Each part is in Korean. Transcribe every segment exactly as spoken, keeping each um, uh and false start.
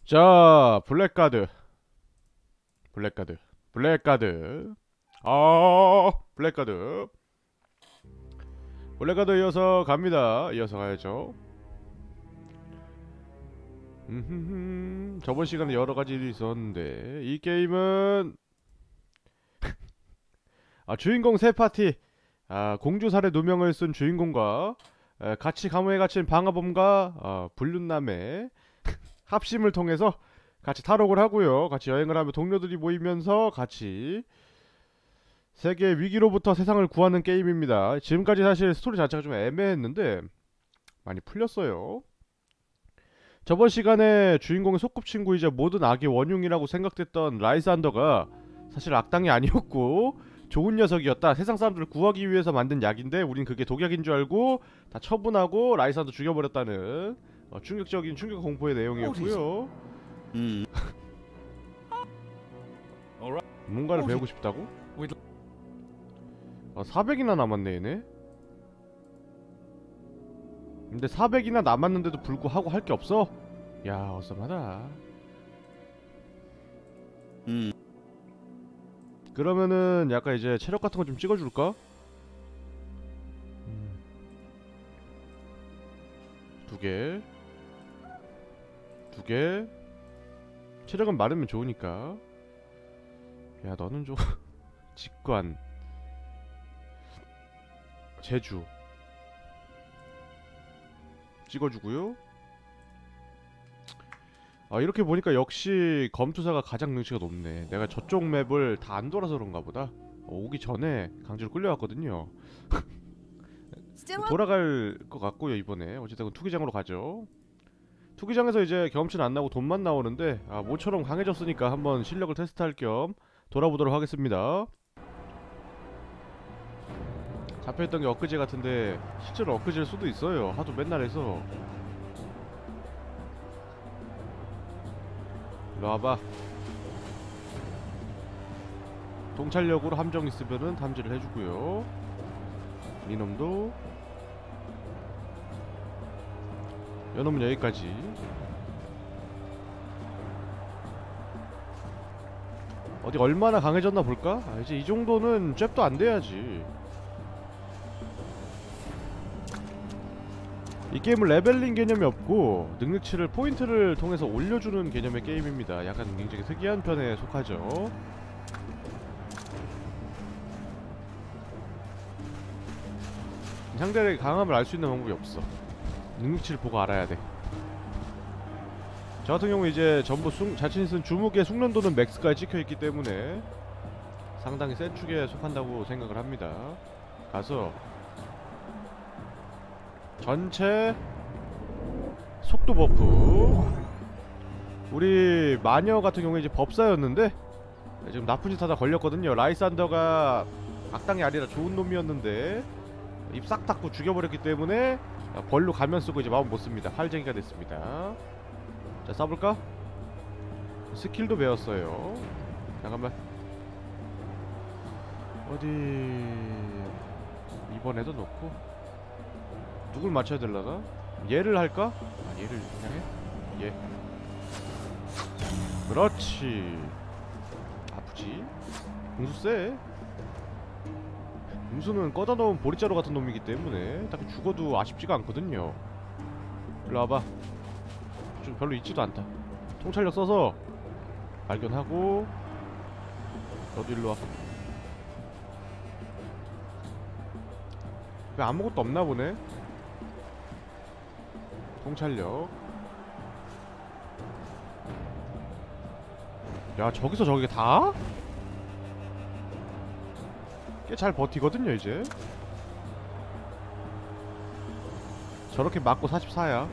자, 블랙가드, 블랙가드, 블랙가드. 아, 블랙가드, 블랙가드 이어서 갑니다. 이어서 가야죠. 음흠흠. 저번 시간에 여러 가지 일이 있었는데 이 게임은 아, 주인공 세 파티, 아, 공주살해 누명을 쓴 주인공과 에, 같이 감옥에 갇힌 방화범과 아, 불륜남의 합심을 통해서 같이 탈옥을 하고요. 같이 여행을 하며 동료들이 모이면서 같이 세계의 위기로부터 세상을 구하는 게임입니다. 지금까지 사실 스토리 자체가 좀 애매했는데 많이 풀렸어요. 저번 시간에 주인공의 소꿉친구이자 모든 악의 원흉이라고 생각됐던 라이산더가 사실 악당이 아니었고 좋은 녀석이었다. 세상 사람들을 구하기 위해서 만든 약인데 우린 그게 독약인 줄 알고 다 처분하고 라이산더 죽여버렸다는 어, 충격적인 충격 공포의 내용이었고요. 음. 뭔가를 배우고 싶다고? 아, 사백이나 남았네 얘네. 근데 사백이나 남았는데도 불구하고 할 게 없어? 야, 어썸하다. 음. 그러면은 약간 이제 체력 같은 거 좀 찍어줄까? 음. 두 개, 두 개. 체력은 많으면 좋으니까. 야, 너는 좀 직관, 제주 찍어주고요. 아, 이렇게 보니까 역시 검투사가 가장 능치가 높네. 내가 저쪽 맵을 다 안 돌아서 그런가 보다. 어, 오기 전에 강제로 끌려왔거든요. 돌아갈 것 같고요 이번에. 어쨌든 투기장으로 가죠. 투기장에서 이제 경험치는 안 나오고 돈만 나오는데 아, 모처럼 강해졌으니까 한번 실력을 테스트할 겸 돌아보도록 하겠습니다. 잡혀있던 게 엊그제 같은데 실제로 엊그제일 수도 있어요. 하도 맨날 해서. 일로 와봐. 통찰력으로 함정 있으면은 탐지를 해주고요. 이놈도 요놈은 여기까지. 어디 얼마나 강해졌나 볼까? 아, 이제 이 정도는 잽도 안 돼야지. 이 게임은 레벨링 개념이 없고 능력치를 포인트를 통해서 올려주는 개념의 게임입니다. 약간 굉장히 특이한 편에 속하죠. 상대의 강함을 알 수 있는 방법이 없어. 능력치를 보고 알아야 돼. 저 같은 경우 이제 전부 숭, 자신이 쓴 주무기의 숙련도는 맥스까지 찍혀있기 때문에 상당히 센 축에 속한다고 생각을 합니다. 가서 전체 속도 버프. 우리 마녀 같은 경우에 이제 법사였는데 지금 나쁜 짓 하다 걸렸거든요. 라이산더가 악당이 아니라 좋은 놈이었는데 입 싹 닫고 죽여버렸기 때문에 벌로 가면 쓰고 이제 마음 못 씁니다. 활쟁이가 됐습니다. 자, 써볼까? 스킬도 배웠어요. 잠깐만. 어디 이번에도 놓고 누굴 맞춰야 될라나? 얘를 할까? 아, 얘를 그냥 해? 얘. 그렇지. 아프지? 궁수 쎄. 궁수는 꺼다 놓은 보리자루 같은 놈이기 때문에 딱히 죽어도 아쉽지가 않거든요. 일로 와봐. 좀 별로 있지도 않다. 통찰력 써서 발견하고. 너도 일로 와. 왜 아무것도 없나 보네. 통찰력. 야, 저기서 저게 다? 꽤 잘 버티거든요 이제. 저렇게 맞고 사십사야.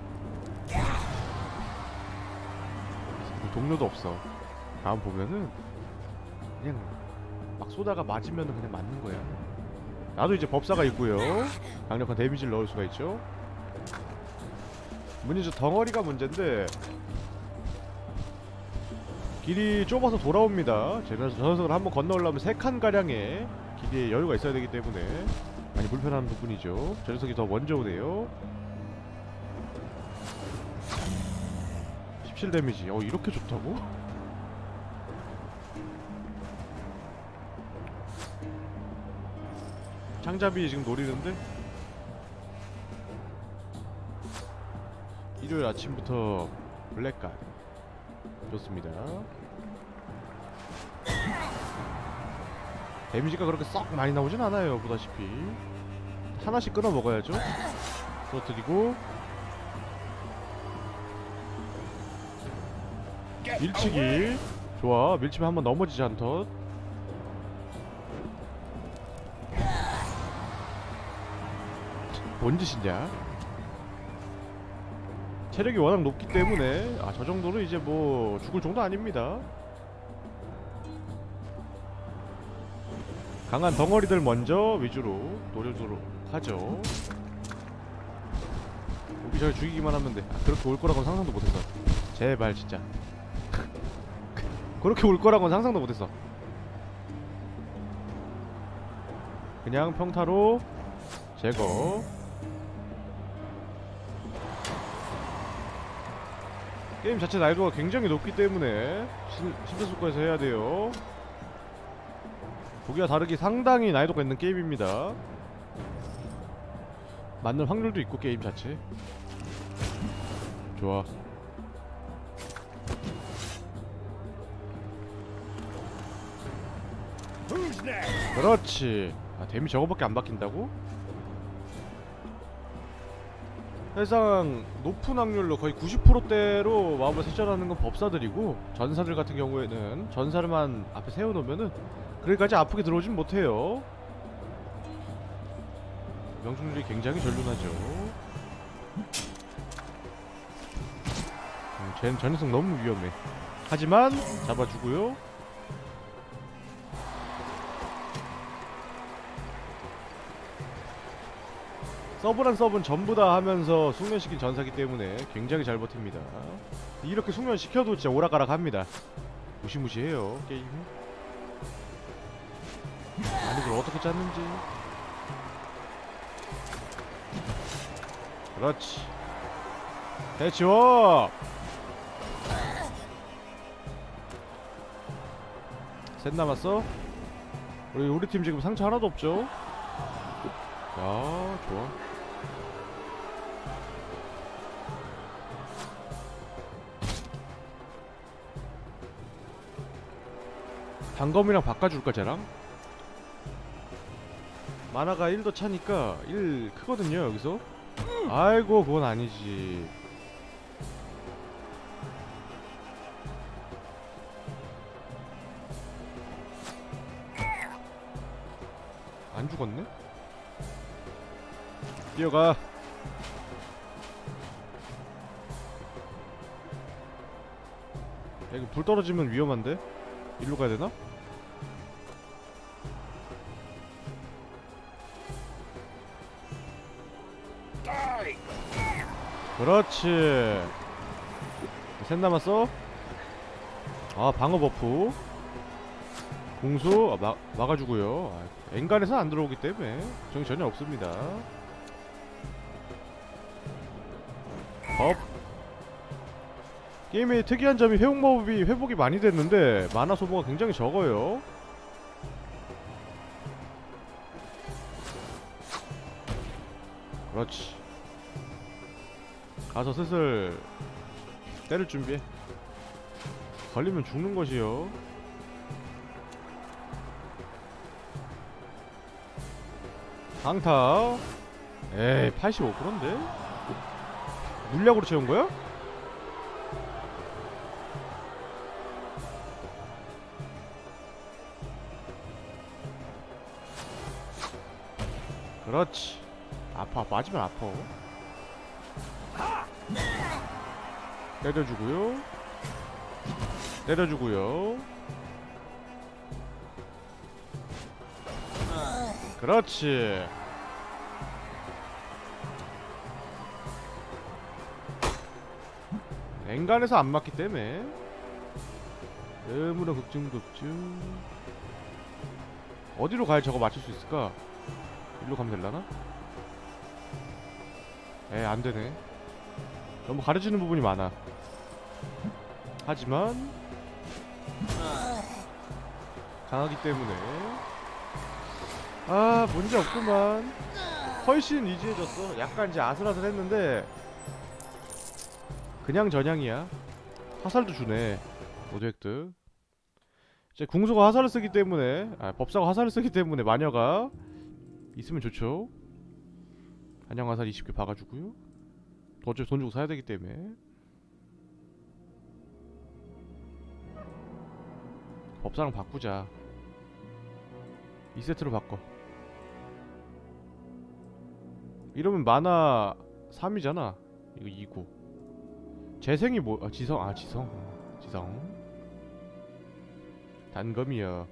동료도 없어. 다음 보면은 그냥 막 쏘다가 맞으면은 그냥 맞는 거야. 나도 이제 법사가 있고요. 강력한 데미지를 넣을 수가 있죠. 문제는 덩어리가 문제인데 길이 좁아서 돌아옵니다. 제가 저 녀석을 한번 건너오려면 세 칸가량의 길이에 여유가 있어야 되기 때문에 많이 불편한 부분이죠. 저 녀석이 더 먼저 오네요. 십칠 데미지. 어 이렇게 좋다고? 장잡이 지금 노리는데? 일요일 아침부터 블랙갓 좋습니다. 데미지가 그렇게 썩 많이 나오진 않아요. 보다시피 하나씩 끊어 먹어야죠. 떨어뜨리고 밀치기 좋아. 밀치면 한번 넘어지지 않듯. 뭔 짓이냐. 체력이 워낙 높기 때문에 아, 저 정도로 이제 뭐 죽을 정도 아닙니다. 강한 덩어리들 먼저 위주로 노려주도록 하죠. 우리 저를 죽이기만 하면 돼. 아, 그렇게 올 거라고는 상상도 못했어. 제발 진짜. 그렇게 올 거라고는 상상도 못했어. 그냥 평타로 제거. 게임 자체 난이도가 굉장히 높기 때문에 심폐소생술에서 해야 돼요. 보기와 다르게 상당히 난이도가 있는 게임입니다. 맞는 확률도 있고 게임 자체. 좋아. 그렇지. 아, 데미 저거밖에 안 바뀐다고? 사실상 높은 확률로 거의 구십 퍼센트대로 마법을 세전하는 건 법사들이고, 전사들 같은 경우에는 전사를만 앞에 세워놓으면은 그렇게까지 아프게 들어오진 못해요. 명중률이 굉장히 전륜하죠. 음, 쟤는 저 녀석 너무 위험해. 하지만 잡아주고요. 서브란 서브는 전부 다 하면서 숙련시킨 전사기 때문에 굉장히 잘 버팁니다. 이렇게 숙련시켜도 진짜 오락가락 합니다. 무시무시해요 게임이. 아니 그걸 어떻게 짰는지. 그렇지. 해치워. 셋 남았어. 우리 우리 팀 지금 상처 하나도 없죠? 야 좋아. 단검이랑 바꿔줄까 쟤랑? 만화가 일 더 차니까 일 크거든요 여기서. 아이고 그건 아니지. 안 죽었네? 뛰어가. 야, 이거 불 떨어지면 위험한데? 일로 가야 되나? 그렇지. 셋 남았어. 아 방어 버프 공수 아, 막, 막아주고요. 아, 엔간에서 안 들어오기 때문에 정이 전혀 없습니다. 법 게임의 특이한 점이 회복 마법이 회복이 많이 됐는데 마나 소모가 굉장히 적어요. 그렇지. 가서 슬슬 때릴 준비해. 걸리면 죽는 것이요. 강타. 에이 팔십오 퍼센트인데? 물약으로 채운 거야? 그렇지. 아파. 맞으면 아파. 때려주고요. 때려주고요. 그렇지. 엔간에서 안 맞기 때문에 너무나 극중극중. 어디로 가야 저거 맞출 수 있을까? 일로 가면 될라나? 에 안되네. 너무 가려지는 부분이 많아. 하지만 강하기 때문에 아 문제 없구만. 훨씬 이지해졌어. 약간 이제 아슬아슬했는데 그냥 전향이야. 화살도 주네. 모두 획득. 이제 궁수가 화살을 쓰기 때문에 아 법사가 화살을 쓰기 때문에 마녀가 있으면 좋죠. 한양 화살 이십 개 박아주고요. 어차피 돈 주고 사야 되기 때문에. 법사랑 바꾸자. 이 세트로 바꿔. 이러면 만화 삼이잖아. 이거 이고. 재생이 뭐.. 아 지성.. 아 지성.. 지성 단검이야.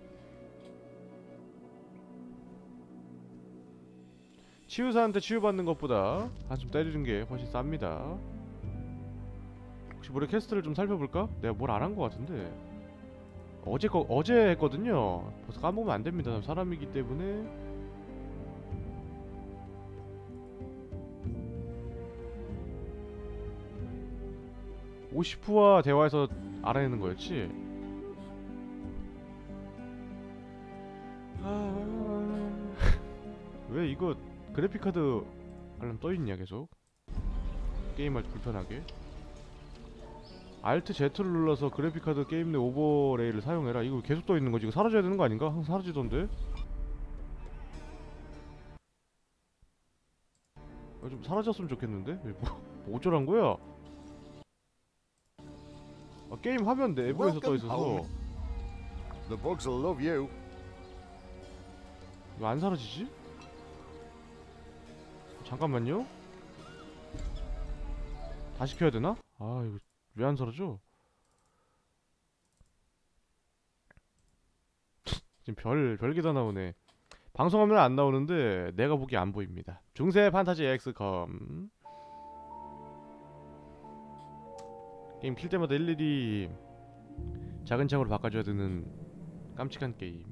치유사한테 치유받는 것보다 한숨 때리는 게 훨씬 쌉니다. 혹시 모레 캐스트를 좀 살펴볼까? 내가 뭘 안 한 것 같은데. 어제 거 어제 했거든요. 벌써 까먹으면 안 됩니다. 사람이기 때문에. 오시프와 대화해서 알아내는 거였지. 아... 왜 이거 그래픽카드 알람 떠있냐 계속. 게임할 때 불편하게. 알트 제트를 눌러서 그래픽카드 게임 내 오버레이를 사용해라. 이거 계속 떠있는 거지. 이거 사라져야 되는 거 아닌가? 항상 사라지던데? 아, 좀 사라졌으면 좋겠는데? 뭐, 뭐 어쩌란 거야? 아, 게임 화면 내부에서 떠있어서 The bugs will love you. 왜 안 사라지지? 잠깐만요. 다시 켜야 되나? 아 이거 왜 안 사라져? 지금 별, 별게 다 나오네. 방송화면 안 나오는데 내가 보기 안 보입니다. 중세 판타지 엑스컴 게임 킬 때마다 일일이 작은 창으로 바꿔줘야 되는 깜찍한 게임.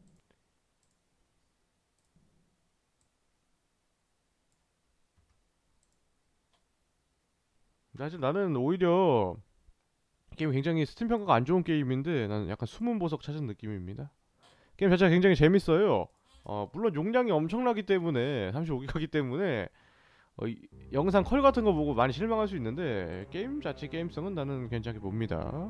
사실 나는 오히려 게임 굉장히 스팀 평가가 안 좋은 게임인데 나는 약간 숨은 보석 찾은 느낌입니다. 게임 자체가 굉장히 재밌어요. 어 물론 용량이 엄청나기 때문에 삼십오 기가이기 때문에 어, 이, 영상 컬 같은 거 보고 많이 실망할 수 있는데 게임 자체 게임성은 나는 괜찮게 봅니다.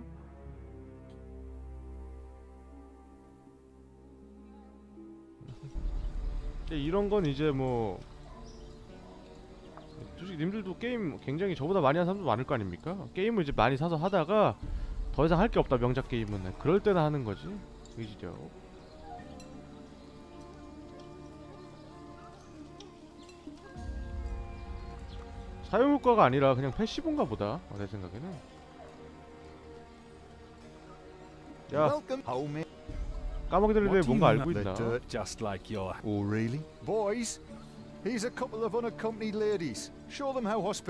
이런 건 이제 뭐 솔직히 님들도 게임 굉장히 저보다 많이 하는 사람도 많을 거 아닙니까? 게임을 이제 많이 사서 하다가 더 이상 할 게 없다 명작 게임은. 그럴 때나 하는 거지. 그지죠? 사용효과가 아니라 그냥 패시브인가 보다. 어, 내 생각에는. 야, 까마귀들에 대해 뭔가 알고 있나? Just like your... Oh really? Boys, here's a couple of unaccompanied ladies. Show them how hospital...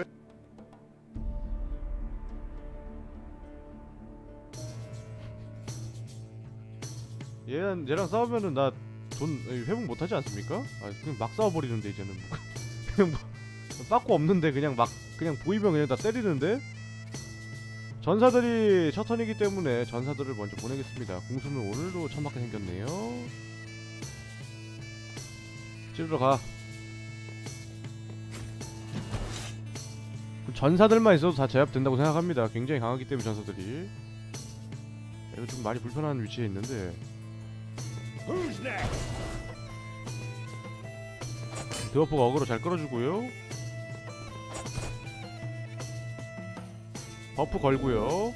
얘랑, 얘랑 싸우면은 나 돈 회복 못하지 않습니까? 아 그냥 막 싸워버리는데 이제는 뭐. 그냥 뭐 빠꾸 없는데 그냥 막 그냥 보이면 그냥 다 때리는데. 전사들이 첫 턴이기 때문에 전사들을 먼저 보내겠습니다. 공수는 오늘도 천박하게 생겼네요. 찌르러 가. 전사들만 있어도 다 제압된다고 생각합니다. 굉장히 강하기 때문에 전사들이. 이거 좀 많이 불편한 위치에 있는데. 드워프가 어그로 잘 끌어주고요. 버프 걸고요.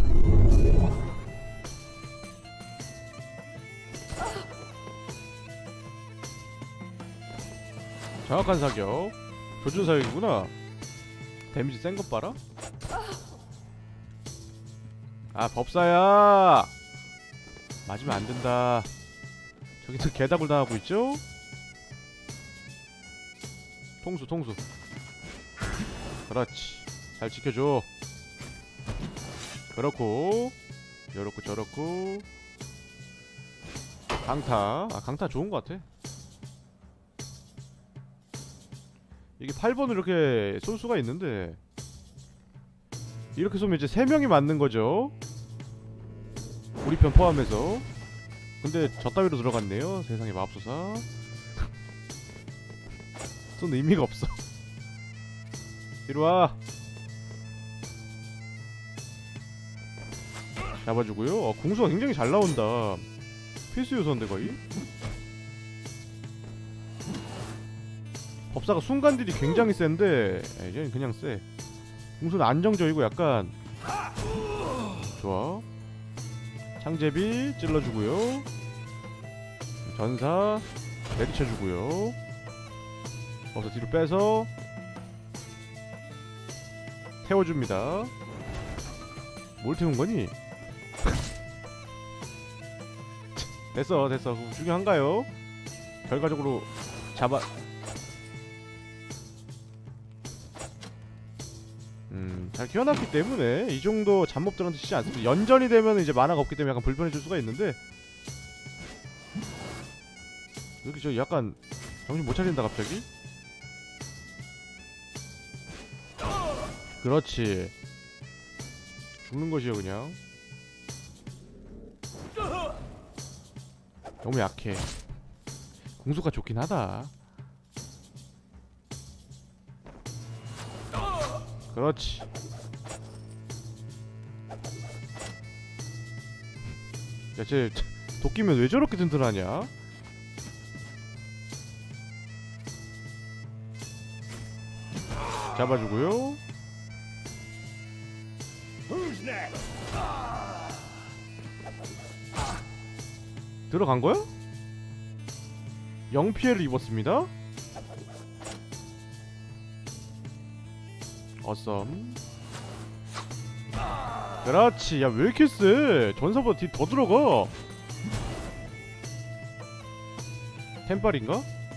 정확한 사격. 조준 사격이구나. 데미지 센 것 봐라. 아 법사야. 맞으면 안 된다. 저기서 개답을 당하고 있죠? 통수 통수. 그렇지. 잘 지켜줘. 그렇고 요렇고 저렇고. 강타. 아 강타 좋은 것 같아. 이게 팔 번을 이렇게 쏠 수가 있는데 이렇게 쏘면 이제 세 명이 맞는 거죠. 우리 편 포함해서. 근데 저 따위로 들어갔네요. 세상에 맙소사. 쏜 의미가 없어. 이리와. 잡아주고요. 어, 공수가 굉장히 잘 나온다. 필수 요소인데 거의. 법사가 순간딜이 굉장히 센데 얘는 그냥 쎄. 공수는 안정적이고 약간 좋아. 창제비 찔러주고요. 전사 내리쳐주고요. 법사 뒤로 빼서 태워줍니다. 뭘 태운 거니? 됐어 됐어. 중요한가요? 결과적으로 잡아. 음, 잘 키워놨기 때문에 이 정도 잡몹들한테 치지 않습니다. 연전이 되면 이제 만화가 없기 때문에 약간 불편해질 수가 있는데 여기 저 약간 정신 못 차린다 갑자기. 그렇지. 죽는 것이요 그냥. 너무 약해. 공수가 좋긴 하다. 그렇지. 야, 쟤 도끼면 왜 저렇게 든든하냐? 잡아주고요. 들어간 거야? 영 피해를 입었습니다. 어썸. 그렇지. 야, 왜 이렇게 쎄? 전사보다 딜 더 들어가. 템빨인가?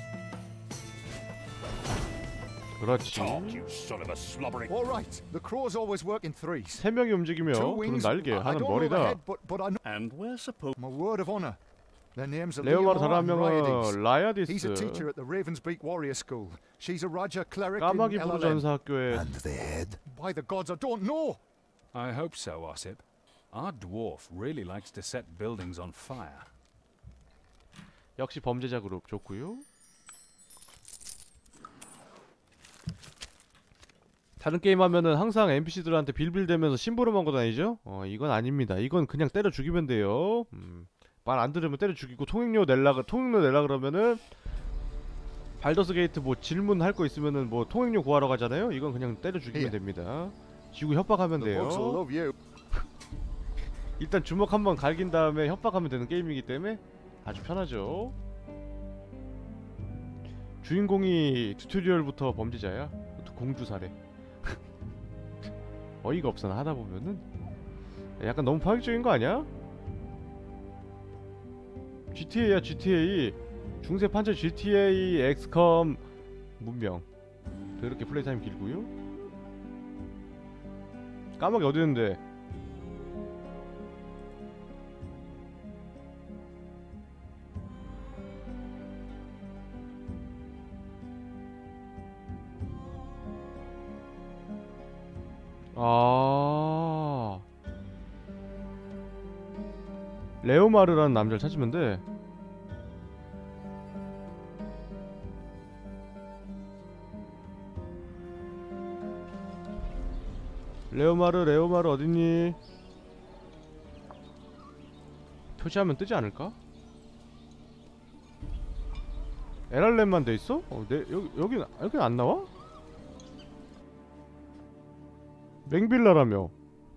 그렇지. All right. The crows always work in threes. 세 명이 움직이며 Two 둘은 wings. 날개, I 하나는 don't know the 머리다. head, but but I know. And we're supposed. My word of honor. Their names are 레오마르 Leonor 다른 and 명은 Ryadis. He's a 라야디스. teacher at the Ravensbeak Warrior School. She's a Raja cleric 까마귀 in 부르 L L M. 전사학교에. And the head? By the gods, I don't know. I hope so, Ossip. Our dwarf really likes to set buildings on fire. 역시 범죄자 그룹 좋고요. 다른 게임 하면은 항상 엔피씨들한테 빌빌대면서 심부름 하고 다니죠? 어, 이건 아닙니다. 이건 그냥 때려 죽이면 돼요. 음, 말 안 들으면 때려 죽이고 통행료 낼라 통행료 낼라 그러면은 발더스 게이트 뭐 질문할 거 있으면은 뭐 통행료 구하러 가잖아요. 이건 그냥 때려 죽이면 예. 됩니다. 지구 협박하면 The bugs will 돼요. love you. 일단 주먹 한번 갈긴 다음에 협박하면 되는 게임이기 때문에 아주 편하죠. 주인공이 튜토리얼부터 범죄자야. 또 공주 살해. 어이가 없어 나 하다 보면은. 약간 너무 파격적인 거 아니야? 지티에이야 지티에이. 중세 판처 지티에이 엑스컴 문명. 그렇게 플레이 타임 길고요. 까마귀 어디 있는데? 아, 레오마르라는 남자를 찾으면 돼. 레오마르 레오마르 어딨니? 표시하면 뜨지 않을까? 에랄렘만 돼 있어? 어, 내 여기 여기 여기 안 나와? 맹빌라라며.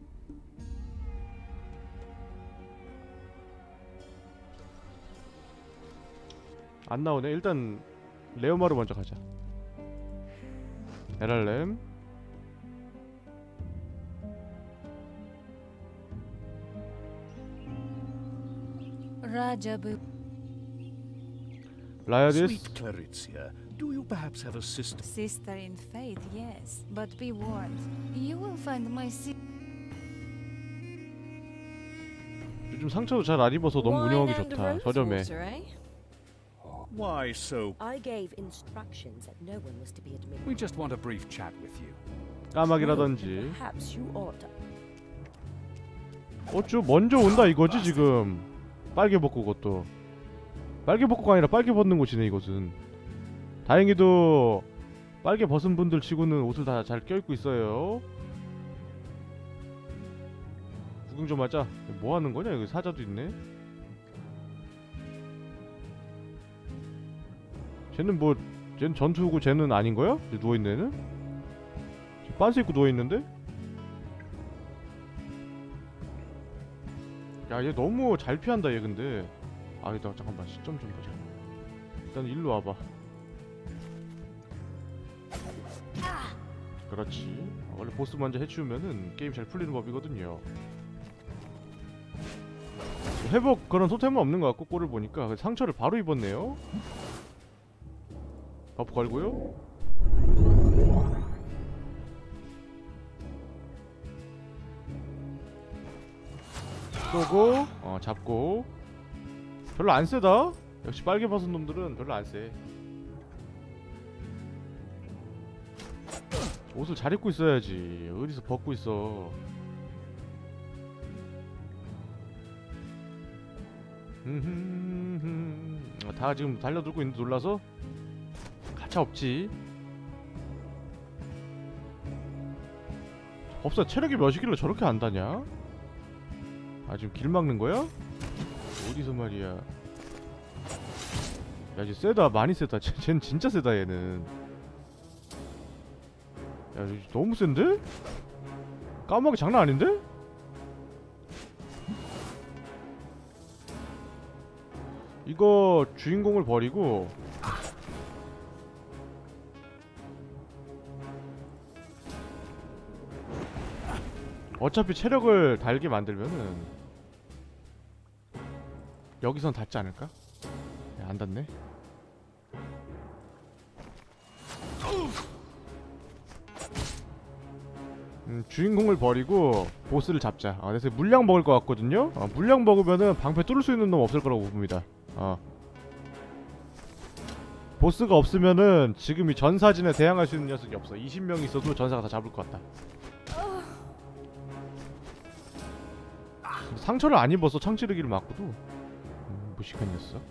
안 나오네. 일단 레오마르 먼저 가자. 에랄렘. Rajabu. 라야디스. Sweet Clarissa, do you perhaps have a sister? Sister in faith, yes. But be warned, you will find my si- 요즘 상처도 잘 안 입어서 너무 운영하기 좋다. 저렴해. Why so? I gave instructions that no one was to be admitted. We just want a brief chat with you. 까마귀라든지. Perhaps you ought. 어쭈 먼저 온다 이거지 지금. 빨개 벗고 그것도. 빨개 벗고가 아니라 빨개 벗는 곳이네 이것은. 다행히도 빨개 벗은 분들 치고는 옷을 다 잘 껴입고 있어요. 구경 좀 하자. 뭐 하는 거냐? 여기 사자도 있네. 쟤는 뭐 쟤는 전투고 쟤는 아닌 거야? 누워 있는 애는? 쟤 빤스 입고 누워 있는데? 야, 얘 너무 잘 피한다 얘 근데. 아, 이따 잠깐만 시점 좀 보자. 일단 일로 와봐. 그렇지. 원래 보스 먼저 해치우면은 게임 잘 풀리는 법이거든요. 회복 그런 토템은 없는 것 같고 꼴을 보니까 상처를 바로 입었네요. 버프 걸고요. 쏘고 어 잡고. 별로 안 세다. 역시 빨개 벗은 놈들은 별로 안 세. 옷을 잘 입고 있어야지. 어디서 벗고 있어. 다 지금 달려들고 있는데 놀라서? 가차 없지. 법사 체력이 몇이길래 저렇게 안다냐? 아 지금 길 막는 거야? 어디서 말이야. 야 이제 세다. 많이 세다. 쟤는 진짜 세다 얘는. 야 너무 센데? 까마귀 장난 아닌데? 이거 주인공을 버리고 어차피 체력을 달게 만들면은 여기선 닿지 않을까? 야, 안 닿네. 음, 주인공을 버리고 보스를 잡자. 아, 그래서 물량 먹을 것 같거든요? 어, 물량 먹으면은 방패 뚫을 수 있는 놈 없을 거라고 봅니다. 어. 보스가 없으면은 지금 이 전사진에 대항할 수 있는 녀석이 없어. 이십 명 있어도 전사가 다 잡을 것 같다. 상처를 안 입어서 창찌르기를 맞고도 음, 무식한 녀석.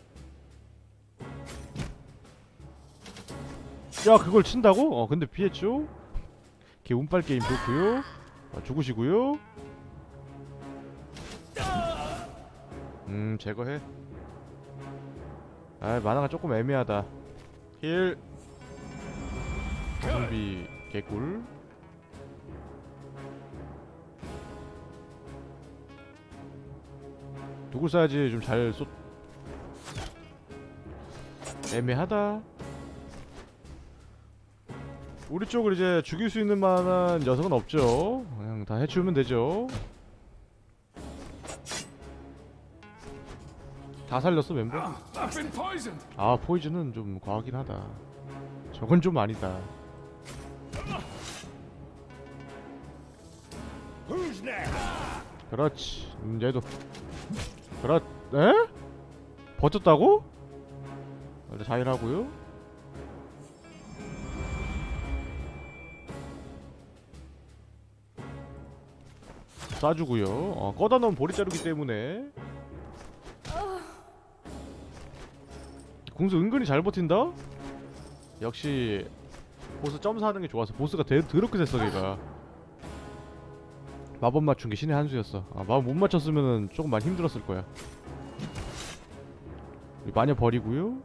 야 그걸 친다고? 어 근데 피했죠? 걔 운빨 게임 좋고요. 어, 죽으시고요. 음 제거해. 아 만화가 조금 애매하다. 힐. 좀비 개꿀. 누굴 쏴야지 좀 잘 쏘. 애매하다. 우리 쪽을 이제 죽일 수 있는 만한 녀석은 없죠. 그냥 다 해치우면 되죠. 다 살렸어 멤버? 아 포이즌은 좀 과하긴 하다. 저건 좀 아니다. 그렇지. 음, 얘도 그렇.. 에? 버텼다고? 일단 자일하고요. 쏴주고요. 어, 꺼다 놓은 보리 자루기 때문에 궁수 은근히 잘 버틴다? 역시 보스 점사하는 게 좋아서. 보스가 대, 더럽게 됐어 걔가. 마법 맞춘 게 신의 한 수였어. 아, 마법 못 맞췄으면은 조금 많이 힘들었을 거야. 마녀 버리고요.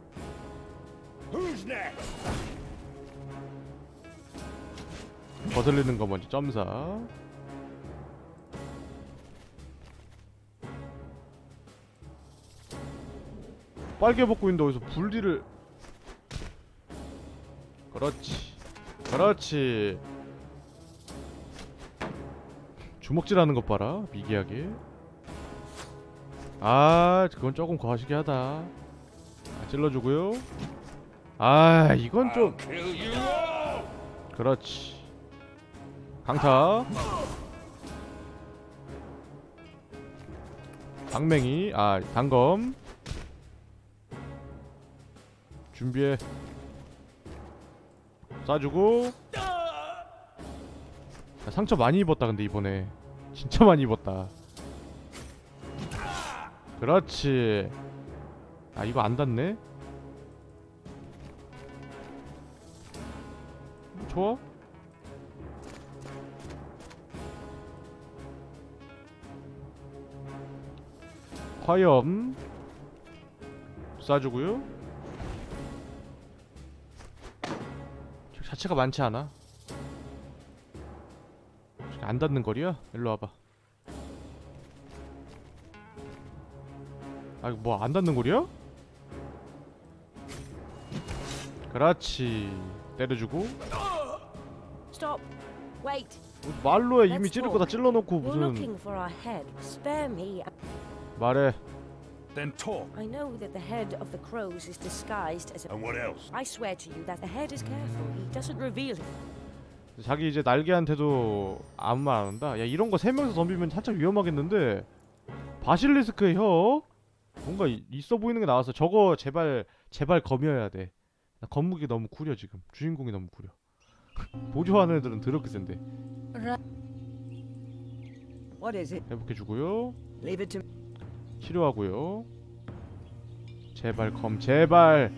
거슬리는 거 먼저 점사. 빨개 벗고 있는데 어디서 불디를. 그렇지 그렇지. 주먹질하는 것 봐라 미개하게. 아 그건 조금 거시기 하다. 아, 찔러주고요. 아 이건 좀. 그렇지. 강타. 방맹이. 아 단검 준비해. 쏴주고 야, 상처 많이 입었다 근데 이번에 진짜 많이 입었다. 그렇지. 아 이거 안 닿네? 좋아? 화염 쏴주고요. 저 자체가 많지 않아. 안 닿는 거리야? 일로 와봐. 아 이거 뭐 안 닿는 거리야? 그렇지. 때려주고. Stop. Wait. 뭐 말로야 이미 찌를 거 다 찔러놓고 You're 무슨 looking for our head. Spare me. 말해. Then talk. I know that the head of the crows is disguised as a... And what else? I swear to you that the head is careful. He doesn't reveal it. 자기 이제 날개한테도 아무 말 안 한다. 야 이런 거 세 명이서 덤비면 살짝 위험하겠는데. 바실리스크의 혀? 뭔가 이, 있어 보이는 게 나왔어. 저거 제발 제발 검이어야 돼. 나 검무기 너무 구려 지금. 주인공이 너무 구려. 보조하는 애들은 더럽게 센데. What is it? 회복해주고요. Leave it to 치료하고요. 제발 검 제발.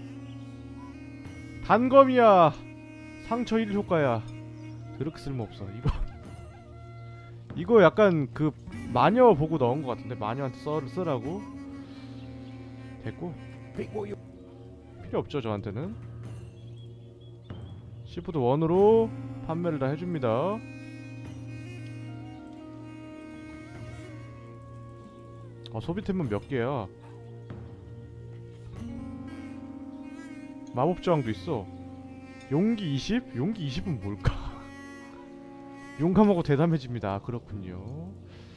단검이야. 상처 일 효과야. 더럽게 쓸모없어. 이거 이거 약간 그 마녀 보고 넣은 것 같은데 마녀한테 써, 쓰라고. 됐고 필요 없죠 저한테는. 시프트 원으로 판매를 다 해줍니다. 아 소비템은 몇 개야? 마법 저항도 있어. 용기 이십? 용기 이십은 뭘까? 용감하고 대담해집니다. 그렇군요.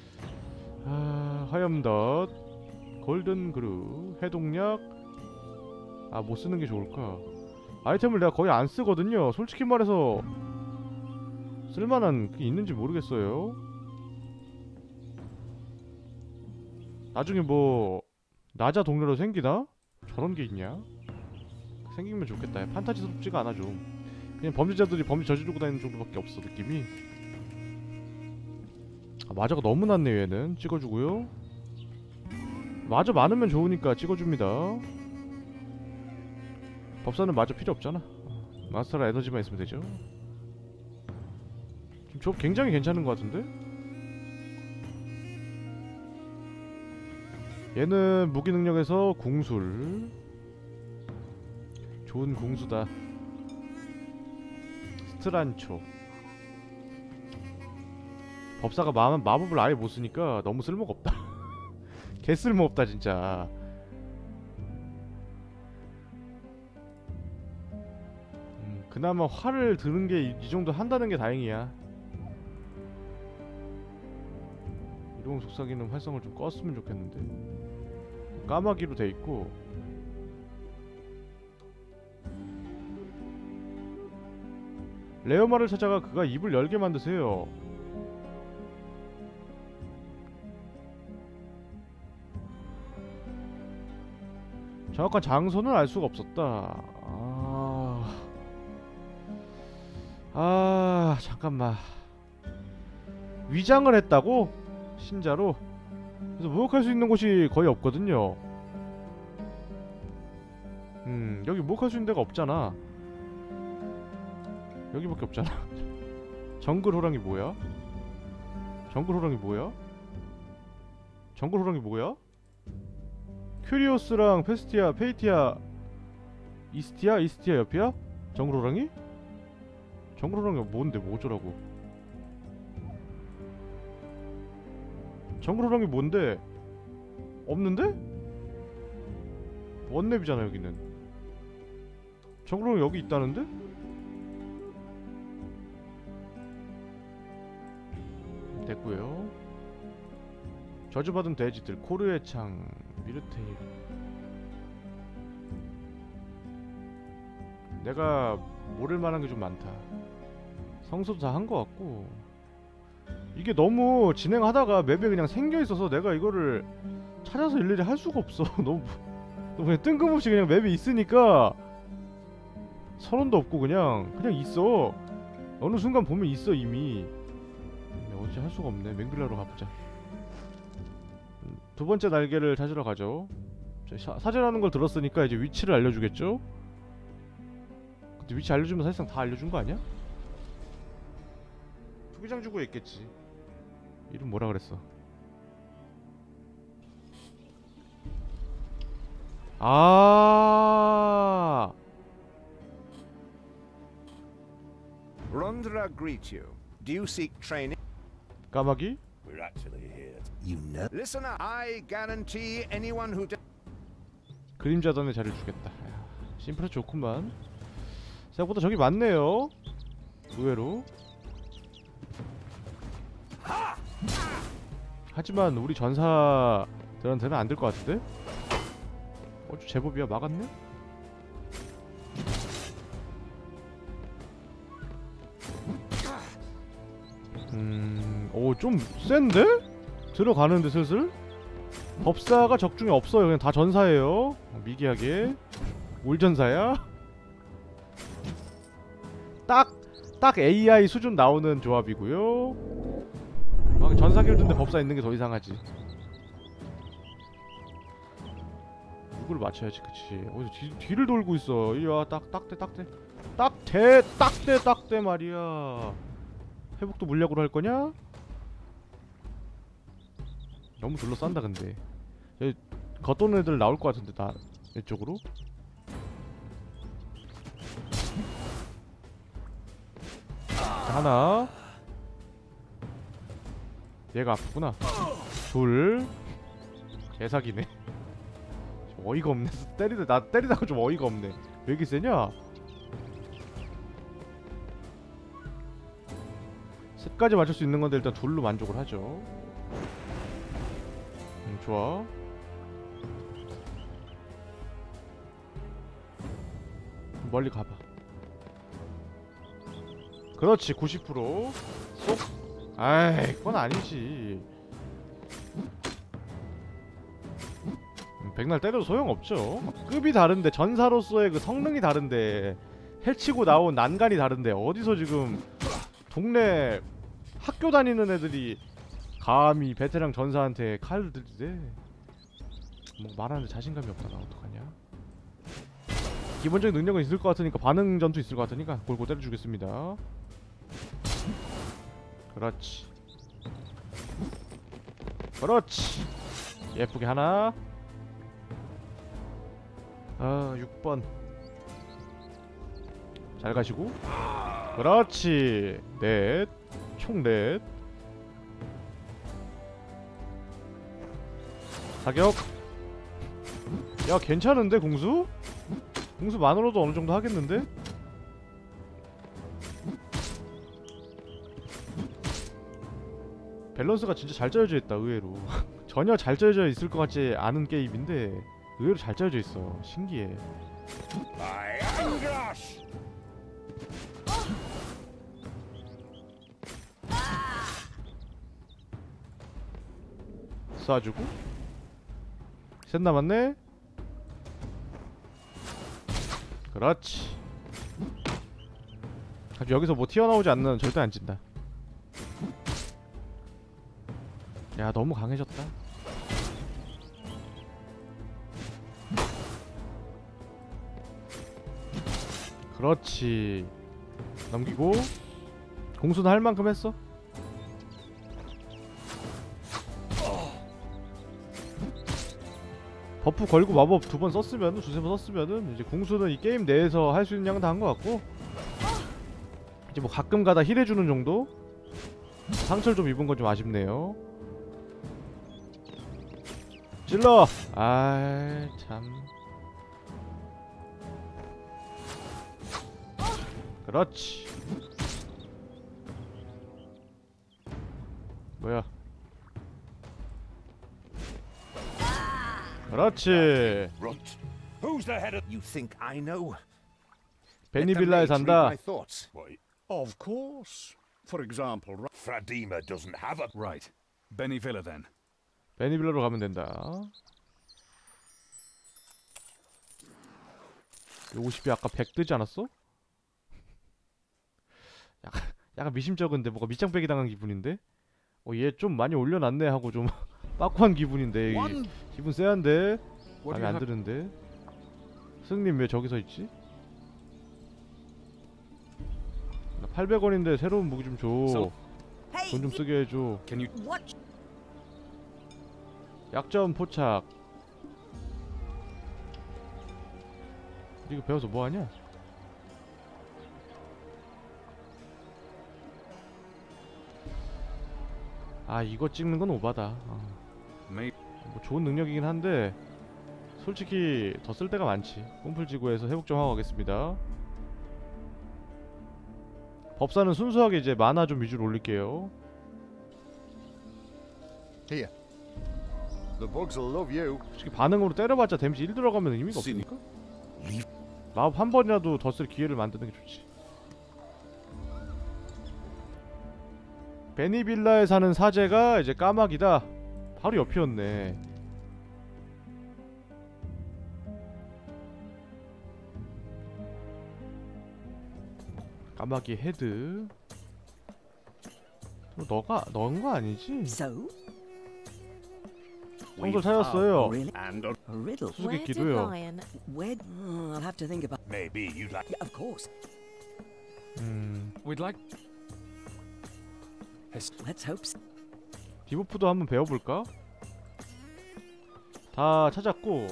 아, 화염덧, 골든 그루, 해독약. 아, 뭐 쓰는 게 좋을까? 아이템을 내가 거의 안 쓰거든요. 솔직히 말해서 쓸만한 게 있는지 모르겠어요. 나중에 뭐 나자 동료로 생기나? 저런 게 있냐? 생기면 좋겠다. 판타지스럽지가 않아 좀. 그냥 범죄자들이 범죄 저지르고 다니는 정도밖에 없어 느낌이. 아, 마저가 너무 낮네 얘는. 찍어주고요. 마저 많으면 좋으니까 찍어줍니다. 법사는 마저 필요 없잖아. 마스터라 에너지만 있으면 되죠. 지금 저 굉장히 괜찮은 것 같은데? 얘는 무기 능력에서 궁술. 좋은 궁수다. 스트란초. 법사가 마, 마법을 아예 못 쓰니까 너무 쓸모가 없다. 개 쓸모 없다 진짜. 음, 그나마 활을 드는 게 이 정도 한다는 게 다행이야. 이동 속삭이는 활성을 좀 껐으면 좋겠는데. 까마귀로 돼 있고. 레오마를 찾아가 그가 입을 열게 만드세요. 정확한 장소는 알 수가 없었다. 아, 아 잠깐만. 위장을 했다고? 신자로? 그래서 모욕할 수 있는 곳이 거의 없거든요. 음 여기 모욕할 수 있는 데가 없잖아. 여기밖에 없잖아. 정글 호랑이 뭐야? 정글 호랑이 뭐야? 정글 호랑이 뭐야? 큐리오스랑 페스티아, 페이티아, 이스티아? 이스티아 옆이야? 정글 호랑이? 정글 호랑이가 뭔데 뭐더라고. 정글 호랑이 뭔데? 없는데? 원랩이잖아 여기는. 정글 호랑이 여기 있다는데? 됐고요. 저주받은 돼지들, 코르의 창, 미르테일. 내가 모를 만한 게 좀 많다. 성소도 다 한 거 같고. 이게 너무 진행하다가 맵에 그냥 생겨있어서 내가 이거를 찾아서 일일이 할 수가 없어. 너무 너무 그냥 뜬금없이 그냥 맵에 있으니까 서론도 없고 그냥 그냥 있어. 어느 순간 보면 있어 이미. 어찌 할 수가 없네. 맹빌라로 가보자. 음, 두 번째 날개를 찾으러 가죠. 사, 사제라는 걸 들었으니까 이제 위치를 알려주겠죠? 근데 위치 알려주면 사실상 다 알려준 거 아니야? 투기장 주고에 있겠지. 이름 뭐라 그랬어? 아 Rondra greet you. Do you seek training? 까마귀? We're actually here. You know. Listen up. I guarantee anyone who. 그림자단에 자리를 주겠다. 심플해 좋구만. 생각보다 저기 많네요. 의외로. 하지만 우리 전사들한테는 안 될 것 같은데? 어쭈 제법이야. 막았네? 음... 오 좀 센데? 들어가는데 슬슬? 법사가 적중에 없어요. 그냥 다 전사예요. 미개하게. 울전사야? 딱! 딱 에이아이 수준 나오는 조합이고요. 막 전사 길드인데 법사 있는 게 더 이상하지. 누구를 맞춰야지. 그치. 어디서 뒤, 뒤를 돌고 있어. 이리와. 딱 딱대 딱대 딱대 딱대 딱대 말이야. 회복도 물약으로 할 거냐? 너무 둘러싼다 근데. 여기 겉도는 애들 나올 것 같은데 다 이쪽으로. 하나. 얘가 아프구나. 둘. 개사기네. 좀 어이가 없네. 때리다 나 때리다가 좀 어이가 없네. 왜 이렇게 세냐? 셋까지 맞출 수 있는 건데 일단 둘로 만족을 하죠. 음, 좋아. 멀리 가봐. 그렇지. 구십 퍼센트 쏙. 아이 그건 아니지. 음, 백날 때려도 소용없죠. 급이 다른데 전사로서의 그 성능이 다른데 해치고 나온 난간이 다른데 어디서 지금 동네 학교 다니는 애들이 감히 베테랑 전사한테 칼을 들이대. 뭐 말하는데 자신감이 없다. 나 어떡하냐. 기본적인 능력은 있을 것 같으니까 반응 전투 있을 것 같으니까 골고 때려주겠습니다. 그렇지. 그렇지. 예쁘게 하나. 아 육 번 잘 가시고. 그렇지. 넷. 총 넷. 사격. 야 괜찮은데 공수? 공수만으로도 어느정도 하겠는데? 밸런스가 진짜 잘 짜여져 있다. 의외로 전혀 잘 짜여져 있을 것 같지 않은 게임인데 의외로 잘 짜여져 있어. 신기해. 쏴주고. 셋 남았네. 그렇지. 여기서 뭐 튀어나오지 않는 절대 안 진다. 야 너무 강해졌다. 그렇지. 넘기고. 공수는 할 만큼 했어. 버프 걸고 마법 두 번 썼으면은, 두세 번 썼으면은 이제 공수는 이 게임 내에서 할 수 있는 양은 다 한 것 같고, 이제 뭐 가끔 가다 힐해주는 정도? 상처를 좀 입은 건 좀 아쉽네요. 찔러! 아이 참. 그렇지. 뭐야? 그렇지. Runt. Who's the head of? You think I know? 베니빌라에 산다. My thoughts. Why, of course. For example, Ra- Fradima doesn't have a. Right. Benny Villa then. 베니빌라로 가면 된다. 오십이 아까 백 뜨지 않았어? 약간, 약간 미심쩍은데 뭐가 밑장빼기 당한 기분인데? 어, 얘 좀 많이 올려놨네 하고 좀 빠꾸한 기분인데 이, One. 기분 쎄한데 What do 마음에 you 안 have? 드는데. 스승님 왜 저기서 있지? 나 팔백 원인데 새로운 무기 좀 줘. So- Hey, 돈 좀 쓰게 해줘. Can you? what? 약점 포착. 이거 배워서 뭐하냐? 아 이거 찍는 건 오바다. 아, Maybe. 뭐 좋은 능력이긴 한데 솔직히 더 쓸 데가 많지. 꽁풀지구에서 회복 좀 하고 가겠습니다. 법사는 순수하게 이제 만화 좀 위주로 올릴게요. Here. The bugs will love you. 솔직히 반응으로 때려봤자 데미지 일 들어가면 의미가 없으니까 마법 한 번이라도 더 쓸 기회를 만드는 게 좋지. 베니빌라에 사는 사제가 이제 까마귀다. 바로 옆이었네. 까마귀 헤드. 또 너가 넣은 거 아니지? So? 성도 찾았어요. Really? And a riddle. Where did 수수께끼도요. Lion? Where? Oh, I'll have to think about. Maybe you'd like. Yeah, of course. 음, We'd like. His- Let's hope so. 디버프도 한번 배워볼까? 다 찾았고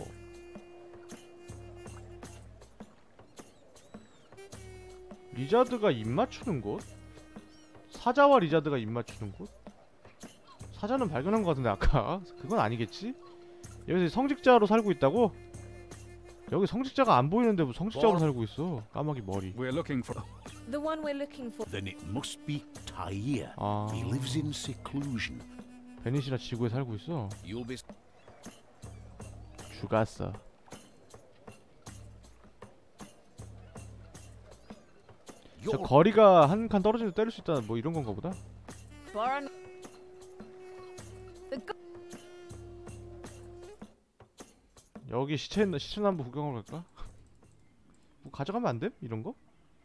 리자드가 입 맞추는 곳? 사자와 리자드가 입 맞추는 곳? 사자는 발견한 것 같은데 아까? 그건 아니겠지? 여기서 성직자로 살고 있다고? 여기 성직자가 안 보이는데 뭐 성직자로 살고 있어. 까마귀 머리. We're looking for. The one we're looking for. Then it must be Tyr. 아, He lives in seclusion. 베니시라 지구에 살고 있어. You'll be 죽었어. 저 You're 거리가 한 칸 떨어지는 데 때릴 수 있다는 뭐 이런 건가 보다. Baron. The go- 여기 시체 있나 시체 남부 구경하러 갈까? 뭐 가져가면 안 돼? 이런 거?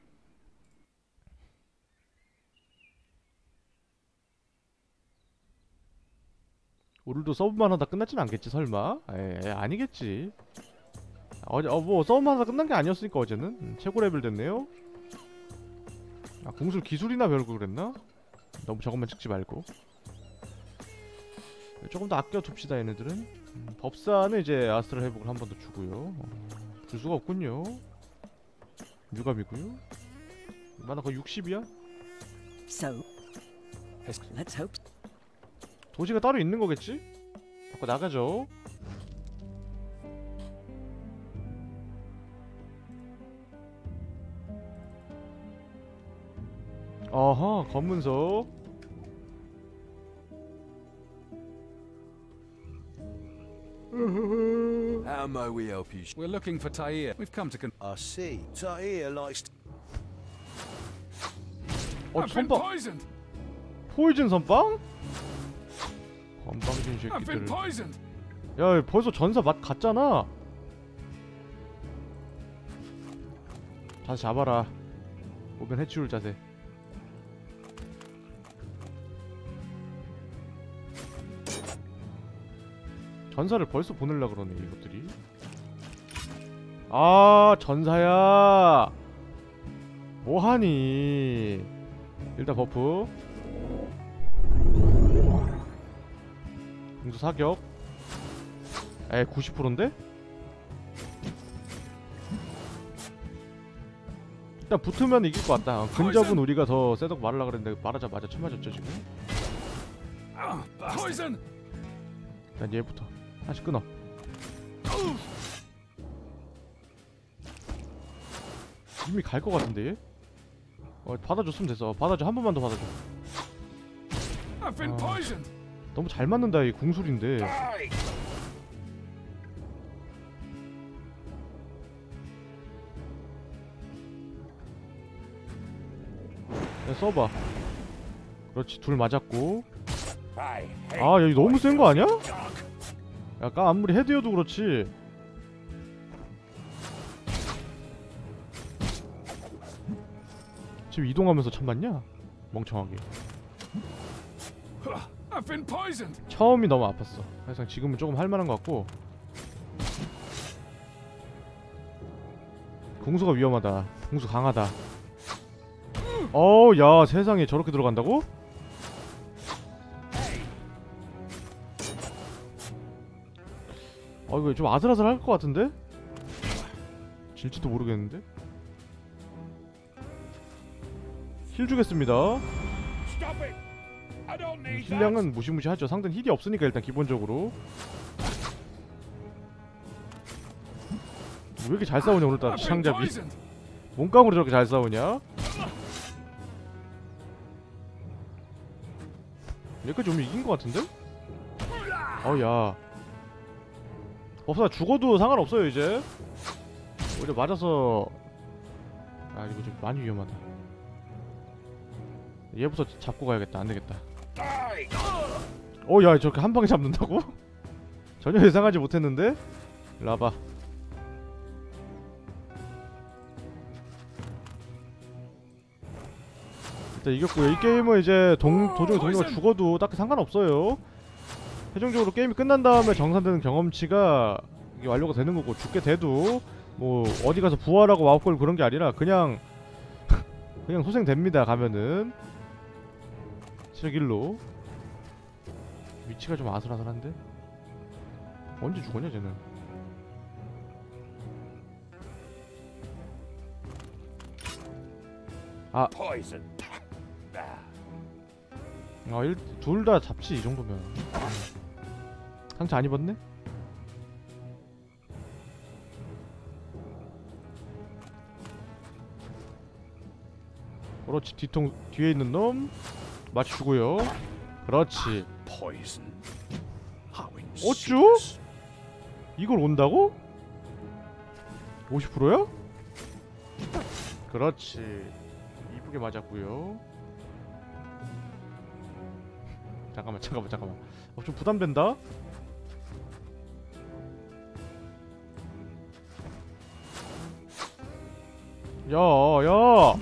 오늘도 서브만 하다 끝났진 않겠지 설마? 에 아니겠지. 어제 어뭐 서브만 하다 끝난 게 아니었으니까 어제는 음, 최고 레벨 됐네요. 아 공술 기술이나 배우고 그랬나? 너무 저것만 찍지 말고 조금 더 아껴 둡시다 얘네들은. 음, 법사는 이제 아스트랄 회복을 한 번 더 주고요. 어, 줄 수가 없군요. 유감이고요. 만화 거의 육십이야? So, His- let's hope. 도시가 따로 있는 거겠지? 바꿔 나가죠. 어허 검문소. How may we help you? We're looking for Tyr. We've come to. Con- I see. Tyr likes to 어 I've been 선빵 poisoned. 포이즌 선빵? 건방진 I've been 새끼들. poisoned. 야 벌써 전사 맛 갔잖아. 자세 잡아라. 오면 해치울 자세. 전사를 벌써 보낼라 그러네 이것들이. 아 전사야 뭐하니. 일단 버프 공수 사격. 에 구십 퍼센트인데? 일단 붙으면 이길 것 같다. 어, 근접은 우리가 더 세다고 말하려 그랬는데 말하자마자 쳐 맞았죠 지금. Ah, poison. 일단 얘부터 다시 끊어. 이미 갈 것 같은데 얘? 어 받아줬으면 됐어. 받아줘. 한 번만 더 받아줘. I've been 아. poisoned. 너무 잘 맞는다. 이 궁술인데. 야, 써봐. 그렇지. 둘 맞았고. I hate 아 여기 너무 센 거 아니야? 약간 아무리 헤드여도 그렇지. 지금 이동하면서 참 맞냐? 멍청하게. I've been poisoned. 처음이 너무 아팠어. 사실상 지금은 조금 할만한 것 같고. 궁수가 위험하다. 궁수 강하다. 어우 야 세상에 저렇게 들어간다고? 어 이거 좀 아슬아슬할 것 같은데? 질지도 모르겠는데? 힐 주겠습니다. Stop it. I don't need that. 힐량은 무시무시하죠. 상대는 힐이 없으니까 일단 기본적으로. 왜 이렇게 잘 싸우냐 오늘따라 I've been 시청자비. poisoned. 몸깡으로 저렇게 잘 싸우냐? 여기까지 오면 이긴 것 같은데? 어야 없어 죽어도 상관없어요 이제. 오히려 맞아서 아 이거 좀 많이 위험하다. 얘부터 잡고 가야겠다. 안되겠다. 어야 저렇게 한방에 잡는다고? 전혀 예상하지 못했는데? 일로 와봐. 일단 이겼고요. 이 게임은 이제 동, 도중에 동료가 죽어도 딱히 상관없어요. 최종적으로 게임이 끝난 다음에 정산되는 경험치가 이게 완료가 되는 거고, 죽게 돼도 뭐 어디 가서 부활하고 마법 걸고 그런 게 아니라 그냥 그냥 소생됩니다. 가면은 시작 일로. 위치가 좀 아슬아슬한데? 언제 죽었냐 쟤는? 아 Poison. 아, 둘 다 잡지 이 정도면. 음. 상처 안 입었네? 그렇지. 뒤통 뒤에 있는 놈 맞추고요. 그렇지. Poison. How 어쭈? insidious. 이걸 온다고? 오십 퍼센트야? 그렇지. 이쁘게 맞았고요. 잠깐만 잠깐만 잠깐만. 어, 좀 부담된다? 야, 야!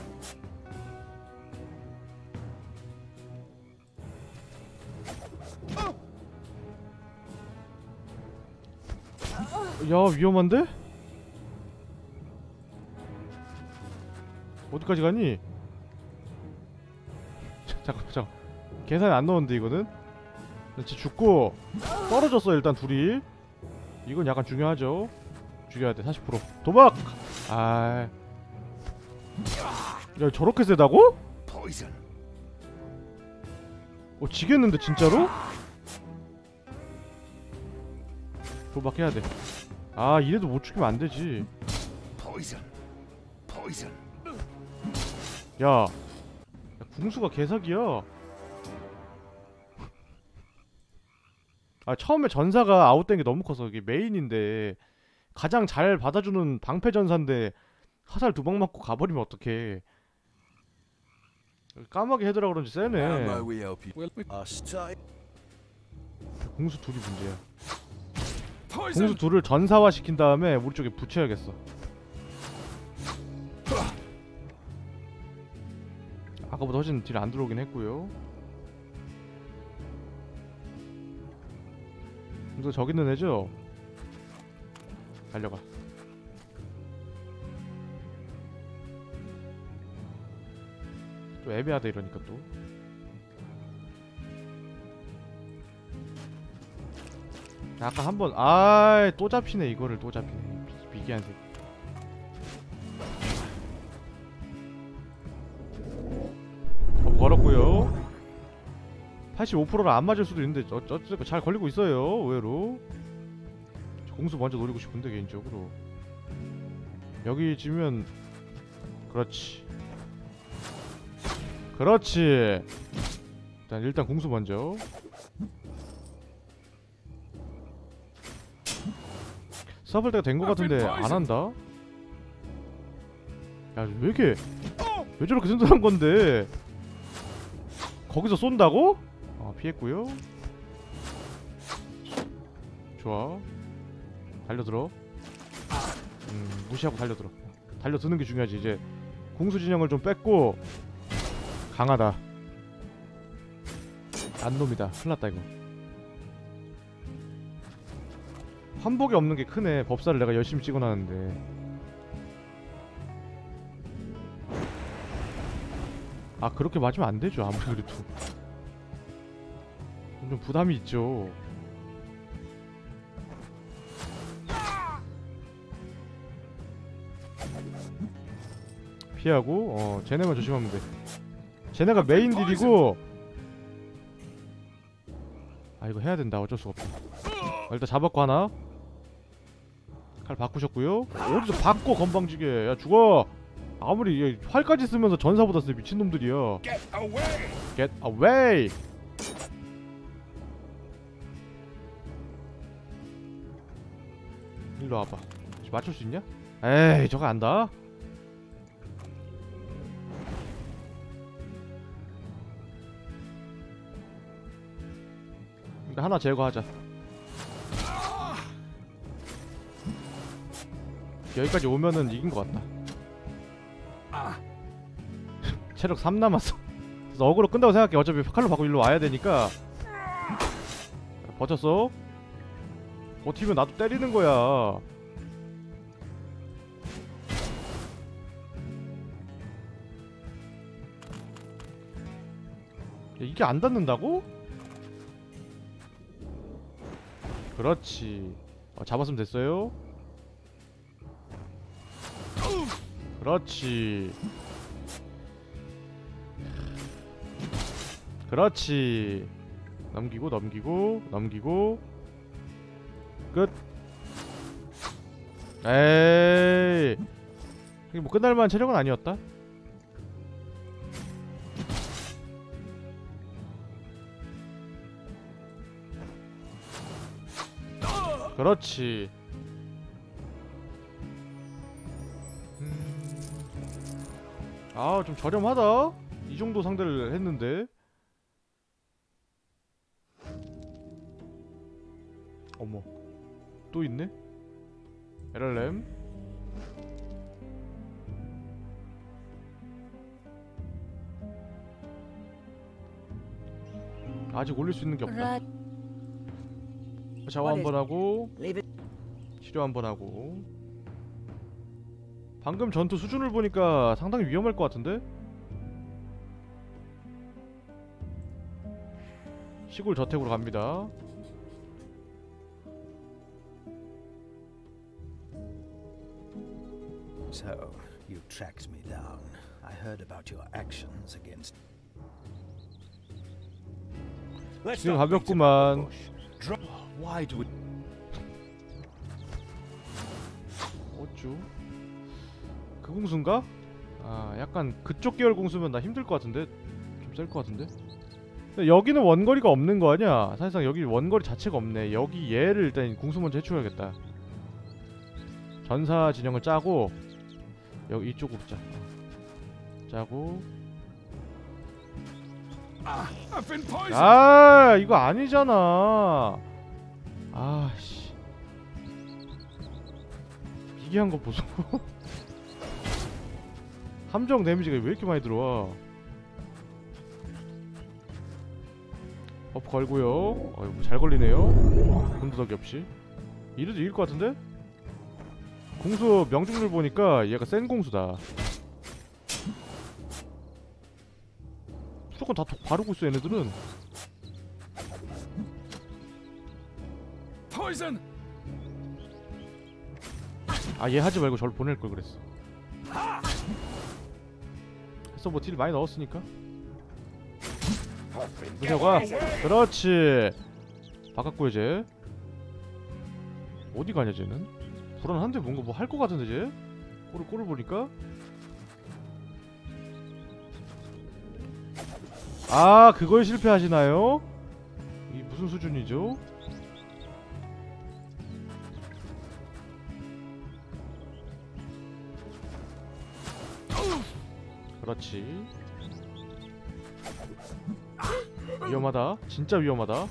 야, 위험한데? 어디까지 가니? 잠깐만 잠깐만. 계산이 안 나오는데 이거는? 진짜 죽고 떨어졌어 일단 둘이. 이건 약간 중요하죠. 죽여야 돼. 사십 퍼센트 도박! 아이. 야 저렇게 세다고? Poison. 어 지겠는데 진짜로? 도박해야 돼. 아 이래도 못 죽이면 안 되지. Poison. Poison. 야, 야 궁수가 개사기야. 아 처음에 전사가 아웃된 게 너무 커서 이게 메인인데 가장 잘 받아주는 방패 전사인데 화살 두 방 맞고 가버리면 어떡해. 까마귀 헤드라 그런지 How may 세네. we help you? Well, we are stay. 궁수 둘이 문제야. Poison. 궁수 둘을 전사화 시킨 다음에 우리 쪽에 붙여야겠어. 아까보다 훨씬 딜 안 들어오긴 했고요. 근데 저기 있는 애죠? 달려가. 또 애매하다 이러니까 또. 아까 한번 아이 또 잡히네. 이거를 또 잡히네. 비, 비기한 새끼. 어, 걸었고요. 팔십오 퍼센트를 안 맞을 수도 있는데 어쨌든 잘 걸리고 있어요. 의외로. 공수 먼저 노리고 싶은데 개인적으로. 여기 지면 그렇지. 그렇지. 일단 일단 공수 먼저. 서블 때가 된 것 같은데 안 한다. 야 왜 이렇게 왜 저렇게 든든한 건데? 거기서 쏜다고? 아 피했고요. 좋아. 달려들어. 음 무시하고 달려들어. 달려드는 게 중요하지. 이제 공수 진영을 좀 뺐고 강하다. 안 놈이다. 큰일났다 이거. 환복이 없는 게 크네. 법사를 내가 열심히 찍어놨는데. 아 그렇게 맞으면 안 되죠. 아무리 그래도 좀 부담이 있죠. 피하고 어 쟤네만 조심하면 돼. 쟤네가 메인 딜이고. 아 이거 해야 된다. 어쩔 수가 없다. 어, 일단 잡았고 하나. 칼 바꾸셨고요. 어디서 바꿔 건방지게. 야 죽어. 아무리 얘 활까지 쓰면서 전사보다 세 미친놈들이야. Get away! Get away! 일로 와봐. 맞출 수 있냐? 에이 저거 안다. 그러니까 하나 제거하자. 여기까지 오면은 이긴 것 같다. 체력 삼 남았어. 그래서 어그로 끈다고 생각해. 어차피 칼로 바꾸고 일로 와야 되니까. 버텼어. 버티면 나도 때리는 거야. 야, 이게 안 닿는다고? 그렇지. 어, 잡았으면 됐어요. 그렇지. 그렇지. 넘기고 넘기고 넘기고 끝. 에이 이게 뭐 끝날만한 체력은 아니었다. 그렇지. 음... 아 좀 저렴하다. 이 정도 상대를 했는데. 어머 또 있네? 엘엘엠 아직 올릴 수 있는 게 없다. Right. 샤워 한번 하고 Leave it. 치료 한번 하고. 방금 전투 수준을 보니까 상당히 위험할 것 같은데? 시골 저택으로 갑니다. So, you tracked me down. I heard about your actions against. Let's 지금 not beat 가볍구만. about the bush. Dro- Why do we? 어쭈? 그 공수인가? 아 약간 그쪽 계열 공수면 나 힘들 것 같은데? 좀 셀 것 같은데? 근데 여기는 원거리가 없는 거 아니야? 사실상 여기 원거리 자체가 없네. 여기 얘를 일단 공수 먼저 해줘야겠다. 전사 진영을 짜고 여기 이쪽으로 짜. 짜고. I've been poisoned. 아 이거 아니잖아. 아씨 비기한 거 보소. 함정 데미지가 왜 이렇게 많이 들어와. 버프 걸고요. 어 이거 잘 걸리네요. 군두덕이 없이. 이래도 이길 것 같은데? 공수 명중률 보니까 얘가 센 공수다. 무조건 다 독 바르고 있어 얘네들은. Poison. 아 얘 하지 말고 저를 보낼 걸 그랬어. 했어 뭐 딜 많이 넣었으니까. 무셔가. 그렇지. 바꿨고 이제 어디 가냐 쟤는? 불안한데 뭔가 뭐 할 것 같은데 쟤? 꼴을 꼴을 보니까. 아 그걸 실패하시나요? 이 무슨 수준이죠? 그렇지. 위험하다. 진짜 위험하다.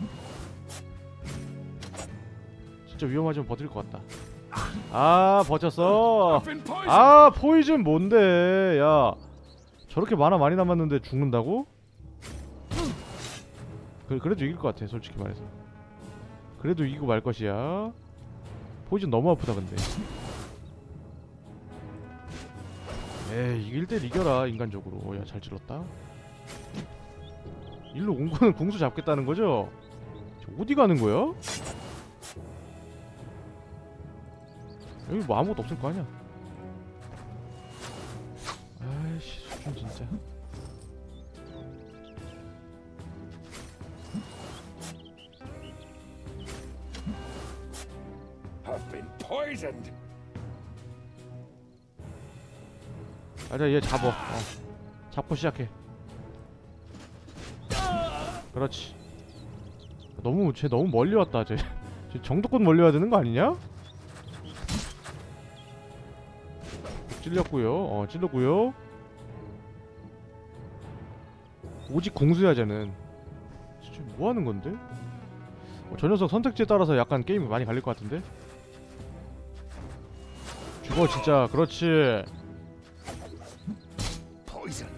진짜 위험하지만 버틸 것 같다. 아 버텼어. I've been poisoned. 아 포이즌 뭔데. 야 저렇게 만화 많이 남았는데 죽는다고? 그, 그래도 이길 것 같아 솔직히 말해서. 그래도 이기고 말 것이야. 포지션 너무 아프다 근데. 에이 이길 땐 이겨라 인간적으로. 야 잘 찔렀다. 일로 온 거는 궁수 잡겠다는 거죠? 저 어디 가는 거야? 여기 뭐 아무것도 없을 거 아니야. 아이씨 수준 진짜. I've been poisoned. 아자 얘 잡어. 어. 잡고 시작해. 그렇지. 너무 쟤 너무 멀리 왔다 쟤. 쟤 정도껏 멀리 와야 되는 거 아니냐? 찔렸고요. 어 찔렀고요. 오직 공수야 쟤는. 진짜 뭐 하는 건데? 어, 저 녀석 선택지에 따라서 약간 게임이 많이 갈릴 것 같은데? 죽어 진짜. 그렇지. Poison.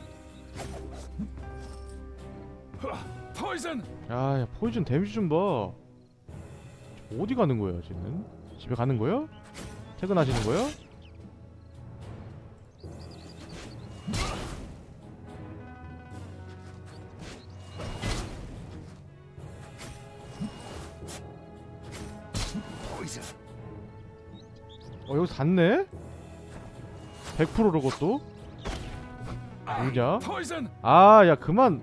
Poison! 야, 야 포이즌 데미지 좀 봐. 어디 가는 거야 쟤는? 집에 가는 거야? 퇴근하시는 거야? Poison. 어 여기서 닿네? 백 퍼센트로 그것도? 뭐냐? Poison! 아 야 그만.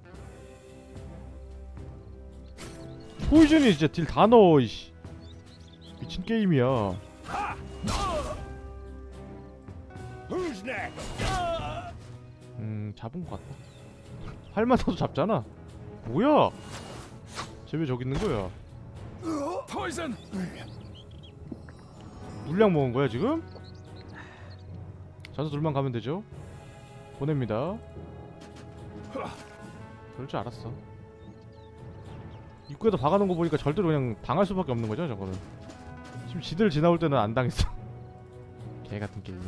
포이즌이 진짜 딜 다 넣어 이씨. 미친 게임이야. Who's next? 음 잡은 것 같다. 활만 타도 잡잖아. 뭐야? 쟤 왜 저기 있는 거야? Poison! 물량 먹은 거야 지금? 전사 둘만 가면 되죠? 보냅니다. 그럴 줄 알았어. 입구에다 박아놓은 거 보니까 절대로 그냥 당할 수밖에 없는 거죠 저거는. 지금 지들 지나올 때는 안 당했어. 개 같은 게임.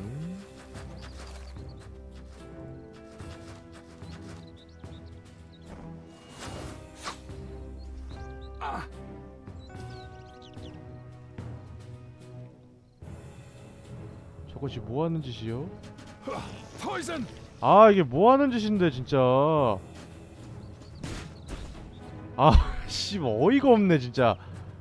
아. 저것이 뭐 하는 짓이요? Poison! 아 이게 뭐 하는 짓인데 진짜. 아 씨 어이가 없네 진짜.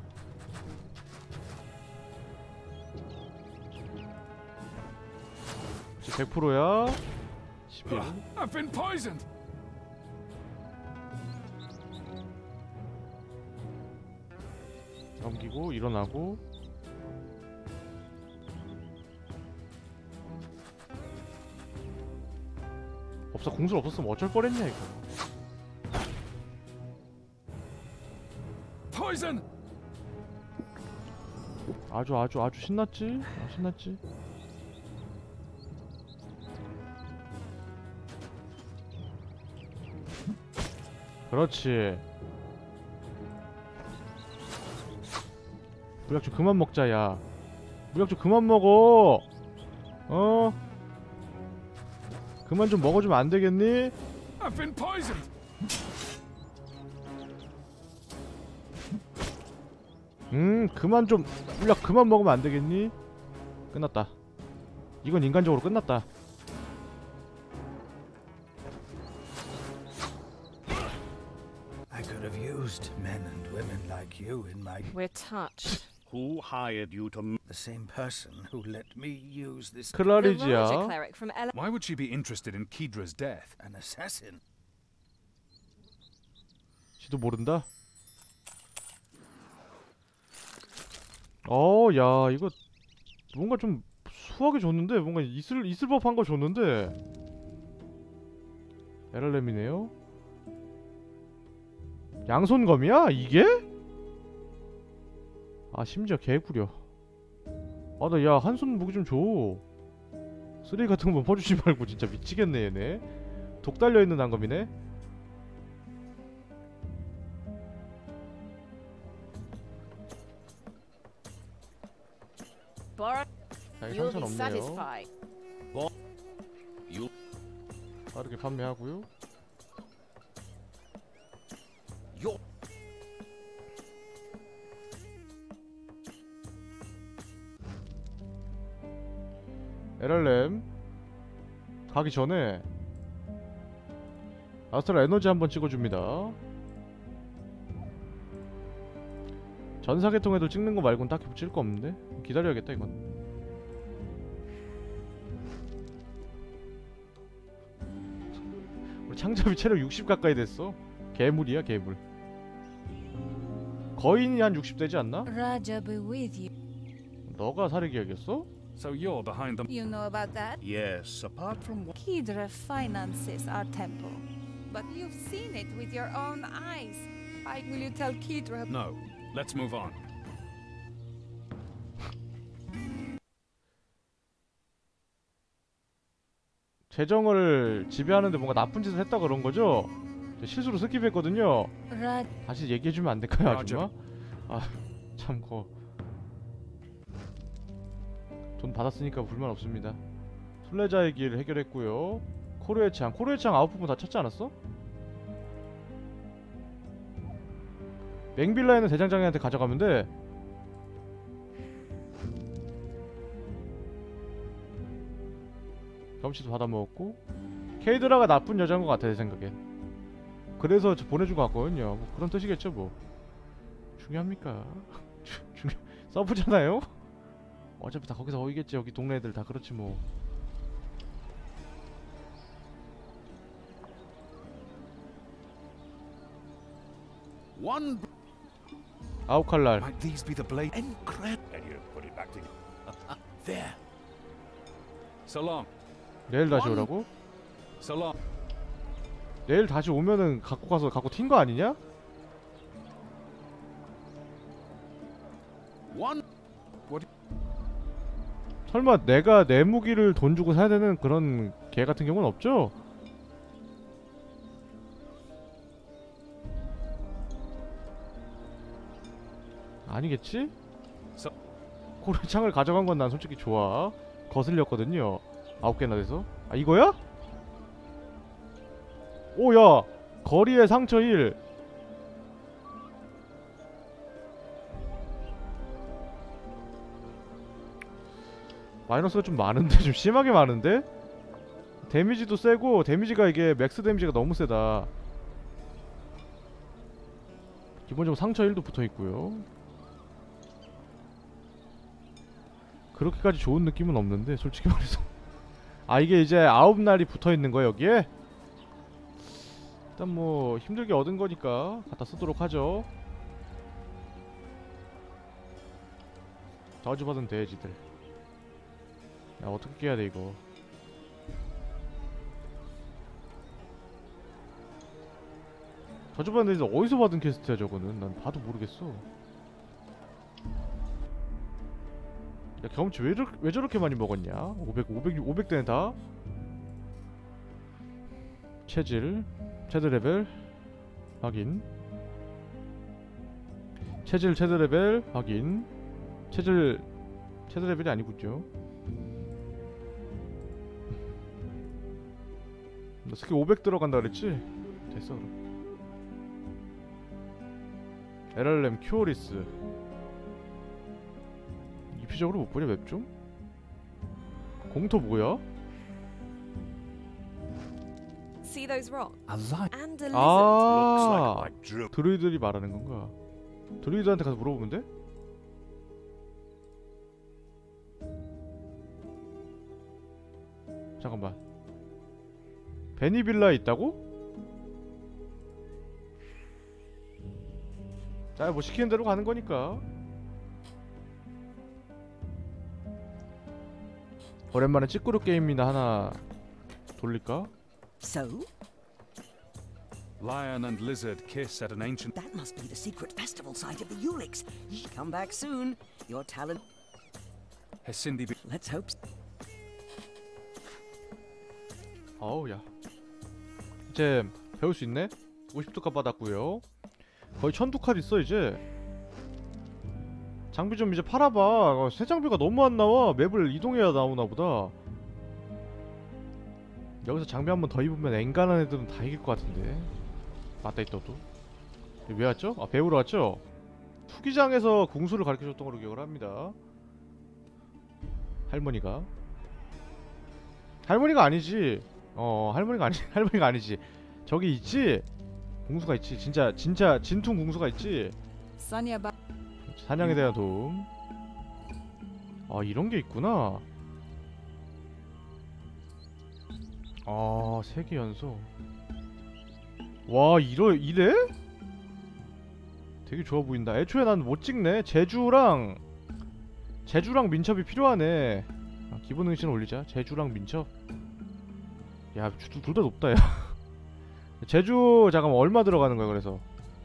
백 퍼센트야. 십일. I've been poisoned! 넘기고 일어나고. 없어. 공술 없었으면 어쩔 뻔했냐 이거. Poison! 아주 아주 아주 신났지? 아, 신났지? 그렇지. 물약 좀 그만 먹자 야. 물약 좀 그만 먹어. 어? 그만 좀 먹어주면 안 되겠니? I've been poisoned! 음 그만 좀 물약 그만 먹으면 안 되겠니? 끝났다. 이건 인간적으로 끝났다. I could have used men and women like you in my... We're touched. Who hired you to... The same person who let me use this... The Raja 클라리지야. cleric from Ele- Why would she be interested in Kedra's death? An assassin. 지도 모른다. 어, 야, 이거 뭔가 좀 수하게 줬는데 뭔가 있을 있을 법한 거 줬는데. 에랄렘이네요. 양손검이야? 이게? 아 심지어 개구려. 아 나 야 한손 무기 좀 줘. 쓰레기 같은 거 퍼주지 말고 진짜 미치겠네 얘네. 독 달려있는 단검이네. Borrow. 자, You'll 상처는 be 없네요. satisfied. 빠르게 판매하고요. Your 엘알엠 가기 전에 아스트랄 에너지 한번 찍어줍니다. 전사계통에도 찍는 거 말고는 딱히 붙일 거 없는데 기다려야겠다 이건. 우리 창잡이 체력 육십 가까이 됐어. 괴물이야 괴물. 거인이 한 육십 되지 않나? Raja be with you. 너가 사례기약이었어? So you're behind the... You know about that? Yes, apart from what? Kidra finances our temple. But you've seen it with your own eyes. Why will you tell Kidra? No. Let's move on. 재정을 지배하는데 뭔가 나쁜 짓을 했다 그런 거죠? 실수로 스킵했거든요. Raj. 다시 얘기해주면 안 될까요, 맞아. 아줌마? 아, 참 거. 돈 받았으니까 불만 없습니다. 순례자의 길 해결했고요. 코르의 창, 코르의 창 아웃부분 다 찾지 않았어? 맹빌라에는 대장장이한테 가져가면 돼. 경험치도 받아먹었고 케이드라가 나쁜 여자인 것 같아 내 생각에. 그래서 저 보내준 것 같거든요. 뭐 그런 뜻이겠죠 뭐. 중요합니까? 중요 서브잖아요? 어차피 다 거기서 어이겠지. 여기 동네 애들 다 그렇지 뭐. One. 아우칼날. Might these be the blade? Incredible. Can you put it back together? There. So long. 내일 다시 오라고? So long. 내일 다시 오면은 갖고 가서 갖고 튄 거 아니냐? One. 설마 내가 내 무기를 돈 주고 사야 되는 그런 개 같은 경우는 없죠? 아니겠지? 서- 고래창을 가져간 건 난 솔직히 좋아. 거슬렸거든요. 아홉 개나 돼서. 아 이거야? 오야! 거리의 상처 일. 마이너스가 좀 많은데? 좀 심하게 많은데? 데미지도 세고 데미지가 이게 맥스 데미지가 너무 세다. 기본적으로 상처 일도 붙어있고요. 그렇게까지 좋은 느낌은 없는데 솔직히 말해서. 아 이게 이제 아홉 날이 붙어있는 거야 여기에? 일단 뭐 힘들게 얻은 거니까 갖다 쓰도록 하죠. 저주받은 돼지들. 야 어떻게 깨야 돼 이거. 저주받은 돼지들 어디서 받은 퀘스트야 저거는. 난 봐도 모르겠어. 야 경험치 왜, 저렇게, 왜 저렇게 많이 먹었냐? 오백, 오백, 오백 대는 다? 체질 체드 레벨 확인. 체질 체드 레벨 확인. 체질 체드 레벨이 아니군요. 너 스킬 오백 들어간다 그랬지? 됐어 그럼. 엘알엠 큐어리스. 입시적으로 못 보냐 맵 좀? 공터 뭐야? See those rocks? A light. And a lizard. 아 Like drill. 드루이들이 말하는 건가? 드루이드한테 가서 물어보면 돼? 잠깐만. 베니빌라에 있다고? 자, 뭐 시키는 대로 가는 거니까. 오랜만에 찌꾸루 게임이나 하나 돌릴까? So, Lion and lizard kiss at an ancient... that must be the secret festival site of the Ulix. Come back soon. Your talent. Hesindi... Let's hope. So. 어우 야 이제 배울 수 있네? 오십 두칸 받았고요. 거의 천두 칸 있어 이제. 장비 좀 이제 팔아봐. 어, 새 장비가 너무 안 나와. 맵을 이동해야 나오나 보다. 여기서 장비 한 번 더 입으면 엔간한 애들은 다 이길 것 같은데. 맞다 있더도. 왜 왔죠? 아 배우러 왔죠? 투기장에서 궁수를 가르쳐줬던 걸로 기억을 합니다. 할머니가. 할머니가 아니지. 어 할머니가 아니 할머니가 아니지. 저기 있지. 공수가 있지. 진짜 진짜 진퉁 공수가 있지. Sonia ba- 사냥에 대한 도움. 아 이런 게 있구나. 아 세계 연속. 와 이러 이래? 되게 좋아 보인다. 애초에 난 못 찍네. 제주랑 제주랑 민첩이 필요하네. 아, 기본 응시는 올리자. 제주랑 민첩. 야 둘 다 높다 야. 제주 잠깐만 얼마 들어가는 거야 그래서.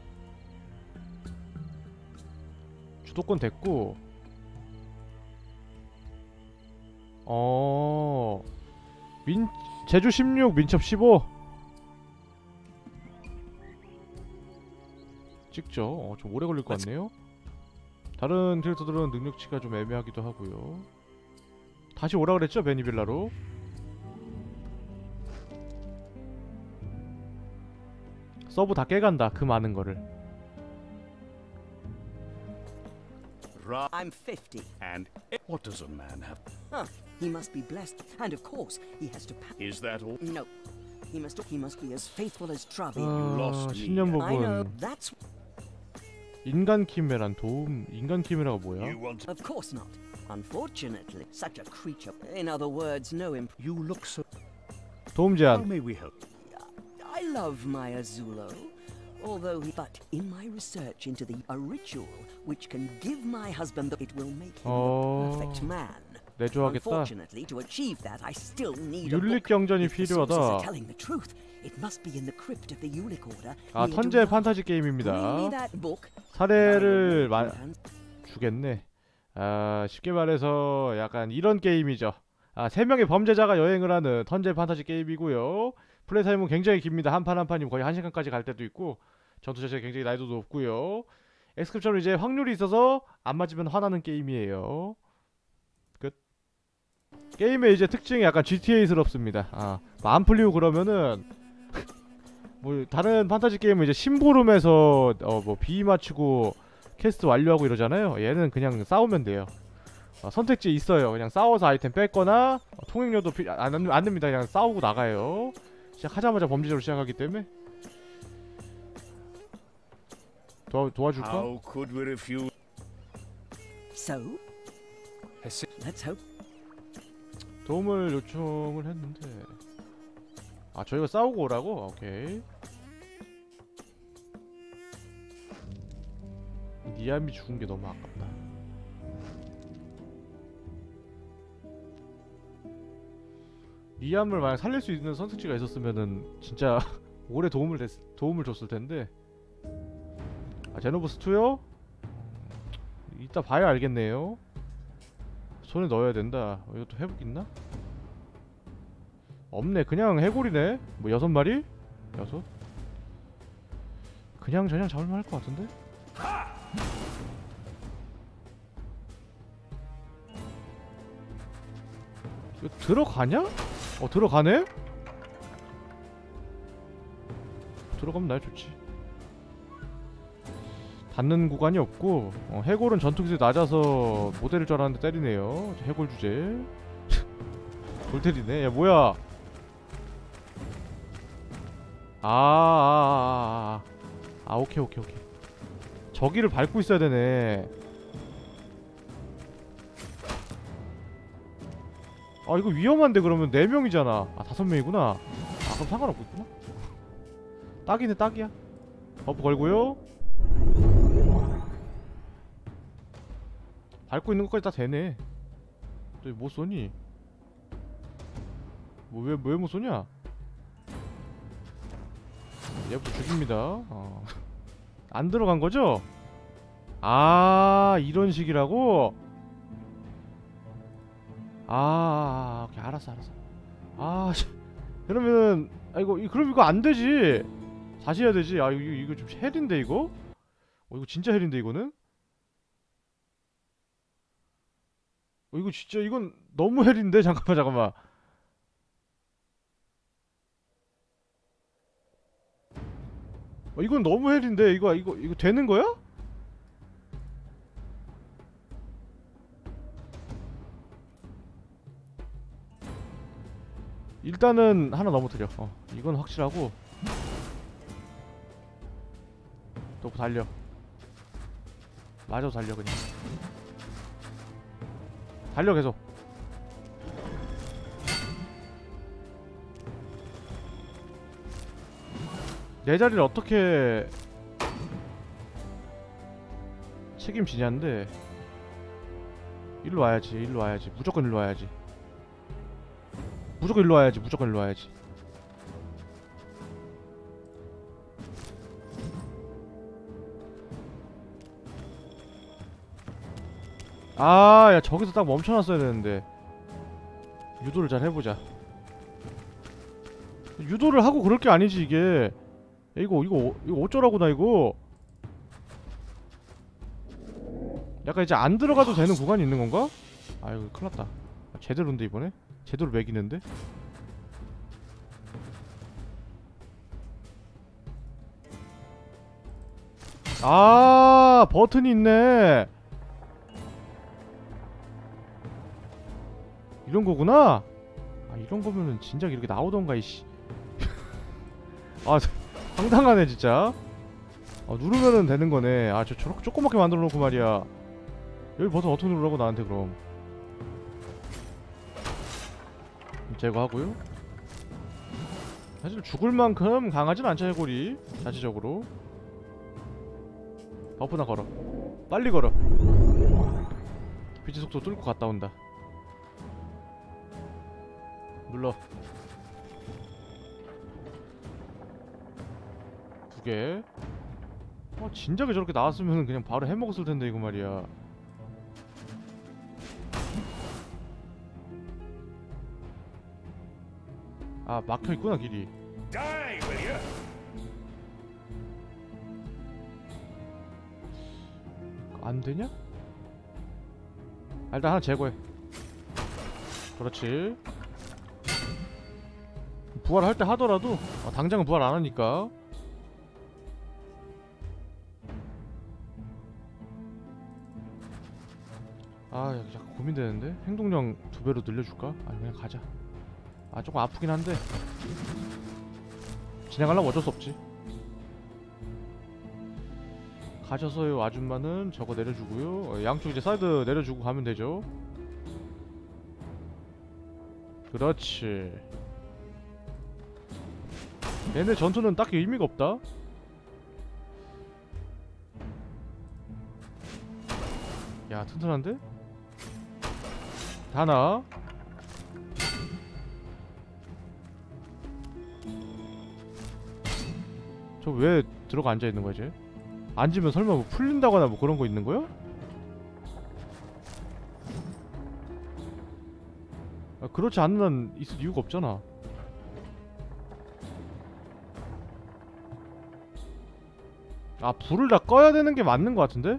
주도권 됐고. 어 민 제주 십육 민첩 십오 찍죠. 어, 좀 오래 걸릴 것 같네요. 다른 캐릭터들은 능력치가 좀 애매하기도 하고요. 다시 오라 그랬죠 베니빌라로. 서브 다 깨간다 그 많은 거를. I'm fifty. And what does a man have? Huh. He must be blessed. And of course, he has to pa- Is that all? No. He must he must be as faithful as Travi. 아, lost me. 신년 I know. 부분 That's 인간 키메란 도움. 인간 키메라가 뭐야? You want of course not. Unfortunately, such a creature. In other words, no imp. You look so. 도움 How 제한. may we help? I love my Azulo. Although he, but in my research into the a ritual which can give my husband the, it will make him 어... a perfect man. 내조하겠다. Unfortunately, to achieve that, I still need a book. 율릭 경전이 If the sources are 필요하다. telling the truth, it must be in the crypt of the Ulic Order. 아 near 턴제 Duval. 판타지 Bring me 게임입니다. that book. 사례를 I will 마... make it 주겠네. 아 쉽게 말해서 약간 이런 게임이죠. 아 세 명의 범죄자가 여행을 하는 턴제 판타지 게임이고요. 플레이 타임은 굉장히 깁니다. 한 판 한 판이 거의 한 시간까지 갈 때도 있고 전투 자체가 굉장히 난이도도 높고요. 엑스크립션은 이제 확률이 있어서 안 맞으면 화나는 게임이에요. 끝. 게임의 이제 특징이 약간 지티에이스럽습니다. 아, 뭐안 풀리고 그러면은 뭐 다른 판타지 게임은 이제 심부름해서 어 뭐 비 맞추고 퀘스트 완료하고 이러잖아요. 얘는 그냥 싸우면 돼요. 어, 선택지 있어요. 그냥 싸워서 아이템 뺐거나 어, 통행료도 피, 안, 안, 안 냅니다. 그냥 싸우고 나가요. 시작하자마자 범죄자로 시작하기 때문에. 도와, 도와줄까? How could we refuse? So, Has let's hope. 도움을 요청을 했는데 아 저희가 싸우고 오라고? 오케이. 니암이 죽은 게 너무 아깝다. 니암을 만약 살릴 수 있는 선택지가 있었으면은 진짜 오래 도움을 됐, 도움을 줬을 텐데. 아 제노버스 투요? 이따 봐야 알겠네요. 손에 넣어야 된다. 어, 이것도 회복 있나? 없네. 그냥 해골이네. 뭐 여섯 마리? 여섯? 그냥 저냥 잡을만 할 것 같은데? 이거 들어가냐? 어 들어가네? 들어가면 날 좋지. 닿는 구간이 없고 어, 해골은 전투기술이 낮아서 못 때릴 줄 알았는데 때리네요. 해골 주제. 골 때리네. 야 뭐야? 아, 아, 아, 아, 아, 오케이, 오케이, 오케이. 저기를 밟고 있어야 되네. 아, 이거 위험한데, 그러면 네 명이잖아. 아, 다섯 명이구나. 아, 그럼 상관없겠구나. 딱이네, 딱이야. 버프 걸고요. 밟고 있는 것까지 다 되네. 너 뭐 쏘니? 뭐, 왜, 왜 못 쏘냐? 얘부터 죽입니다. 어. 안 들어간 거죠? 아 이런 식이라고? 아 오케이 알았어 알았어. 아 그러면은 아 이거 그럼 이거 안 되지. 다시 해야 되지. 아 이거 이거 좀 헬인데 이거? 어 이거 진짜 헬인데 이거는? 어 이거 진짜 이건 너무 헬인데 잠깐만 잠깐만. 어, 이건 너무 헬인데 이거 이거 이거 되는 거야? 일단은 하나 넘어뜨려. 어, 이건 확실하고. 또 달려. 맞아, 달려 그냥. 달려 계속. 내 자리를 어떻게 책임지냐인데. 일로 와야지, 일로 와야지. 무조건 일로 와야지. 무조건 일로 와야지, 무조건 일로 와야지. 아, 야, 저기서 딱 멈춰놨어야 되는데. 유도를 잘 해보자. 유도를 하고 그럴 게 아니지, 이게. 야, 이거, 이거, 이거 어쩌라고, 나 이거. 약간 이제 안 들어가도 되는 구간이 있는 건가? 아이고, 큰일 났다. 제대로인데, 이번에? 제대로 매기는데? 아, 버튼이 있네. 이런 거구나? 아, 이런 거면은 진작 이렇게 나오던가, 이씨. 아, 황당하네, 진짜. 아, 누르면은 되는 거네. 아, 저 저렇게 조그맣게 만들어 놓고 말이야. 여기 버튼 어떻게 누르라고, 나한테, 그럼. 제거하고요. 사실 죽을 만큼 강하진 않죠, 해골이. 자체적으로. 버프나 걸어. 빨리 걸어. 빛의 속도 뚫고 갔다 온다. 눌러. 두 개. 어, 진작에 저렇게 나왔으면 그냥 바로 해먹었을 텐데, 이거 말이야. 아, 막혀있구나, 길이. Die, will you? 안 되냐? 아, 일단 하나 제거해. 그렇지. 부활할 때 하더라도 아, 당장은 부활 안 하니까. 아, 약간 고민되는데? 행동량 두 배로 늘려줄까? 아니, 그냥 가자. 아, 조금 아프긴 한데 진행하려면 어쩔 수 없지. 가셔서요, 아줌마는 저거 내려주고요. 어, 양쪽 이제 사이드 내려주고 가면 되죠. 그렇지. 얘네 전투는 딱히 의미가 없다. 야, 튼튼한데? 하나. 저 왜 들어가 앉아있는 거야, 쟤? 앉으면 설마 뭐 풀린다거나 뭐 그런 거 있는 거야? 아, 그렇지 않는 한 있을 이유가 없잖아. 아, 불을 다 꺼야 되는 게 맞는 거 같은데?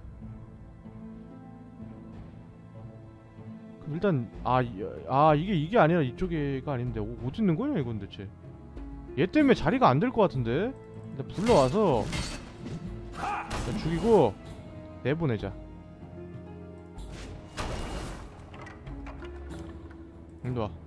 그럼 일단 아, 이, 아 이게 이게 아니라 이쪽에가 아닌데 어, 어디 있는 거냐 이건 대체? 얘 때문에 자리가 안 될 것 같은데? 일단 불러와서 일단 죽이고 내보내자. 일로 와.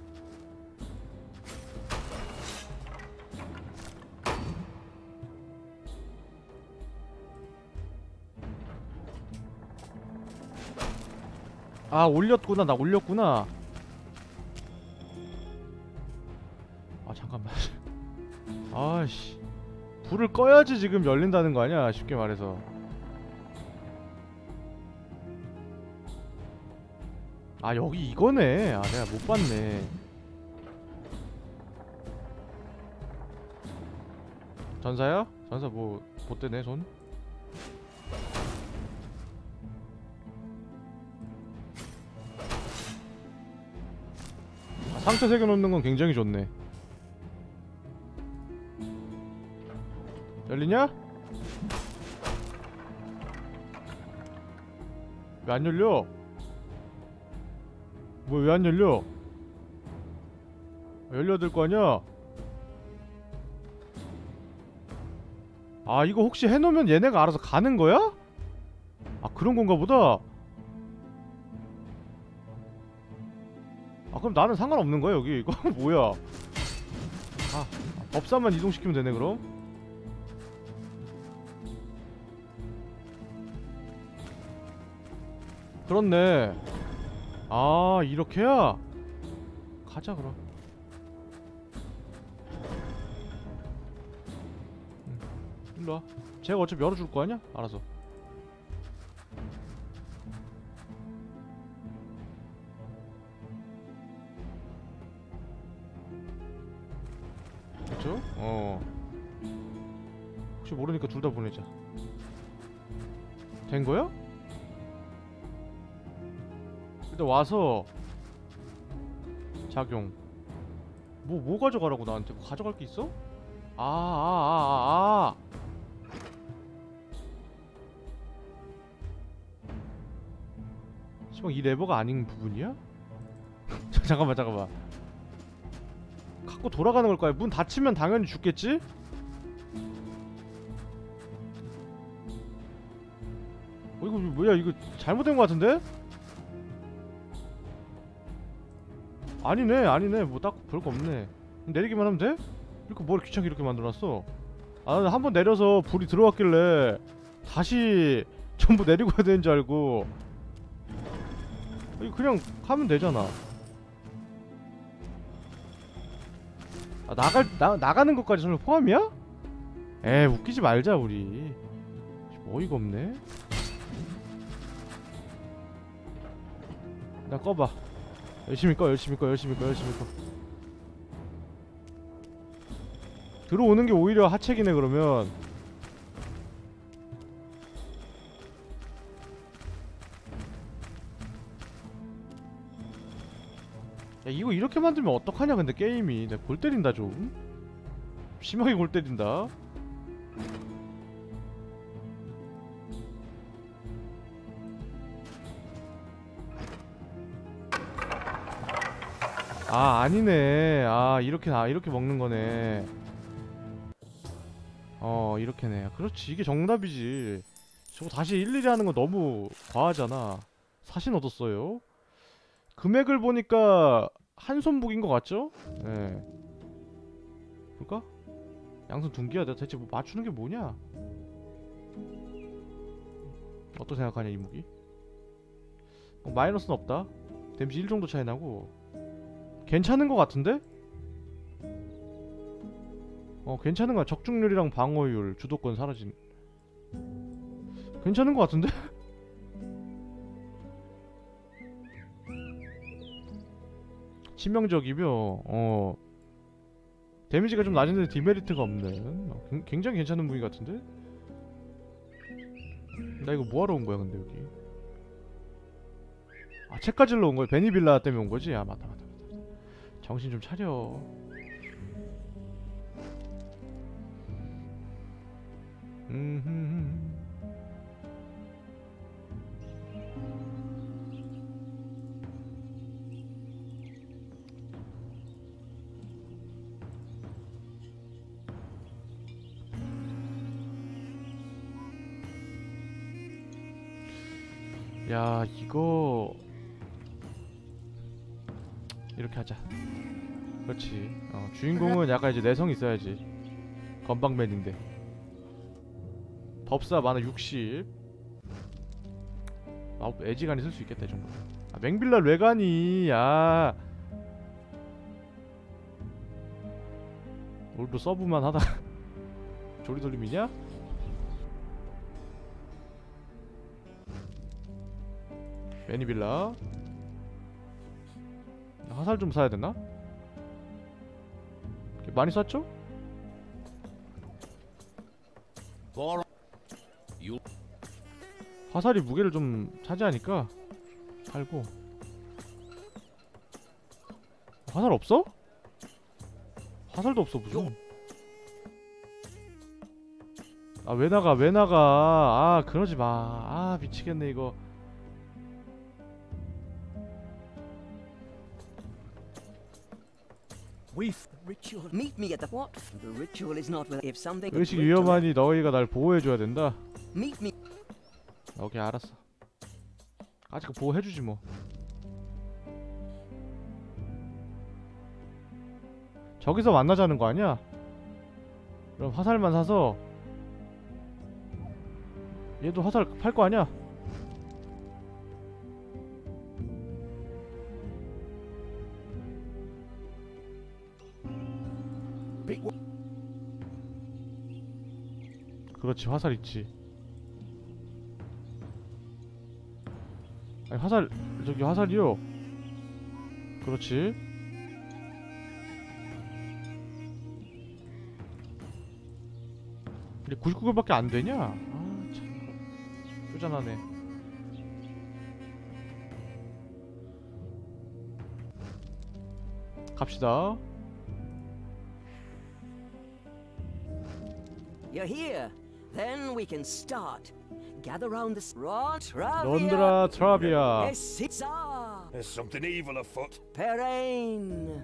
아, 올렸구나. 나 올렸구나. 아, 잠깐만. 아씨, 불을 꺼야지 지금 열린다는 거 아니야, 쉽게 말해서. 아, 여기 이거네. 아, 내가 못 봤네. 전사야? 전사 뭐 못 되네, 손? 아, 상처 새겨놓는 건 굉장히 좋네. 열리냐? 왜 안 열려? 뭐 왜 안 열려? 열려야 될 거 아니야? 아, 이거 혹시 해놓으면 얘네가 알아서 가는 거야? 아, 그런 건가 보다. 아 그럼 나는 상관없는 거야 여기? 이거 뭐야? 아 법사만 이동시키면 되네 그럼? 그렇네. 아 이렇게야? 가자 그럼. 응. 일로와. 제가 어차피 열어줄 거 아니야? 알아서. 그쵸? 어. 혹시 모르니까 둘 다 보내자. 된 거야? 일단 와서 작용. 뭐, 뭐 가져가라고 나한테? 뭐 가져갈 게 있어? 아, 아, 아, 아, 아. 씨발, 이 레버가 아닌 부분이야? 잠깐만, 잠깐만. 갖고 돌아가는 걸 거야. 문 닫히면 당연히 죽겠지? 어, 이거 뭐야? 이거 잘못된 거 같은데? 아니네 아니네 뭐 딱 별거 없네. 내리기만 하면 돼? 이렇게 뭘 귀찮게 이렇게 만들어놨어. 아 나 한 번 내려서 불이 들어왔길래 다시 전부 내리고 해야 되는 줄 알고. 이거 그냥 하면 되잖아. 아 나갈 나, 나가는 것까지 설마 포함이야? 에 웃기지 말자 우리. 어이가 없네. 나 꺼봐. 열심히 꺼 열심히 꺼 열심히 꺼 열심히 꺼. 들어오는 게 오히려 하책이네 그러면. 야 이거 이렇게 만들면 어떡하냐 근데 게임이. 내가 골 때린다 좀. 심하게 골 때린다. 아 아니네. 아 이렇게 아 이렇게 먹는 거네. 어 이렇게네. 그렇지 이게 정답이지. 저거 다시 일일이 하는 거 너무 과하잖아. 사신 얻었어요. 금액을 보니까 한손북인 것 같죠? 예. 네. 볼까? 양손 둔기야. 내가 대체 뭐 맞추는 게 뭐냐? 어떻게 생각하냐 이 무기? 어, 마이너스는 없다. 데미지 일 정도 차이 나고. 괜찮은 것 같은데? 어 괜찮은 거야. 적중률이랑 방어율, 주도권 사라진. 괜찮은 것 같은데? 치명적이며 어 데미지가 좀 낮은데 디메리트가 없는. 어, 굉장히 괜찮은 무기 같은데? 나 이거 뭐하러 온 거야 근데 여기? 아 책 가지러 온 거야? 베니빌라 때문에 온 거지? 아 맞다 맞다. 정신 좀 차려. 음흠. 야 이거 이렇게 하자. 그렇지. 어, 주인공은 약간 이제 내성이 있어야지. 건방맨인데. 법사 만화 육십. 아, 애지간히 쓸 수 있겠다 이 정도. 아, 맹빌라 왜 가니? 야. 오늘도 서브만 하다. 조리돌림이냐? 베니빌라. 화살 좀 사야 되나? 많이 쐈죠? 화살이 무게를 좀 차지하니까 팔고. 화살 없어? 화살도 없어 무슨. 아 왜 나가 왜 나가. 아 그러지마. 아 미치겠네 이거. Ritual. Meet me at the what? The ritual is not if something. 의식 위험하니 너희가 날 보호해줘야 된다. Meet me. 오케이 알았어. 아직 보호해주지 뭐. 저기서 만나자는 거 아니야? 그럼 화살만 사서 얘도 화살 팔 거 아니야? 그렇지, 화살 있지. 아니 화살, 저기 화살이요. 그렇지. 근데 구십구 개밖에 안 되냐? 아 참, 쪼잔하네. 갑시다. You're here. Then we can start. Gather round this Ron Travia. 론드라 트라비아. Essitza. There's something evil afoot. Perain.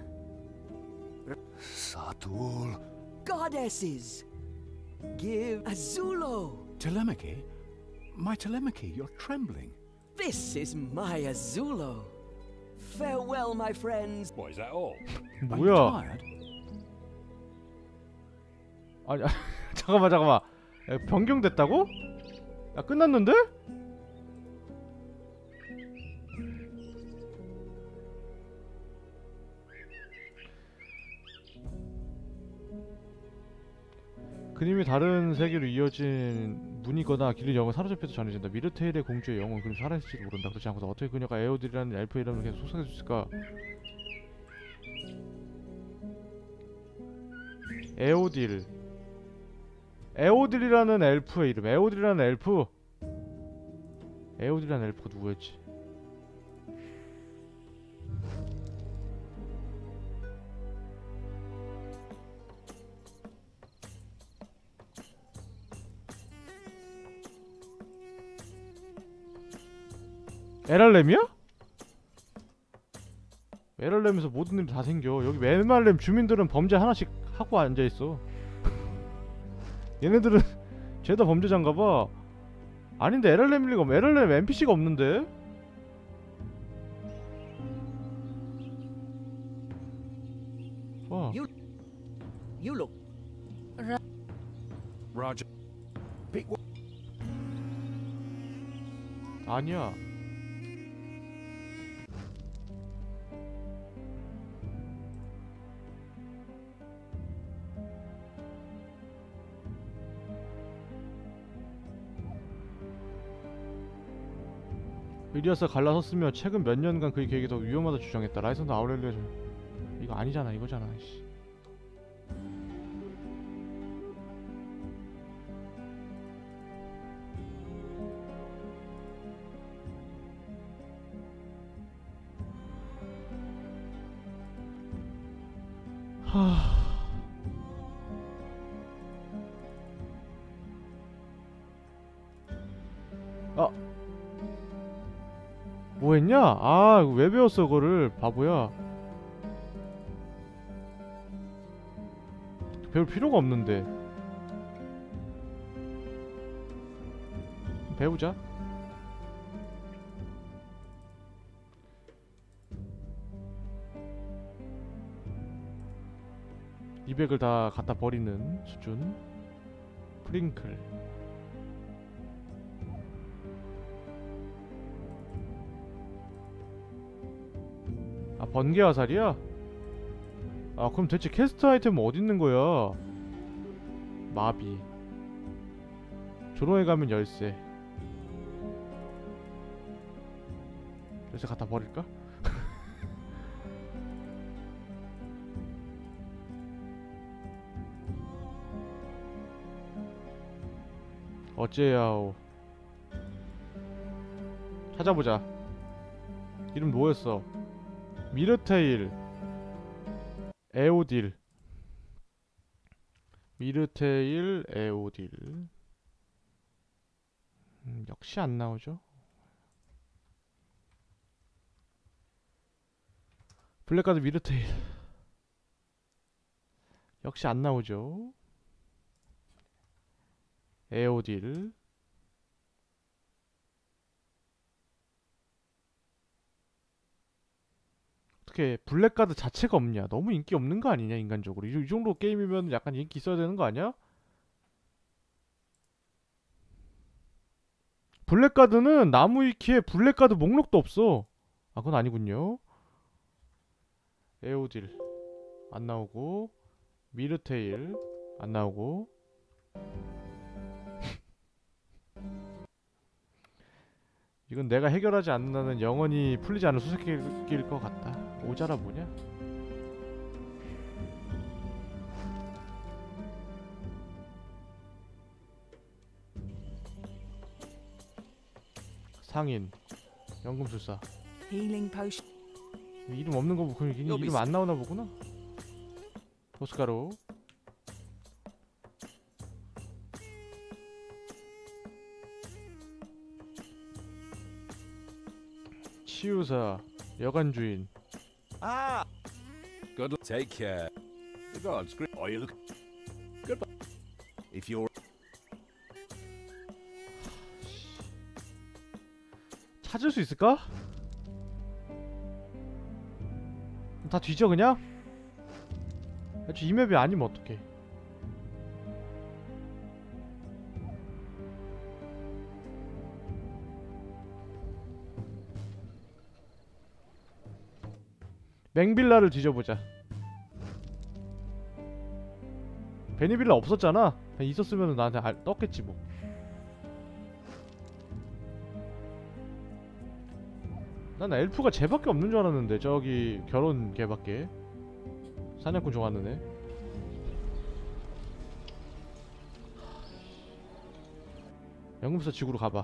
Satul. Goddesses. Give Azulo. Telemachy? My Telemachy, you're trembling. This is my Azulo. Farewell, my friends. What, is that all? Are you 뭐야? tired? 아니 잠깐만 잠깐만. 야, 변경됐다고? 야 끝났는데? 그림이 다른 세계로 이어진 문이거나 길을 영어 사로잡혀서 전해진다. 미르테일의 공주의 영혼 그림 살아있을지도 모른다. 그렇지 않고서 어떻게 그녀가 에오딜이라는 엘프 이름을 계속 속삭일 수 있을까? 에오딜 에오딜이라는 엘프의 이름. 에오딜이라는 엘프. 에오딜이라는 엘프가 누구였지? 에랄렘이야? 에랄렘에서 모든 일이 다 생겨. 여기 에랄렘 주민들은 범죄 하나씩 하고 앉아있어. 얘네들은 죄다 범죄자인가봐. 아닌데 에랄렘일 리가 없. 에랄렘 엔피씨가 없는데? 와. You, you look. Roger. 아니야. 이리아스 갈라섰으며 최근 몇 년간 그의 계획이 더 위험하다 주장했다. 라이선도 아우렐리아 좀 이거 아니잖아. 이거잖아. 씨. 하... 아 뭐했냐? 아 왜 배웠어 그거를. 바보야. 배울 필요가 없는데. 배우자. 이백을 다 갖다 버리는 수준. 프링클. 아 번개 화살이야? 아 그럼 대체 캐스트 아이템은 어디 있는 거야? 마비. 조롱에 가면 열쇠. 열쇠 갖다 버릴까? 어째야오. 찾아보자. 이름 뭐였어? 미르테일 에오딜. 미르테일 에오딜. 음, 역시 안 나오죠. 블랙가드 미르테일. 역시 안 나오죠. 에오딜. 어떻게 어떻게 블랙가드 자체가 없냐? 너무 인기 없는 거 아니냐 인간적으로. 이, 이 정도 게임이면 약간 인기 있어야 되는 거 아니야? 블랙가드는 나무 위키에 블랙가드 목록도 없어. 아 그건 아니군요. 에오딜 안 나오고, 미르테일 안 나오고. 이건 내가 해결하지 않는다는 영원히 풀리지 않을 수수께끼일 것 같다. 오자라 뭐냐? 상인 연금술사. Healing potion. 이름 없는 거 보고 이름 이름 안 나오나 보구나. 보스가루. 치유사, 여관주인. Ah! Good luck. Take care. The gods grant oil. Goodbye. If you're 찾을 수 있을까? 다 뒤져 그냥? 애초에 이 맵이 아니면 어떡해. 맹빌라를 뒤져보자. 베니빌라 없었잖아. 그냥 있었으면 나한테 알, 떴겠지 뭐. 난 엘프가 쟤밖에 없는 줄 알았는데. 저기 결혼 걔밖에. 사냥꾼 좋아하는 애. 연금술사 지구로 가봐.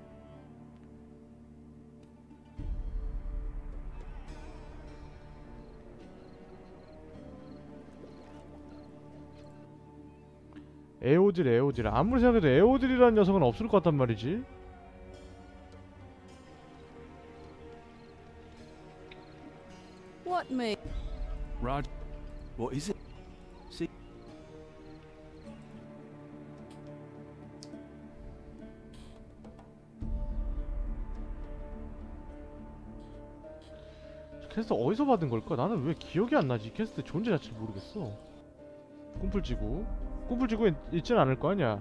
에오딜 에오딜. 아무리 생각해도 에오딜이라는 녀석은 없을 것 같단 말이지. What may? Rod, what is it? See, 퀘스트 어디서 받은 걸까? 나는 왜 기억이 안 나지? 퀘스트 존재 자체를 모르겠어. 꿈풀지구. 꿈풀지구에 있진 않을 거 아니야.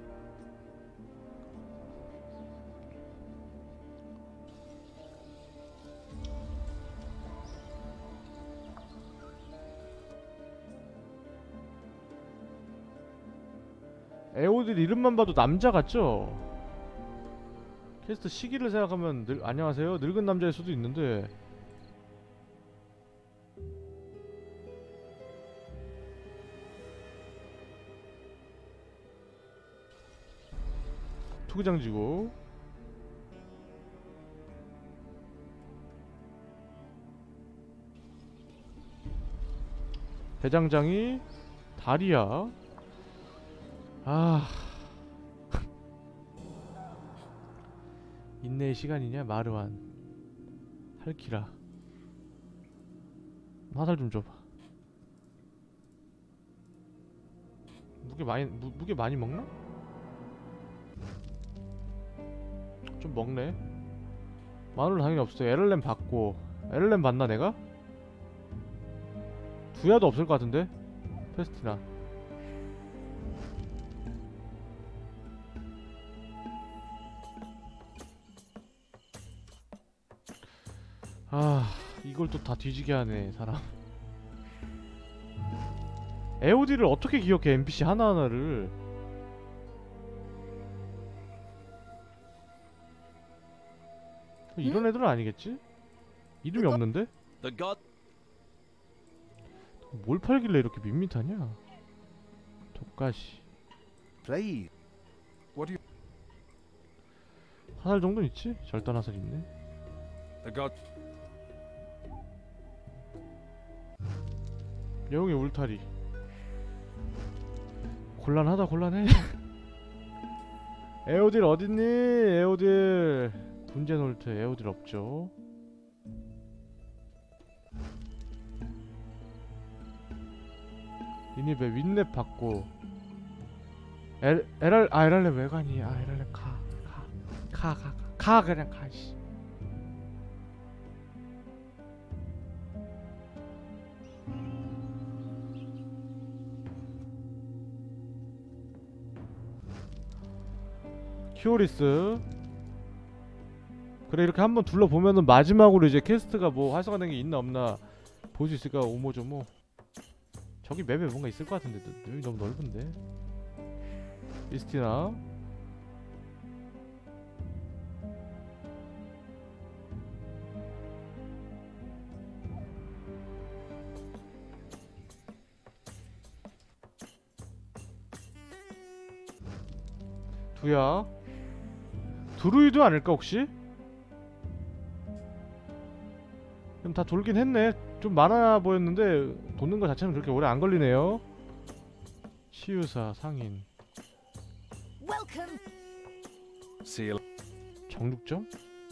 에오딜 이름만 봐도 남자 같죠? 퀘스트 시기를 생각하면 늙, 안녕하세요? 늙은 남자일 수도 있는데. 투기장지구. 대장장이 다리야. 아 인내의 시간이냐? 마르완 할키라. 화살 좀 줘봐. 무게 많이 무, 무게 많이 먹나? 좀 먹네. 마늘 당연히 없어. 엘엘엠 받고. 엘엘엠 받나 내가? 두야도 없을 것 같은데? 페스티나. 아 이걸 또 다 뒤지게 하네 사람. 에오디를 어떻게 기억해? 엔피씨 하나하나를. 이런 애들은 아니겠지? 이름이 없는데? the god. 뭘 팔길래 이렇게 밋밋하냐? 독가시. Please. What do you? 화살 정도는 있지? 절단 화살 있네. The god. 여웅의 울타리. 곤란하다 곤란해. 에오딜 어딨니? 에오딜. 분재놀트 에오딜 없죠. 리니베 윈랩 받고. 엘, 에랄, 아 에랄렘 왜 가니? 아 에랄렘 가. 가. 가, 가, 가. 가 그냥 가, 씨. 퓨어리스. 그래, 이렇게 한번 둘러보면은 마지막으로 이제 퀘스트가 뭐 활성화된 게 있나 없나 볼 수 있을까. 오모조모. 저기 맵에 뭔가 있을 것 같은데 여기 너무 넓은데. 이스티나. 두야. 두루이도 아닐까 혹시? 그럼 다 돌긴 했네. 좀 많아 보였는데 돕는 거 자체는 그렇게 오래 안 걸리네요. 치유사 상인. Welcome. Seal. 정육점?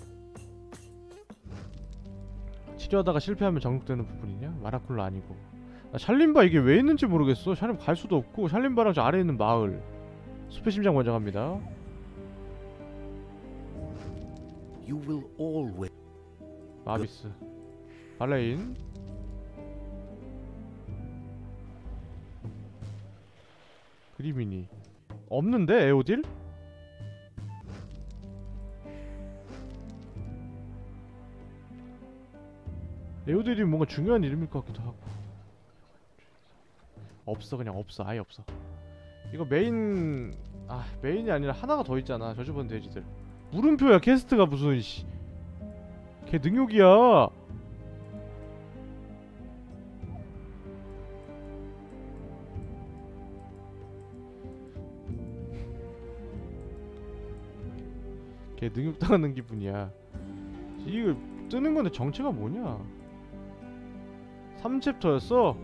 치료하다가 실패하면 정육되는 부분이냐? 마라쿨라 아니고. 아, 샬림바 이게 왜 있는지 모르겠어. 샬림 갈 수도 없고. 샬림바랑 저 아래에 있는 마을. 숲의 심장 먼저 갑니다. You will always. 마비스. 발레인. 그리미니. 없는데 에오딜? 에오딜이 뭔가 중요한 이름일 것 같기도 하고. 없어. 그냥 없어. 아예 없어. 이거 메인... 아 메인이 아니라 하나가 더 있잖아. 저주받은 돼지들. 물음표야. 퀘스트가 무슨 씨. 걔 능욕이야. 걔 능욕당하는 기분이야. 이거 뜨는 건데 정체가 뭐냐? 삼 챕터였어?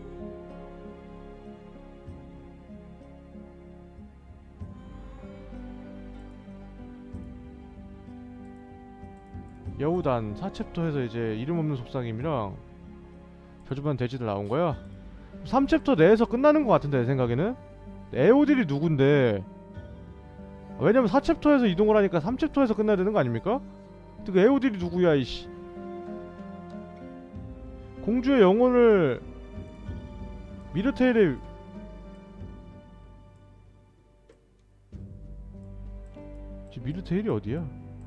여우단 사 챕터에서 이제 이름 없는 속삭임이랑 저주받은 돼지들 나온 거야? 삼 챕터 내에서 끝나는 것 같은데 내 생각에는? 에오딜이 누군데? 왜냐면 사 챕터에서 이동을 하니까 삼 챕터에서 끝나야 되는 거 아닙니까? 그 에오딜이 누구야 이씨. 공주의 영혼을 미르테일에 지금 미르테일이 어디야?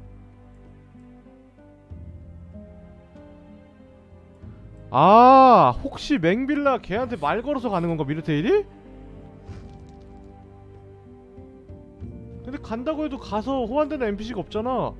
아 혹시 맹빌라 걔한테 말 걸어서 가는 건가 미르테일이? 근데 간다고 해도 가서 호환되는 엔피씨가 없잖아.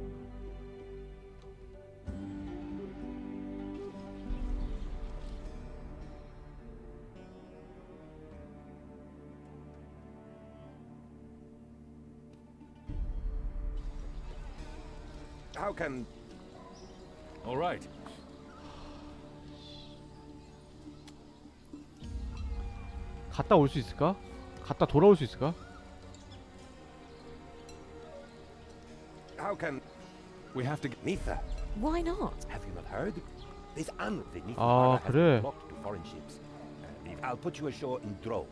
How can... All right. 갔다 올 수 있을까? 갔다 돌아올 수 있을까? How can... We have to get Nitha, Why not? have you not heard? This Anne of the Nitha 아, has been 그래. blocked to foreign ships. Uh, if- I'll put you ashore in Dro.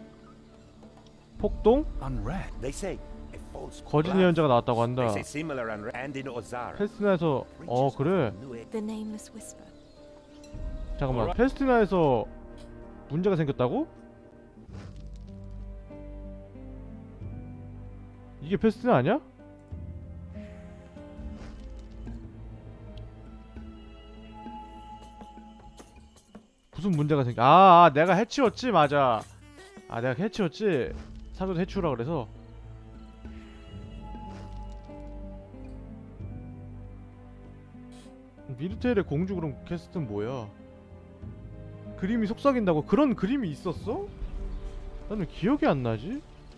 폭동? unread. They say a false 거짓 prophet. 예언자가 나왔다고 한다. They say similar and, and in Ozara. 페스티나에서 어 그래? The nameless whisper. 잠깐만 Alright. 페스티나에서 문제가 생겼다고? 이게 페스티나 아니야? 무슨 문제가 생겨? 아, 아 내가 해치웠지 맞아. 아 내가 해치웠지. 사교도 해치우라 그래서. 미르테일의 공주 그럼 캐스트는 뭐야? 그림이 속삭인다고? 그런 그림이 있었어? 나는 기억이 안 나지?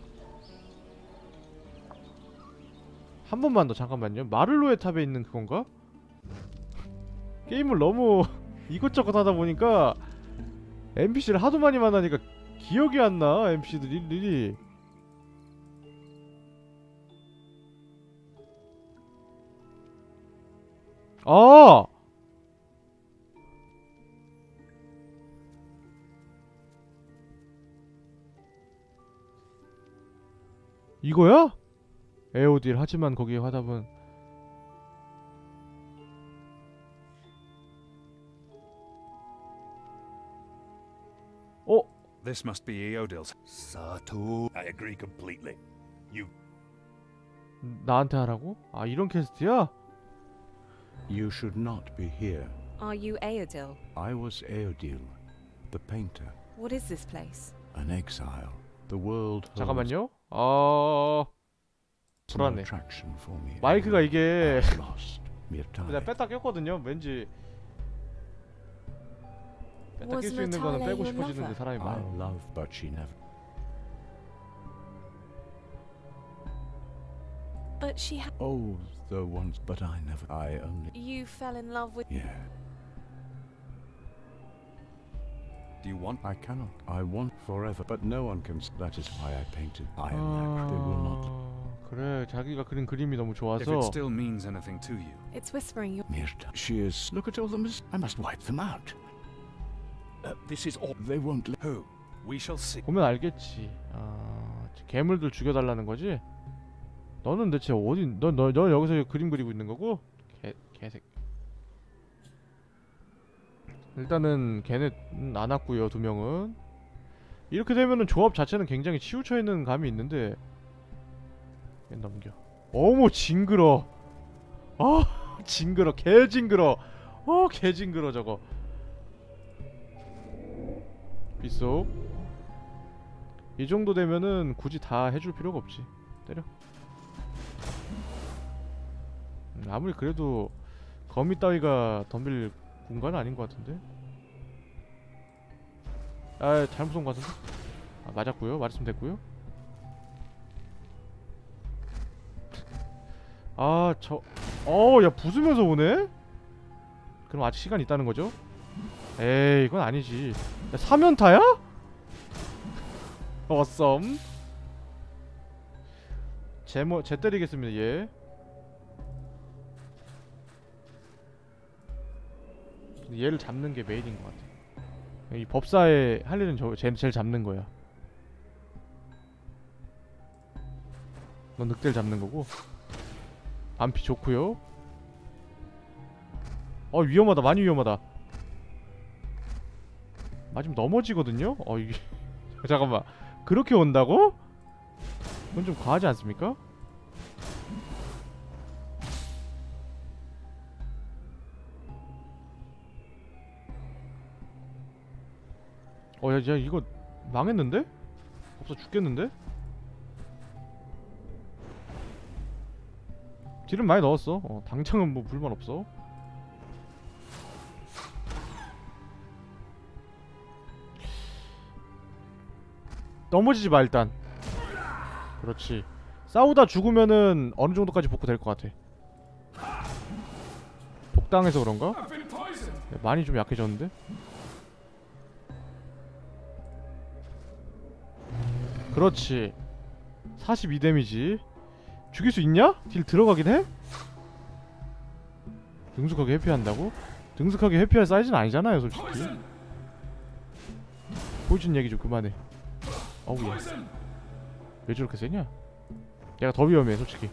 한 번만 더 잠깐만요. 마를로의 탑에 있는 그건가? 게임을 너무 이것저것 하다 보니까 엔피씨를 하도 많이 만나니까 기억이 안 나. 엔피씨들이 일일이. 아! 이거야? 에오딜. 하지만 거기에 화답은 어? This must be Eodil's. Satu. I agree completely. You 나한테 하라고? 아 이런 퀘스트야? You should not be here. Are you Aodil? I was Eodil, the painter, What is this place? an exile. The world holds 잠깐만요. 어... no 불안해. attraction for me. 마이크가 이게 I've lost Mirtai. 내가 뺐다 꼈거든요. 왠지 뺐다 낄 수 Was 있는 거는 Natalia 빼고 your 싶어지는데 lover? 사람이 I 많아. love, but she never. But she ha- Oh, the ones, but I never. I only. You fell in love with... Yeah. Do you want? I cannot. I want forever, but no one can. s- That is why I painted. I am naturally will not. 아... 그래 자기가 그린 그림이 너무 If 좋아서 it still means anything to you. It's whispering your... Mirta. She is. Look at all the mis. I must wipe them out. Uh, this is all. They won't. Li- Who? We shall see. 보면 알겠지. 아... 괴물들 죽여달라는 거지? 너는 대체 어디 너, 너, 너 여기서 그림 그리고 있는 거고? 개, 개색 일단은 걔네 음, 안 왔고요 두 명은. 이렇게 되면은 조합 자체는 굉장히 치우쳐 있는 감이 있는데 얘 넘겨. 어머 징그러. 아 징그러 개 징그러. 어 개 징그러 저거. 빗속 이 정도 되면은 굳이 다 해줄 필요가 없지. 때려. 음, 아무리 그래도 거미 따위가 덤빌 공간은 아닌 것 같은데. 아 잘못 쏜 것 같은데. 아, 맞았고요. 맞았으면 됐고요. 아 저 어 야 부수면서 오네? 그럼 아직 시간 있다는 거죠? 에이 이건 아니지. 야, 사면타야? 어썸. 제모 제 때리겠습니다 얘. 얘를 잡는 게 메인인 것 같아. 이 법사의 할 일은 저 제, 제일 잡는 거야. 넌 늑대를 잡는 거고. 안피 좋고요. 어 위험하다. 많이 위험하다. 맞으면 넘어지거든요. 어 이게 잠깐만 그렇게 온다고? 그건 좀 과하지 않습니까? 어, 야, 야, 이거 망했는데? 없어 죽겠는데? 딜은 많이 넣었어. 어, 당장은 뭐 불만 없어. 넘어지지 마 일단. 그렇지. 싸우다 죽으면은 어느 정도까지 복구 될 것 같아. 독당해서 그런가? 네, 많이 좀 약해졌는데? 그렇지. 사십이 데미지. 죽일 수 있냐? 딜 들어가긴 해? 능숙하게 회피한다고? 능숙하게 회피할 사이즈는 아니잖아요 솔직히. 포이즌 얘기 좀 그만해. 어우 야. 왜 저렇게 세냐? 얘가 더 위험해 솔직히.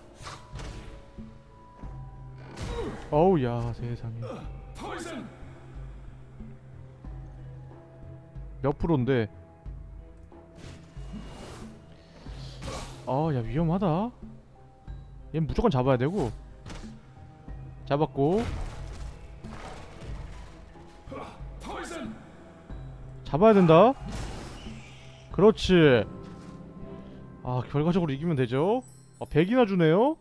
어우 야 세상에. 몇 프로인데? 아 야 위험하다. 얘는 무조건 잡아야 되고. 잡았고. 잡아야 된다. 그렇지. 아 결과적으로 이기면 되죠. 아 백이나 주네요.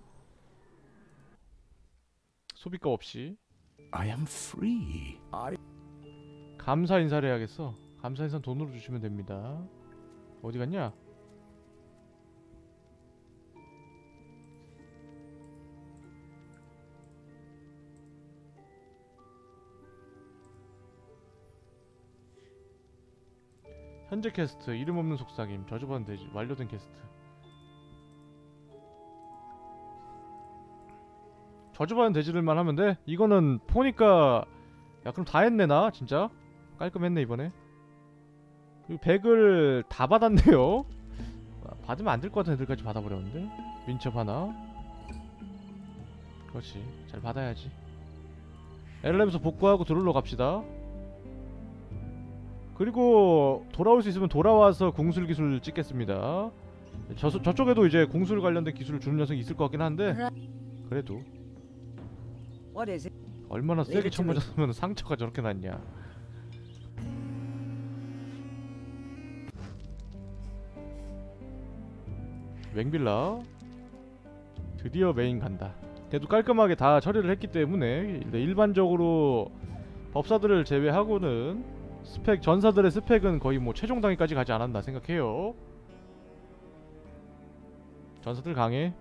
소비값 없이. I am free. I. 감사 인사를 해야겠어. 감사 인사는 돈으로 주시면 됩니다. 어디 갔냐? 현재 퀘스트 이름 없는 속삭임 저주받은 돼지 완료된 퀘스트. 저주받은 돼지들만 하면 돼? 이거는 보니까 야 그럼 다 했네 나 진짜 깔끔했네 이번에. 그리고 백을 다 받았네요. 받으면 안 될 것 같은 애들까지 받아버렸는데. 민첩 하나. 그렇지 잘 받아야지. 엘렘에서 복구하고 드롤로 갑시다. 그리고 돌아올 수 있으면 돌아와서 궁술 기술 찍겠습니다. 저, 저쪽에도 이제 공술 관련된 기술을 주는 녀석이 있을 것 같긴 한데 그래도 What is it? 얼마나 세게 쳐 맞았으면 상처가 저렇게 났냐. 맹빌라 드디어 메인 간다. 그래도 깔끔하게 다 처리를 했기 때문에 일반적으로 법사들을 제외하고는 스펙 전사들의 스펙은 거의 뭐 최종 단위까지 가지 않았나 생각해요. 전사들 강해.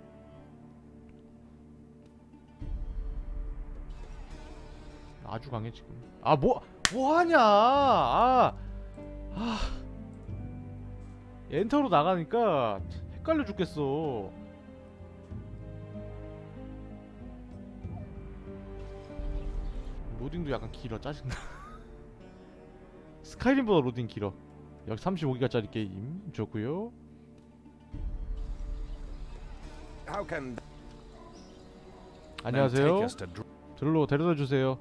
아주 강해 지금. 아 뭐 뭐하냐. 아, 아 엔터로 나가니까 헷갈려 죽겠어. 로딩도 약간 길어. 짜증나. 스카이림보다 로딩 길어. 여기 삼십오 기가짜리 게임 좋고요. How can 안녕하세요. 들로 데려다 주세요.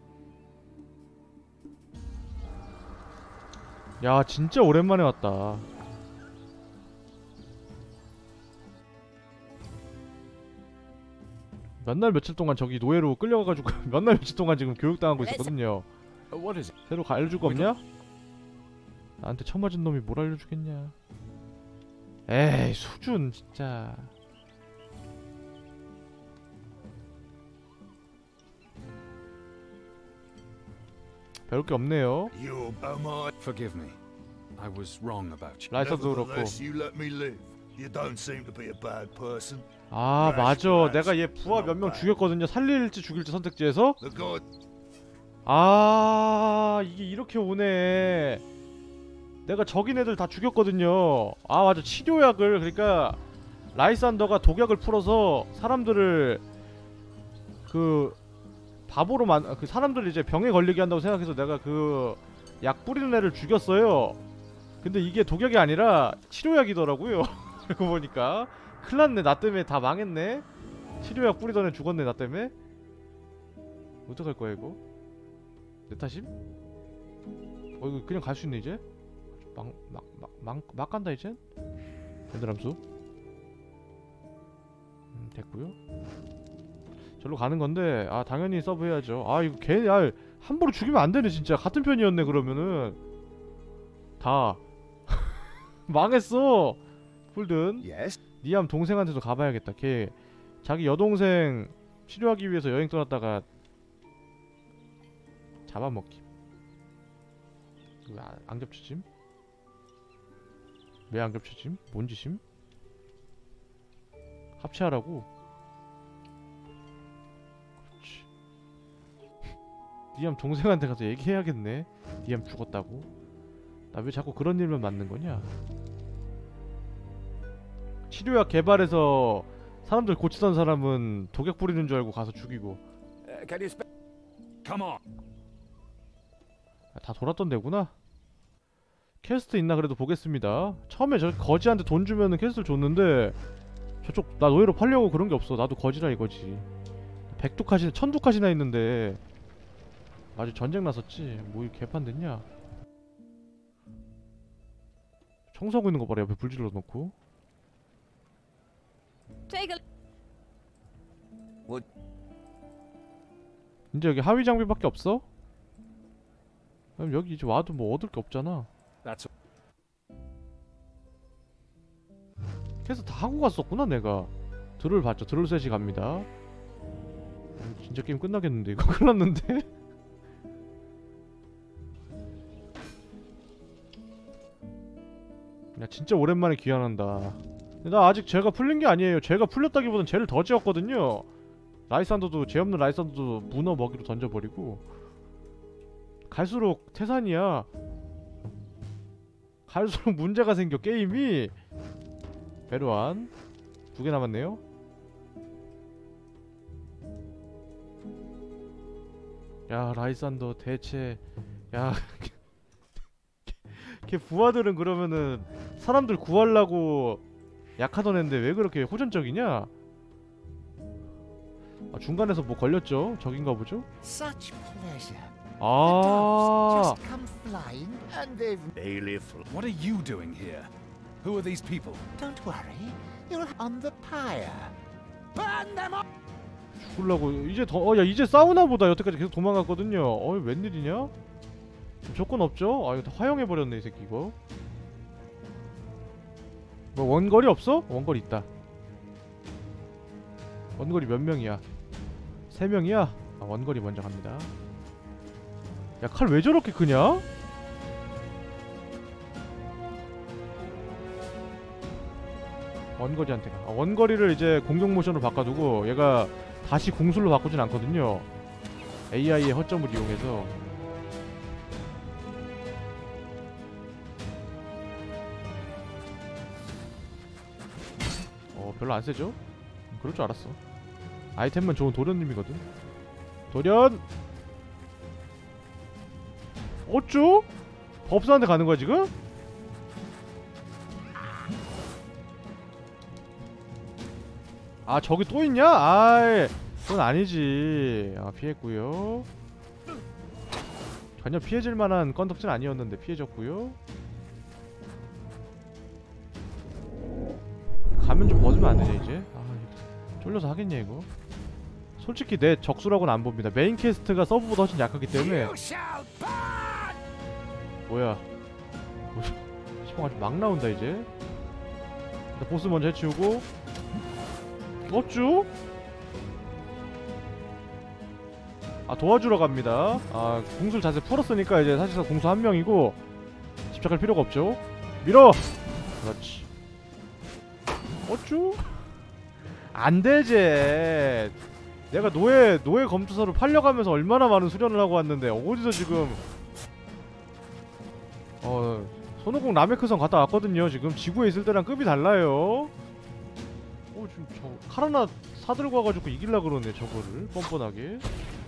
야 진짜 오랜만에 왔다. 몇 날 며칠 동안 저기 노예로 끌려가가지고 몇 날 며칠 동안 지금 교육당하고 있었거든요. 새로 알려줄 거 없냐? 나한테 처맞은 놈이 뭘 알려주겠냐. 에이 수준 진짜. 배울 게 없네요. You am I? Forgive me. I was wrong about you. 라이서도 그렇고. Nevertheless, you let me live. You don't seem to be a bad person. 아 맞아. 내가 얘 부하 몇 명 죽였거든요. 살릴지 죽일지 선택지에서. The god. 아 이게 이렇게 오네. 내가 적인 애들 다 죽였거든요. 아 맞아. 치료약을 그러니까 라이산더가 독약을 풀어서 사람들을 그 바보로 만 그 사람들 이제 병에 걸리게 한다고 생각해서 내가 그 약 뿌리는 애를 죽였어요. 근데 이게 독약이 아니라 치료약이더라고요. 그러고 보니까 큰일났네. 나 때문에 다 망했네. 치료약 뿌리던 애 죽었네. 나 때문에. 어떡할 거야 이거? 내 탓임? 어 이거 그냥 갈 수 있네 이제? 막 막 막 막 막 간다 이젠? 엔드람수 음 됐고요. 절로 가는 건데 아 당연히 서브 해야죠. 아 이거 걔 야 함부로 죽이면 안 되네 진짜. 같은 편이었네 그러면은 다 망했어. 폴든. Yes. 니암 동생한테도 가봐야겠다. 걔 자기 여동생 치료하기 위해서 여행 떠났다가 잡아먹기. 왜 안 겹쳐짐? 왜 안 겹쳐짐? 뭔 짓임? 합체하라고? 그렇지. 니암 동생한테 가서 얘기해야겠네. 니암 죽었다고. 나 왜 자꾸 그런 일만 맞는 거냐? 치료약 개발해서 사람들 고치던 사람은 독약 뿌리는 줄 알고 가서 죽이고. Uh, can you spe- Come on. 아, 다 돌았던 데구나. 퀘스트 있나 그래도 보겠습니다. 처음에 저 거지한테 돈 주면은 퀘스트를 줬는데 저쪽 나 노예로 팔려고 그런 게 없어. 나도 거지라 이거지. 백두카시나 천두카시나 있는데 아주 전쟁 났었지. 뭐 이 개판 됐냐? 청소하고 있는 거 봐라. 옆에 불 질러 놓고. Take a 이제 여기 하위 장비밖에 없어? 그럼 여기 이제 와도 뭐 얻을 게 없잖아. That's 그래서 다 하고 갔었구나 내가. 드롤 봤죠. 드롤 셋이 갑니다. 진짜 게임 끝나겠는데 이거. 끝났는데? 야 진짜 오랜만에 귀환한다. 나 아직 죄가 풀린 게 아니에요. 죄가 풀렸다기보단 죄를 더 지었거든요. 라이산더도 죄 없는 라이산더도 문어 먹이로 던져버리고. 갈수록 태산이야. 갈수록 문제가 생겨 게임이. 베르완 두 개 남았네요. 야 라이산더 대체 야 걔 부하들은 그러면은 사람들 구하려고 약하던 애인데 왜 그렇게 호전적이냐? 아, 중간에서 뭐 걸렸죠? 적인가 보죠? Such pleasure. 아 Just come flying and they've What are you doing here? Who are these people? Don't worry. You're on the pyre. Burn them up! 죽으려고 이제 더 어 야 이제 싸우나 보다. 여태까지 계속 도망갔거든요. 어이 웬일이냐? 조건 없죠? 아 이거 다 화형해버렸네 이 새끼 이거. 뭐 원거리 없어? 원거리 있다. 원거리 몇 명이야? 세 명이야? 아 원거리 먼저 갑니다. 야 칼 왜 저렇게 크냐? 원거리한테 가. 아, 원거리를 이제 공격 모션으로 바꿔두고 얘가 다시 공술로 바꾸진 않거든요. 에이아이의 허점을 이용해서. 어 별로 안 세죠? 그럴 줄 알았어. 아이템만 좋은 도련님이거든. 도련! 어쭈? 법사한테 가는 거야 지금? 아 저기 또 있냐? 아이 그건 아니지. 아 피했구요. 전혀 피해질 만한 건덕진 아니었는데 피해졌구요. 가면 좀 벗으면 안 되냐 이제? 아 쫄려서 하겠냐 이거? 솔직히 내 적수라고는 안 봅니다. 메인 캐스트가 서브보다 훨씬 약하기 때문에. 뭐야? 시봉아 좀 막 나온다 이제. 일단 보스 먼저 해치우고. 어쭈? 아 도와주러 갑니다. 아 공술 자세 풀었으니까 이제 사실상 공수 한 명이고 집착할 필요가 없죠. 밀어! 그렇지. 어쭈? 안되지. 내가 노예 노예 검투사로 팔려가면서 얼마나 많은 수련을 하고 왔는데 어디서 지금 어 손오공 라메크성 갔다 왔거든요. 지금 지구에 있을 때랑 급이 달라요. 어 지금 저 칼 하나 사들고 와가지고 이길라 그러네 저거를 뻔뻔하게.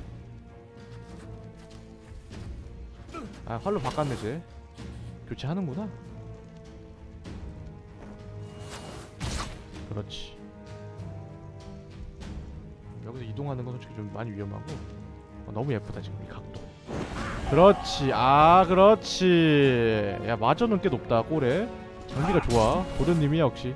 아 활로 바꿨네 쟤. 교체하는구나. 그렇지. 여기서 이동하는 건 솔직히 좀 많이 위험하고. 어, 너무 예쁘다 지금 이 각도. 그렇지. 아 그렇지. 야 마저는 꽤 높다 꼴에. 장비가 좋아. 도련님이야 역시.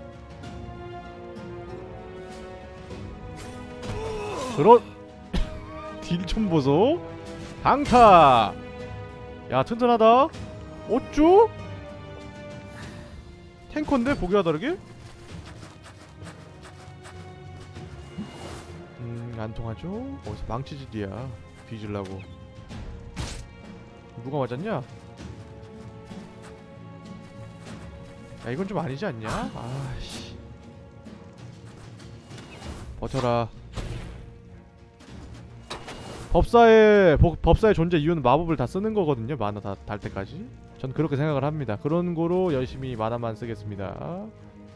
그렇. 딜 좀 보소. 강타. 야 튼튼하다. 어쭈? 탱커인데 보기와 다르게? 음 안통하죠? 어디서 망치질이야 뒤질라고. 누가 맞았냐? 야 이건 좀 아니지 않냐? 아씨 버텨라. 법사의 법, 법사의 존재 이유는 마법을 다 쓰는 거거든요. 만화 다 달 때까지. 전 그렇게 생각을 합니다. 그런 거로 열심히 만화만 쓰겠습니다.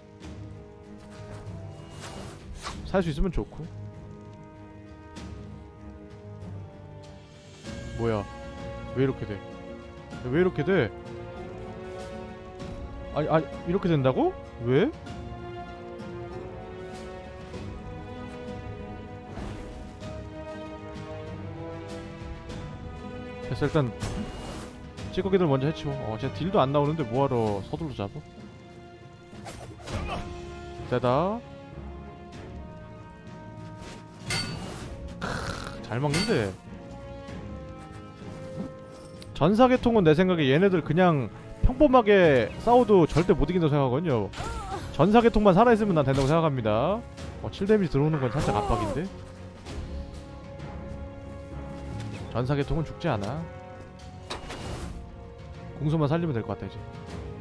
살 수 있으면 좋고. 뭐야? 왜 이렇게 돼? 왜 이렇게 돼? 아니 아니 이렇게 된다고? 왜? 됐어 일단 찌꺼기들 먼저 해치워. 어 진짜 딜도 안 나오는데 뭐하러 서둘러 잡어? 되다. 크으, 잘 먹는데. 전사계통은 내 생각에 얘네들 그냥 평범하게 싸워도 절대 못 이긴다고 생각하거든요. 전사계통만 살아있으면 난 된다고 생각합니다. 어 칠 데미지 들어오는 건 살짝 압박인데? 전사계통은 죽지 않아. 공수만 살리면 될 것 같다 이제.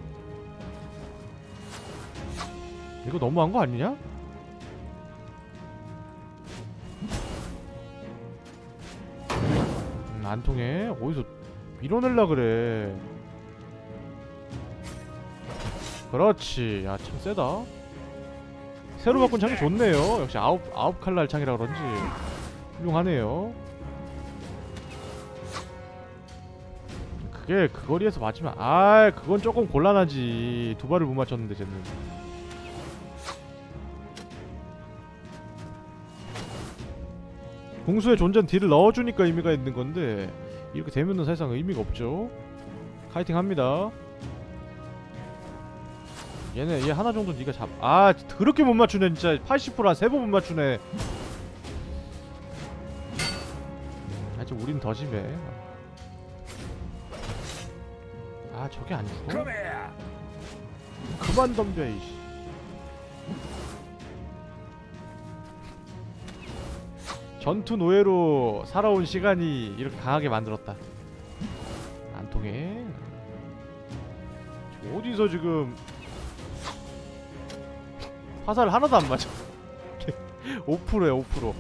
이거 너무한 거 아니냐? 음, 안 통해. 어디서 밀어낼라 그래. 그렇지. 야 참 세다. 새로 바꾼 창이 좋네요. 역시 아홉 아홉 칼날 창이라 그런지 훌륭하네요. 그게 그 거리에서 맞으면 아 그건 조금 곤란하지. 두 발을 못 맞췄는데 쟤는. 공수의 존재는 딜을 넣어주니까 의미가 있는 건데 이렇게 되면은 사실상 의미가 없죠. 카이팅 합니다. 얘네 얘 하나 정도 네가 잡. 아 그렇게 못 맞추네 진짜. 팔십 퍼센트 한 세 번 못 맞추네. 아직 우린 더 심해. 아 저게 안 죽어? 그만 덤벼 이씨. 전투 노예로 살아온 시간이 이렇게 강하게 만들었다. 안 통해. 어디서 지금 화살 하나도 안 맞아. 오 퍼센트야 오 퍼센트.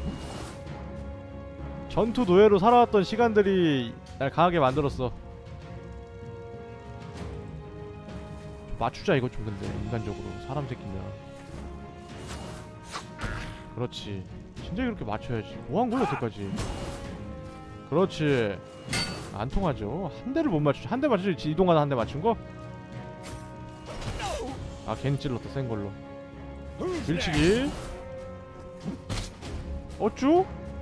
전투 노예로 살아왔던 시간들이 날 강하게 만들었어. 맞추자 이거 좀. 근데 인간적으로 사람 새끼면 그렇지. 진짜 이렇게 맞춰야지. 뭐한 거야 여태까지. 그렇지. 안 통하죠. 한 대를 못 맞추지. 한 대 맞추지. 이동하다 한 대 맞춘 거? 아 괜히 찔렀다 센 걸로. 밀치기. 어쭈?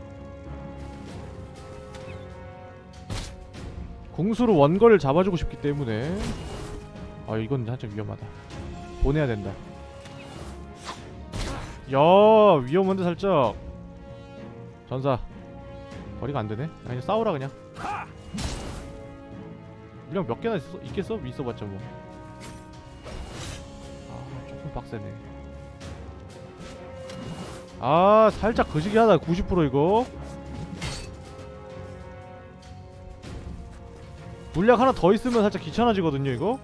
궁수로 원거리를 잡아주고 싶기 때문에. 아 이건 살짝 위험하다. 보내야 된다. 야 위험한데 살짝. 전사 거리가 안되네. 아 그냥 싸우라 그냥. 물량 몇 개나 있어, 있겠어? 있어봤자 뭐. 아 조금 빡세네. 아 살짝 거시기 하다. 구십 퍼센트 이거. 물약 하나 더 있으면 살짝 귀찮아지거든요 이거.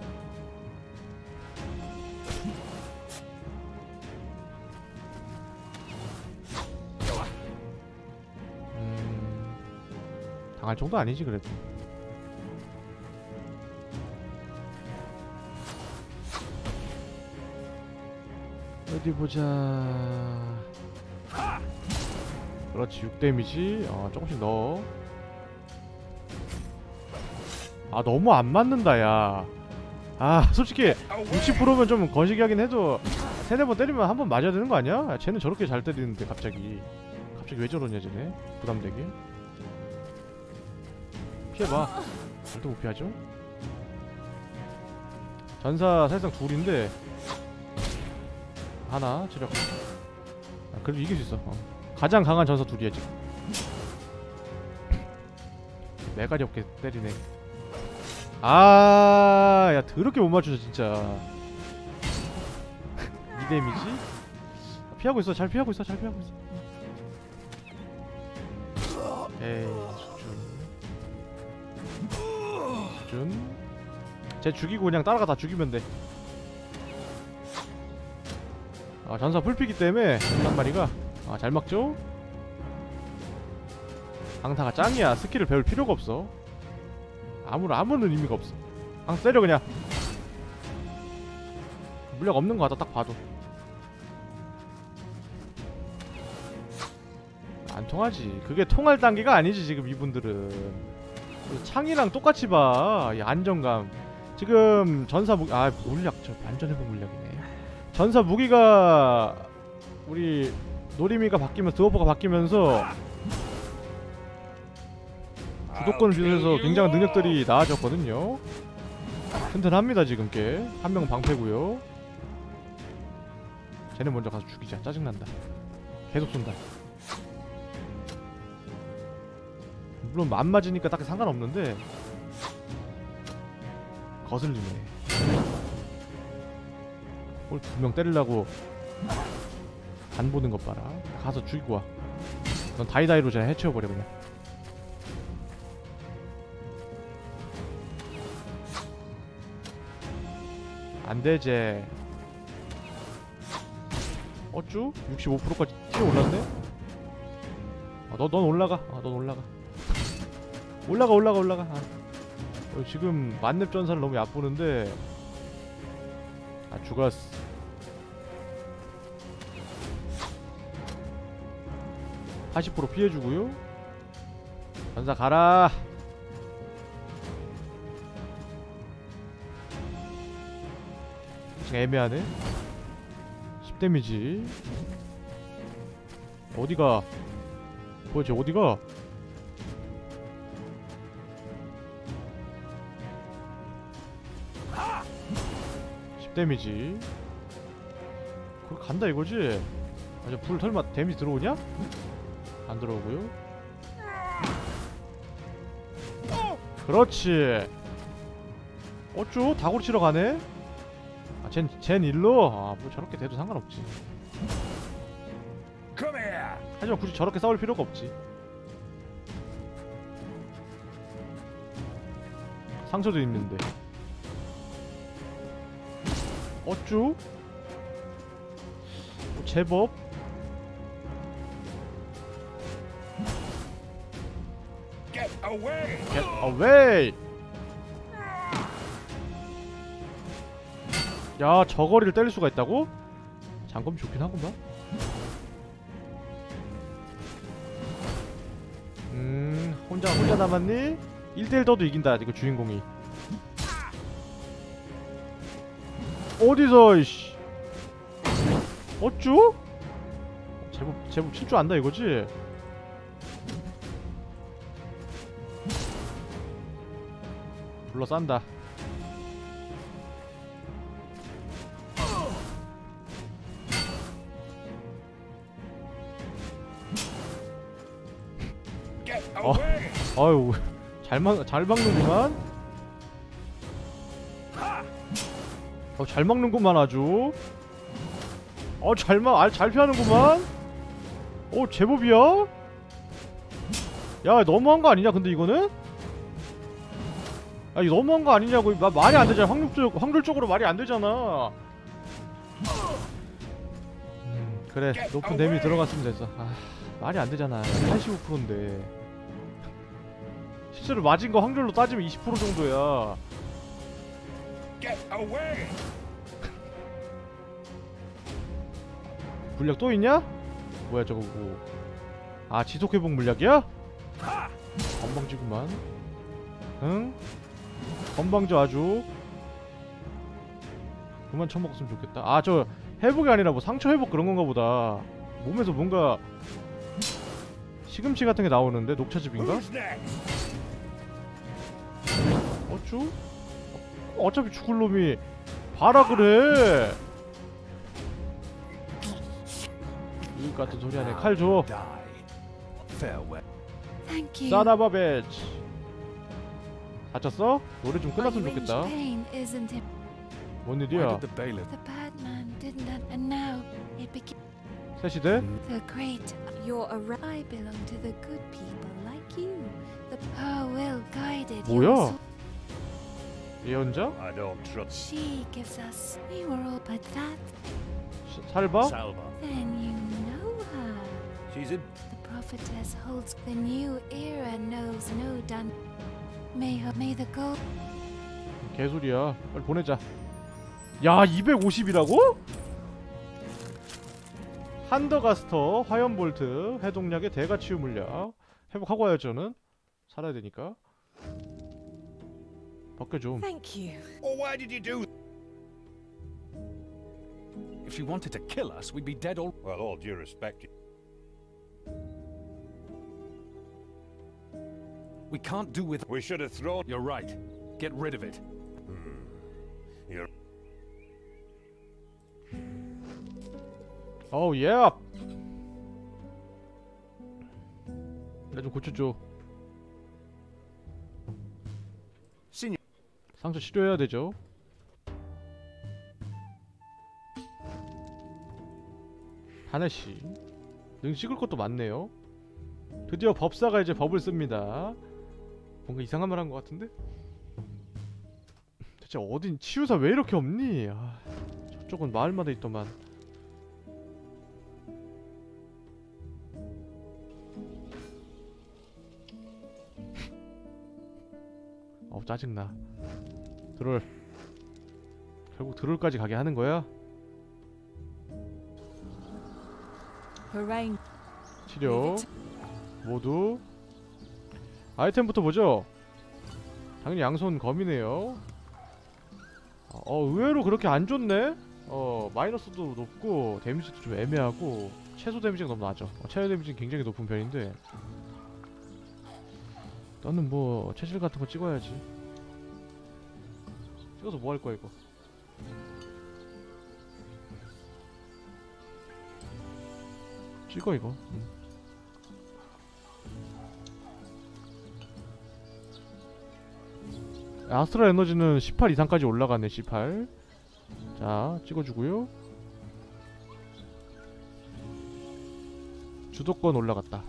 음... 당할 정도 아니지 그래도. 어디 보자. 그렇지 육 데미지. 어 조금씩 넣어. 아 너무 안 맞는다 야. 아 솔직히 육십 퍼센트면 좀 거시기 하긴 해도 세네 번 때리면 한 번 맞아야 되는 거 아니야? 야, 쟤는 저렇게 잘 때리는데 갑자기 갑자기 왜 저러냐 쟤네. 부담되게. 피해봐. 절대 못 피하죠. 전사 사실상 둘인데 하나 체력. 아, 그래도 이길 수 있어. 어. 가장 강한 전사 둘이야 지금. 매가리 없게 때리네. 아, 야 더럽게 못 맞추죠 진짜. 이 데미지? 피하고 있어. 잘 피하고 있어. 잘 피하고 있어. 에이 수준. 수준. 쟤 죽이고 그냥 따라가 다 죽이면 돼. 아 전사 풀피기 때문에 한 마리가 아 잘 막죠? 강타가 짱이야. 스킬을 배울 필요가 없어. 아무런 아무런 의미가 없어. 강 때려 그냥. 물약 없는 거 같다 딱 봐도. 안 통하지. 그게 통할 단계가 아니지 지금 이분들은. 창이랑 똑같이 봐. 이 안정감. 지금 전사 무기 아 물약 저 완전 회복 물약이네. 전사 무기가 우리 노리미가 바뀌면서 드워프가 바뀌면서 주도권을 비롯해서 굉장한 능력들이 나아졌거든요. 튼튼합니다 지금 꽤. 한 명은 방패고요. 쟤네 먼저 가서 죽이자. 짜증난다. 계속 쏜다. 물론 안 맞으니까 딱히 상관없는데 거슬리네. 뭘 두 명 때리려고 간 보는 것 봐라. 가서 죽이고 와. 넌 다이다이로 그냥 해치워버려 그냥. 안되제. 어쭈? 육십오 퍼센트까지 튀어 올랐네? 아, 너, 넌 올라가. 아, 넌 올라가. 올라가, 올라가, 올라가. 아. 어, 지금 만렙 전사를 너무 얕보는데. 아, 죽었어. 팔십 퍼센트 피해주고요. 전사 가라. 애매하네. 십 데미지. 어디가? 뭐야 쟤 어디가? 십 데미지. 그거 간다 이거지? 아저 불 설마 데미지 들어오냐? 안 들어오고요. 그렇지. 어쭈? 다구리 치러 가네? 아, 쟨, 쟨 일로? 아, 뭐 저렇게 돼도 상관없지. Come here. 하지만 굳이 저렇게 싸울 필요가 없지. 상처도 있는데. 어쭈? 뭐 제법? Get away. Get away! 야, 저거리를 때릴 수가 있다고? 장검 좋긴 하구만. 음, 혼자 혼자 남았니? 일 대 일 더도 이긴다, 이거 주인공이. 어디서, 이씨. 어쭈? 제법, 제법 칠 줄 안다, 이거지? 불러싼다. 어, 아유, 잘 막, 잘 막는구만. 어, 잘 막는구만 아주. 어, 잘 막, 아, 잘 피하는구만. 어, 제법이야. 야, 너무한 거 아니냐? 근데 이거는? 아, 이거 너무한 거 아니냐고. 마, 말이 안 되잖아. 확률 쪽, 확률적으로 말이 안 되잖아. 음, 그래, 높은 데미 들어갔으면 됐어. 아, 말이 안 되잖아. 팔십오 퍼센트인데. 실제로 맞은 거 확률로 따지면 이십 퍼센트 정도야. Get away. 물약 또 있냐? 뭐야 저거 뭐. 아, 지속회복 물약이야? 건방지구만. 응? 건방져 아주. 그만 처먹었으면 좋겠다. 아, 저 회복이 아니라 뭐 상처 회복 그런 건가 보다. 몸에서 뭔가 시금치 같은 게 나오는데? 녹차즙인가? 어쭈? 어, 어차피 죽을 놈이 봐라 그래. 이 같은 소리 하네. 칼 줘. Farewell. Thank you. 싸나바 배치. 다쳤어? 노래 좀 끝났으면 좋겠다. Pain, isn't it? 뭔 Why 일이야? did the bailiff? The bad man didn't that, and now it became 셋이 돼? the great. You're a ra- I belong to the good people like you. The her will guided your 뭐야? soul. 예언자? I don't trust. She gives us. We were all but that. 시- 살바? Salva. Then you know her. She's in. The prophetess holds the new era knows no done. May her may the gold. 개소리야. 빨리 보내자. 야, 이백오십이라고? 한더가스터, 화염볼트, 해독약의 대가치유 물약. 회복하고 와야죠 저는. 살아야 되니까. 벗겨 좀. Thank you. Oh, why did you do? If she wanted to kill us, we'd be dead all. Well, all due respect. We can't do with. We should have thrown. You're right. Get rid of it. You're. 어우, 예. 나 좀 고쳐줘. Senior. 상처 치료해야 되죠. 하나씩. 능 찍을 것도 많네요. 드디어 법사가 이제 법을 씁니다. 뭔가 이상한 말 한 것 같은데? 대체 어딘 치유사 왜 이렇게 없니? 아, 저쪽은 마을마다 있더만. 어우, 짜증나. 드롤. 결국 드롤까지 가게 하는 거야? Harangue. 치료 모두. 아이템부터 보죠. 당연히 양손 검이네요. 어, 의외로 그렇게 안 좋네? 어, 마이너스도 높고 데미지도 좀 애매하고 최소 데미지가 너무 낮아. 어, 최소 데미지는 굉장히 높은 편인데 나는 뭐 체질 같은 거 찍어야지. 찍어서 뭐 할 거야 이거. 찍어 이거. 음. 아스트랄 에너지는 십팔 이상까지 올라가네. 십팔. 자, 찍어주고요. 주도권 올라갔다.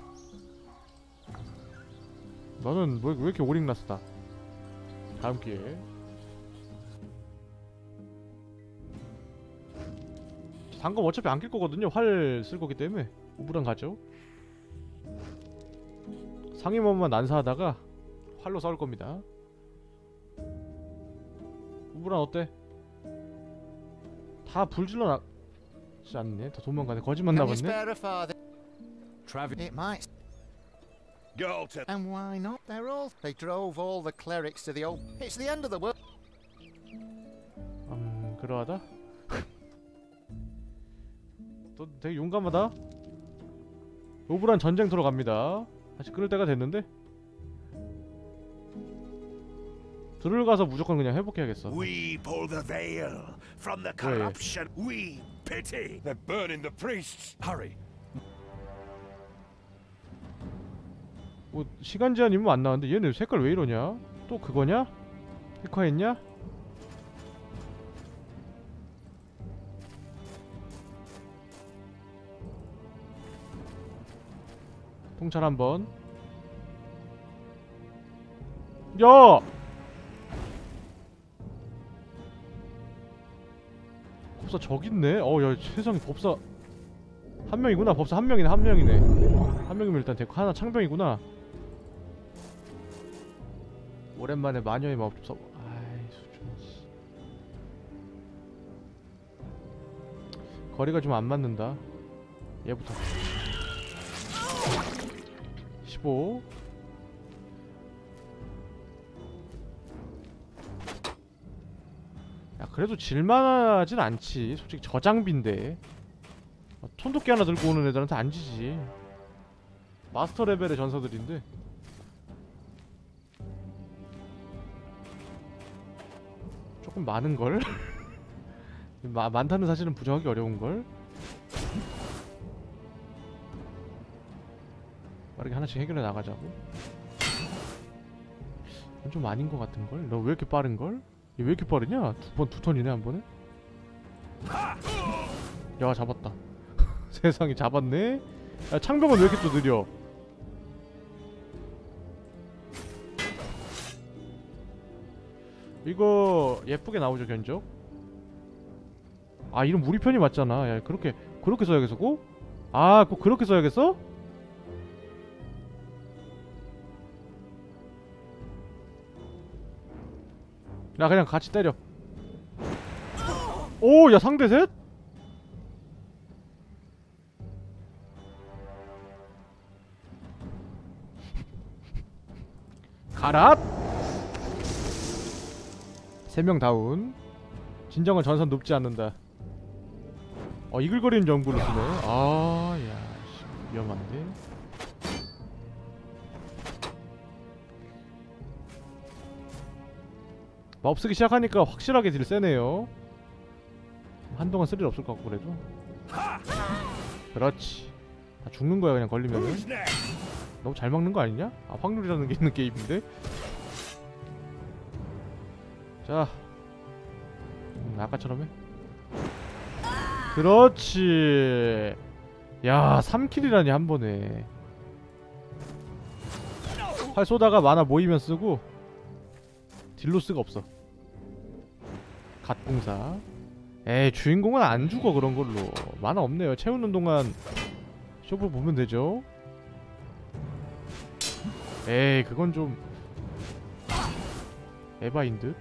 너는 왜, 왜 이렇게 오링났다. 다음 기회에. 단검 어차피 안 낄 거거든요. 활 쓸 거기 때문에. 우브란 가죠. 상위몸만 난사하다가 활로 싸울 겁니다. 우브란 어때? 다 불질러 나지 않네. 다 도망가네. 거짓말 나봤네. Travis. It might. Go to. And why not? They're all. They drove all the clerics to the old. It's the end of the world. 음, 그러하다. 또 되게 용감하다. 우브란 전쟁터로 갑니다. 다시 그럴 때가 됐는데. 들을 가서 무조건 그냥 회복해야겠어. We pull the veil from the corruption. We pity. They're burning the priests. Hurry. 뭐 시간 제한이면 안 나왔는데 얘네 색깔 왜 이러냐? 또 그거냐? 핵화했냐? 통찰 한번. 야! 법사 저기 있네. 어, 야, 세상에 법사 한 명이구나. 법사 한 명이네. 한 명이네. 한 명이면 일단 됐고 하나 창병이구나. 오랜만에 마녀의 마법사. 아이 수준. 거리가 좀 안 맞는다. 얘부터. 십오. 야 그래도 질만하진 않지. 솔직히 저장비인데 톤도끼 하나 들고 오는 애들한테 안 지지. 마스터 레벨의 전사들인데. 조금 많은걸? 마, 많다는 사실은 부정하기 어려운걸? 빠르게 하나씩 해결해 나가자고. 이건 좀 아닌 것 같은걸? 너 왜 이렇게 빠른걸? 얘 왜 이렇게 빠르냐? 두 번, 두 턴이네 한 번에? 야 잡았다. 세상에 잡았네? 야 창병은 왜 이렇게 또 느려? 이거 예쁘게 나오죠 견적? 아 이름 우리 편이 맞잖아. 야 그렇게 그렇게 써야겠어 꼭? 아 꼭 그렇게 써야겠어? 나 그냥 같이 때려. 오 야 상대 셋? 가라! 세 명 다운. 진정한 전선 높지 않는다. 어 이글거리는 정보를 쓰네. 아, 야, 씨, 위험한데. 마법 쓰기 시작하니까 확실하게 딜 세네요. 한동안 쓸 일 없을 것 같고 그래도. 그렇지. 다 죽는 거야 그냥 걸리면은. 너무 잘 막는 거 아니냐? 아 확률이라는 게 있는 게임인데. 자, 음, 아까처럼 해. 그렇지. 야 삼 킬이라니 한 번에. 활 쏘다가 만화 모이면 쓰고 딜로스가 없어. 갓공사. 에이 주인공은 안 죽어 그런 걸로. 만화 없네요. 채우는 동안 쇼부 보면 되죠. 에이 그건 좀 에바인 듯.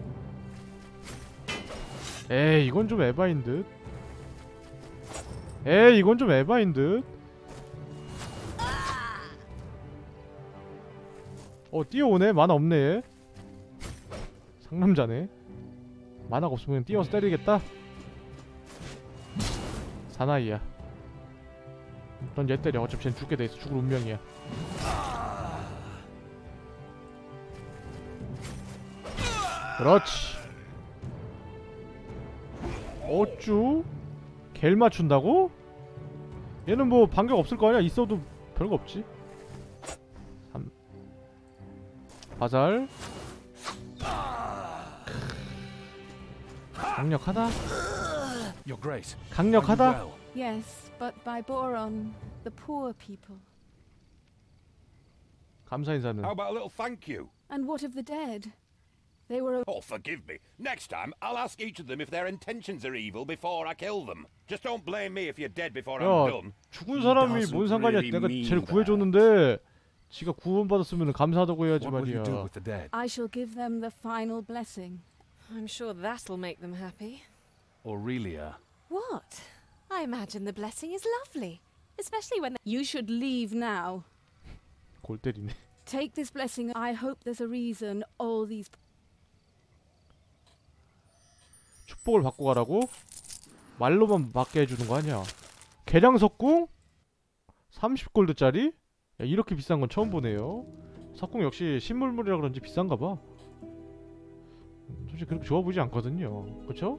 에이 이건 좀 에바인 듯. 에이 이건 좀 에바인 듯. 어 뛰어오네. 만화 없네 얘. 상남자네. 만화가 없으면 뛰어서 때리겠다. 사나이야. 넌 얘 때려. 어차피 쟨 죽게 돼있어. 죽을 운명이야. 그렇지. 어쭈? 겔 맞춘다고? 얘는 뭐 반격 없을 거 아니야. 있어도 별거 없지. 삼 화살. 강력하다. Your Grace. 강력하다. Are you well? Yes, but by Boron, the poor people. 감사 인사는. How about a little thank you? And what of the dead? They were. Oh, forgive me. Next time, I'll ask each of them if their intentions are evil before I kill them. Just don't blame me if you're dead before I'm 야, done. 죽은 사람이 뭔 상관이야. 내가 쟤를 구해줬는데 지가 구원받았으면 감사하다고 해야지 What will you 말이야. do with the dead? I shall give them the final blessing. I'm sure that'll make them happy. Aurelia. What? I imagine the blessing is lovely. Especially when You should leave now. 골 때리네. Take this blessing. I hope there's a reason all these. 축복을 받고 가라고? 말로만 받게 해주는 거 아니야. 계량석궁? 삼십 골드짜리? 야, 이렇게 비싼 건 처음 보네요. 석궁 역시 신물물이라 그런지 비싼가 봐. 솔직히 그렇게 좋아 보이지 않거든요. 그쵸?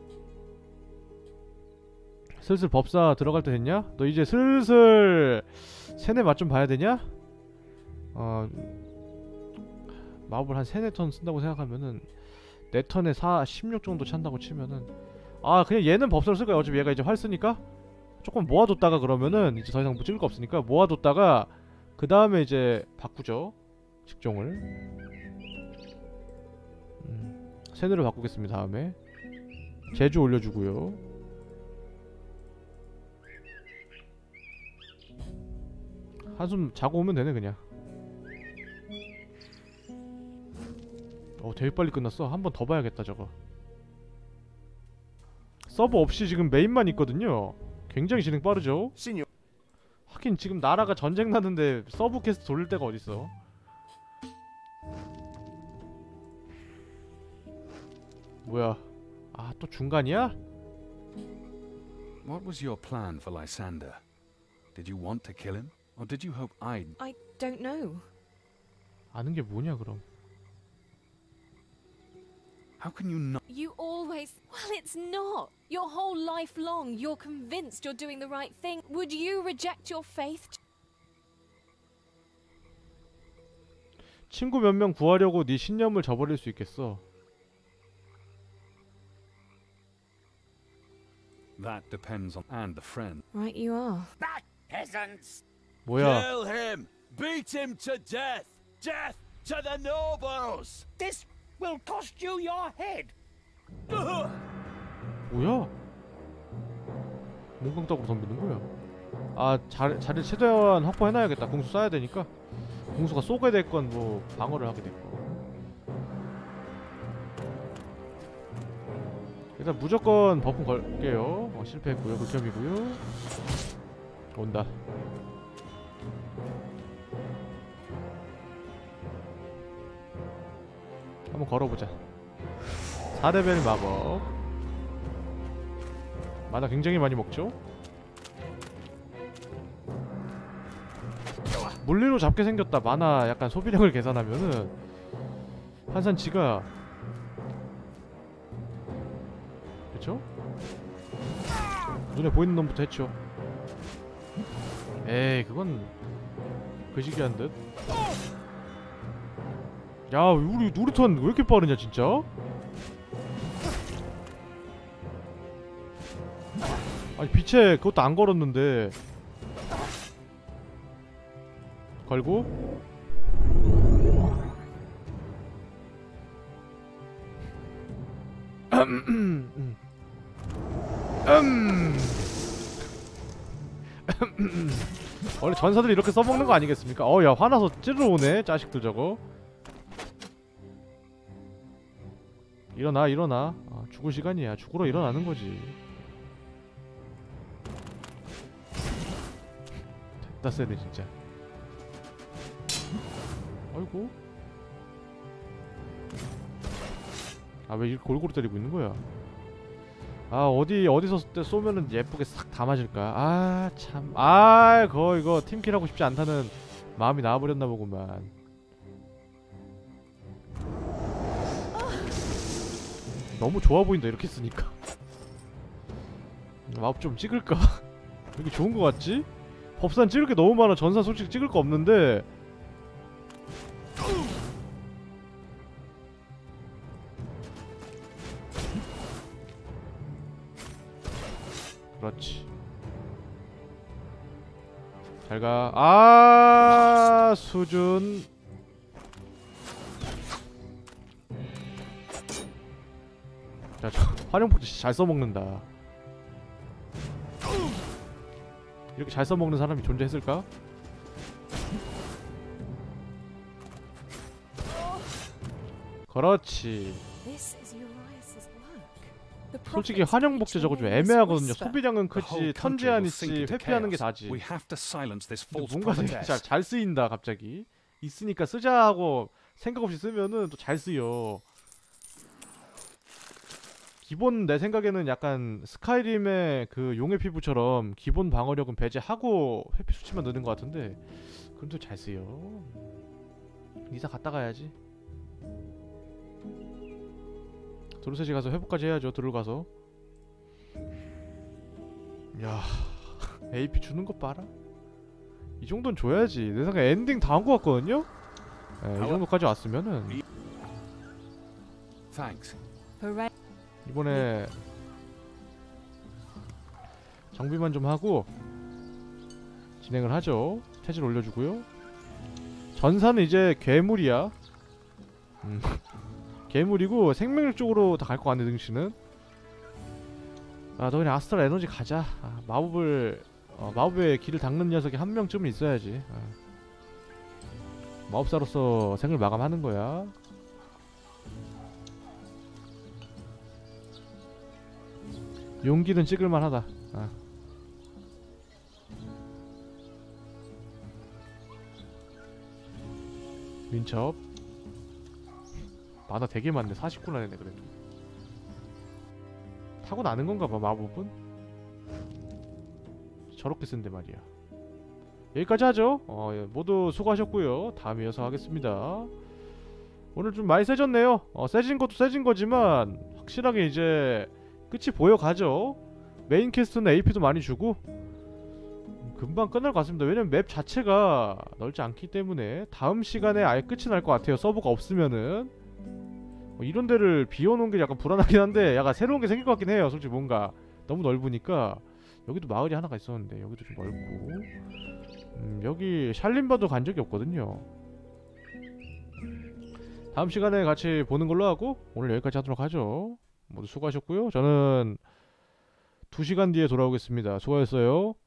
슬슬 법사 들어갈 때 됐냐? 너 이제 슬슬 세네 맛 좀 봐야 되냐? 어... 마법을 한 세네 턴 쓴다고 생각하면은 네 턴에 사, 십육 정도 찬다고 치면은 아 그냥 얘는 법사를 쓸 거야. 어차피 얘가 이제 활 쓰니까 조금 모아뒀다가 그러면은 이제 더 이상 뭐 찍을 거 없으니까 모아뒀다가 그 다음에 이제 바꾸죠. 직종을 음, 세뇌로 바꾸겠습니다. 다음에 제주 올려주고요. 한숨 자고 오면 되네 그냥. 어 되게 빨리 끝났어. 한 번 더 봐야겠다 저거. 서버 없이 지금 메인만 있거든요. 굉장히 진행 빠르죠. Signor. 하긴 지금 나라가 전쟁 나는데 서브 퀘스트 돌릴 데가 어딨어. 뭐야. 아 또 중간이야? What was your plan for Lysander? Did you want to kill him? Or did you hope I'd... I don't know. 아는 게 뭐냐 그럼. How can you not... You always... Well, it's not. Your whole life long, you're convinced you're doing the right thing. Would you reject your faith? 친구 몇 명 구하려고 네 신념을 저버릴 수 있겠어. That depends on... and the friend. Right you are. That peasants! 뭐야. Kill him! Beat him to death! Death to the nobles! This will cost you your head! 뭐야? 몸깡떡으로 덤비는 거야. 아 자, 자리를 최대한 확보해놔야겠다. 공수 쏴야 되니까. 공수가 쏘게 됐건 뭐 방어를 하게 됐건. 일단 무조건 버프 걸게요. 어, 실패했고요. 극혐이고요. 온다. 한번 걸어보자. 사 레벨 마법. 마나 굉장히 많이 먹죠? 물리로 잡게 생겼다. 마나 약간 소비량을 계산하면은 환산치가 그쵸? 눈에 보이는 놈부터 했죠. 에이 그건 그시기한 듯. 야 우리 누리턴 왜 이렇게 빠르냐 진짜? 아니 빛에 그것도 안 걸었는데 걸고 음. 음. 원래 전사들이 이렇게 써먹는 거 아니겠습니까? 어 야 화나서 찌르러 오네 자식들 저거. 일어나 일어나. 아, 죽을 시간이야. 죽으러 일어나는 거지. 됐다 세네 진짜. 아이고. 아 왜 이렇게 골고루 때리고 있는 거야? 아 어디 어디서 때 쏘면은 예쁘게 싹 다 맞을까? 아 참. 아 그거 이거 팀킬 하고 싶지 않다는 마음이 나와버렸나 보구만. 너무 좋아 보인다 이렇게 쓰니까. 마법 좀 찍을까? 이게 좋은 거 같지? 법산 찍을 게 너무 많아. 전사 솔직히 찍을 거 없는데. 그렇지. 잘가. 아 수준. 자, 저 활용폭도 진짜 잘 써먹는다. 이렇게 잘 써먹는 사람이 존재했을까? 그렇지. 솔직히 환영복제 저거 좀 애매하거든요. 소비량은 크지, 턴제한 있지, 회피하는 게 다지. 근데 뭔가 되게 잘, 잘 쓰인다 갑자기. 있으니까 쓰자 하고 생각 없이 쓰면은 또 잘 쓰여. 기본 내 생각에는 약간 스카이림의 그 용의 피부처럼 기본 방어력은 배제하고 회피 수치만 넣는 것 같은데 그래도 잘 쓰여. 이사 갔다 가야지. 드루셋이 가서 회복까지 해야죠. 드루 가서. 야 에이피 주는 거 봐라. 이 정도는 줘야지. 내 생각에 엔딩 다 한 거 같거든요? 네, 이 정도까지 왔으면은 이번에 정비만 좀 하고 진행을 하죠. 체질 올려주고요. 전사는 이제 괴물이야. 음. 괴물이고 생명력 쪽으로 다 갈 것 같네. 능치는. 아 너 그냥 아스트랄 에너지 가자. 아, 마법을 어, 마법의 길을 닦는 녀석이 한 명쯤은 있어야지. 아. 마법사로서 생을 마감하는 거야. 용기는 찍을만하다. 아. 민첩 만화 되게 많네. 사십구나 되네. 그래도 타고나는 건가봐 마법은. 저렇게 쓴데 말이야. 여기까지 하죠. 어, 예, 모두 수고하셨고요. 다음에 이어서 하겠습니다. 오늘 좀 많이 세졌네요. 어, 세진 것도 세진 거지만 확실하게 이제 끝이 보여가죠. 메인 퀘스트는 에이피도 많이 주고 금방 끝날 것 같습니다. 왜냐면 맵 자체가 넓지 않기 때문에 다음 시간에 아예 끝이 날 것 같아요. 서버가 없으면은. 뭐 이런 데를 비워놓은 게 약간 불안하긴 한데 약간 새로운 게 생길 것 같긴 해요. 솔직히 뭔가 너무 넓으니까. 여기도 마을이 하나가 있었는데 여기도 좀 넓고. 음, 여기 샬림바도 간 적이 없거든요. 다음 시간에 같이 보는 걸로 하고 오늘 여기까지 하도록 하죠. 모두 수고하셨고요. 저는 두 시간 뒤에 돌아오겠습니다. 수고하셨어요.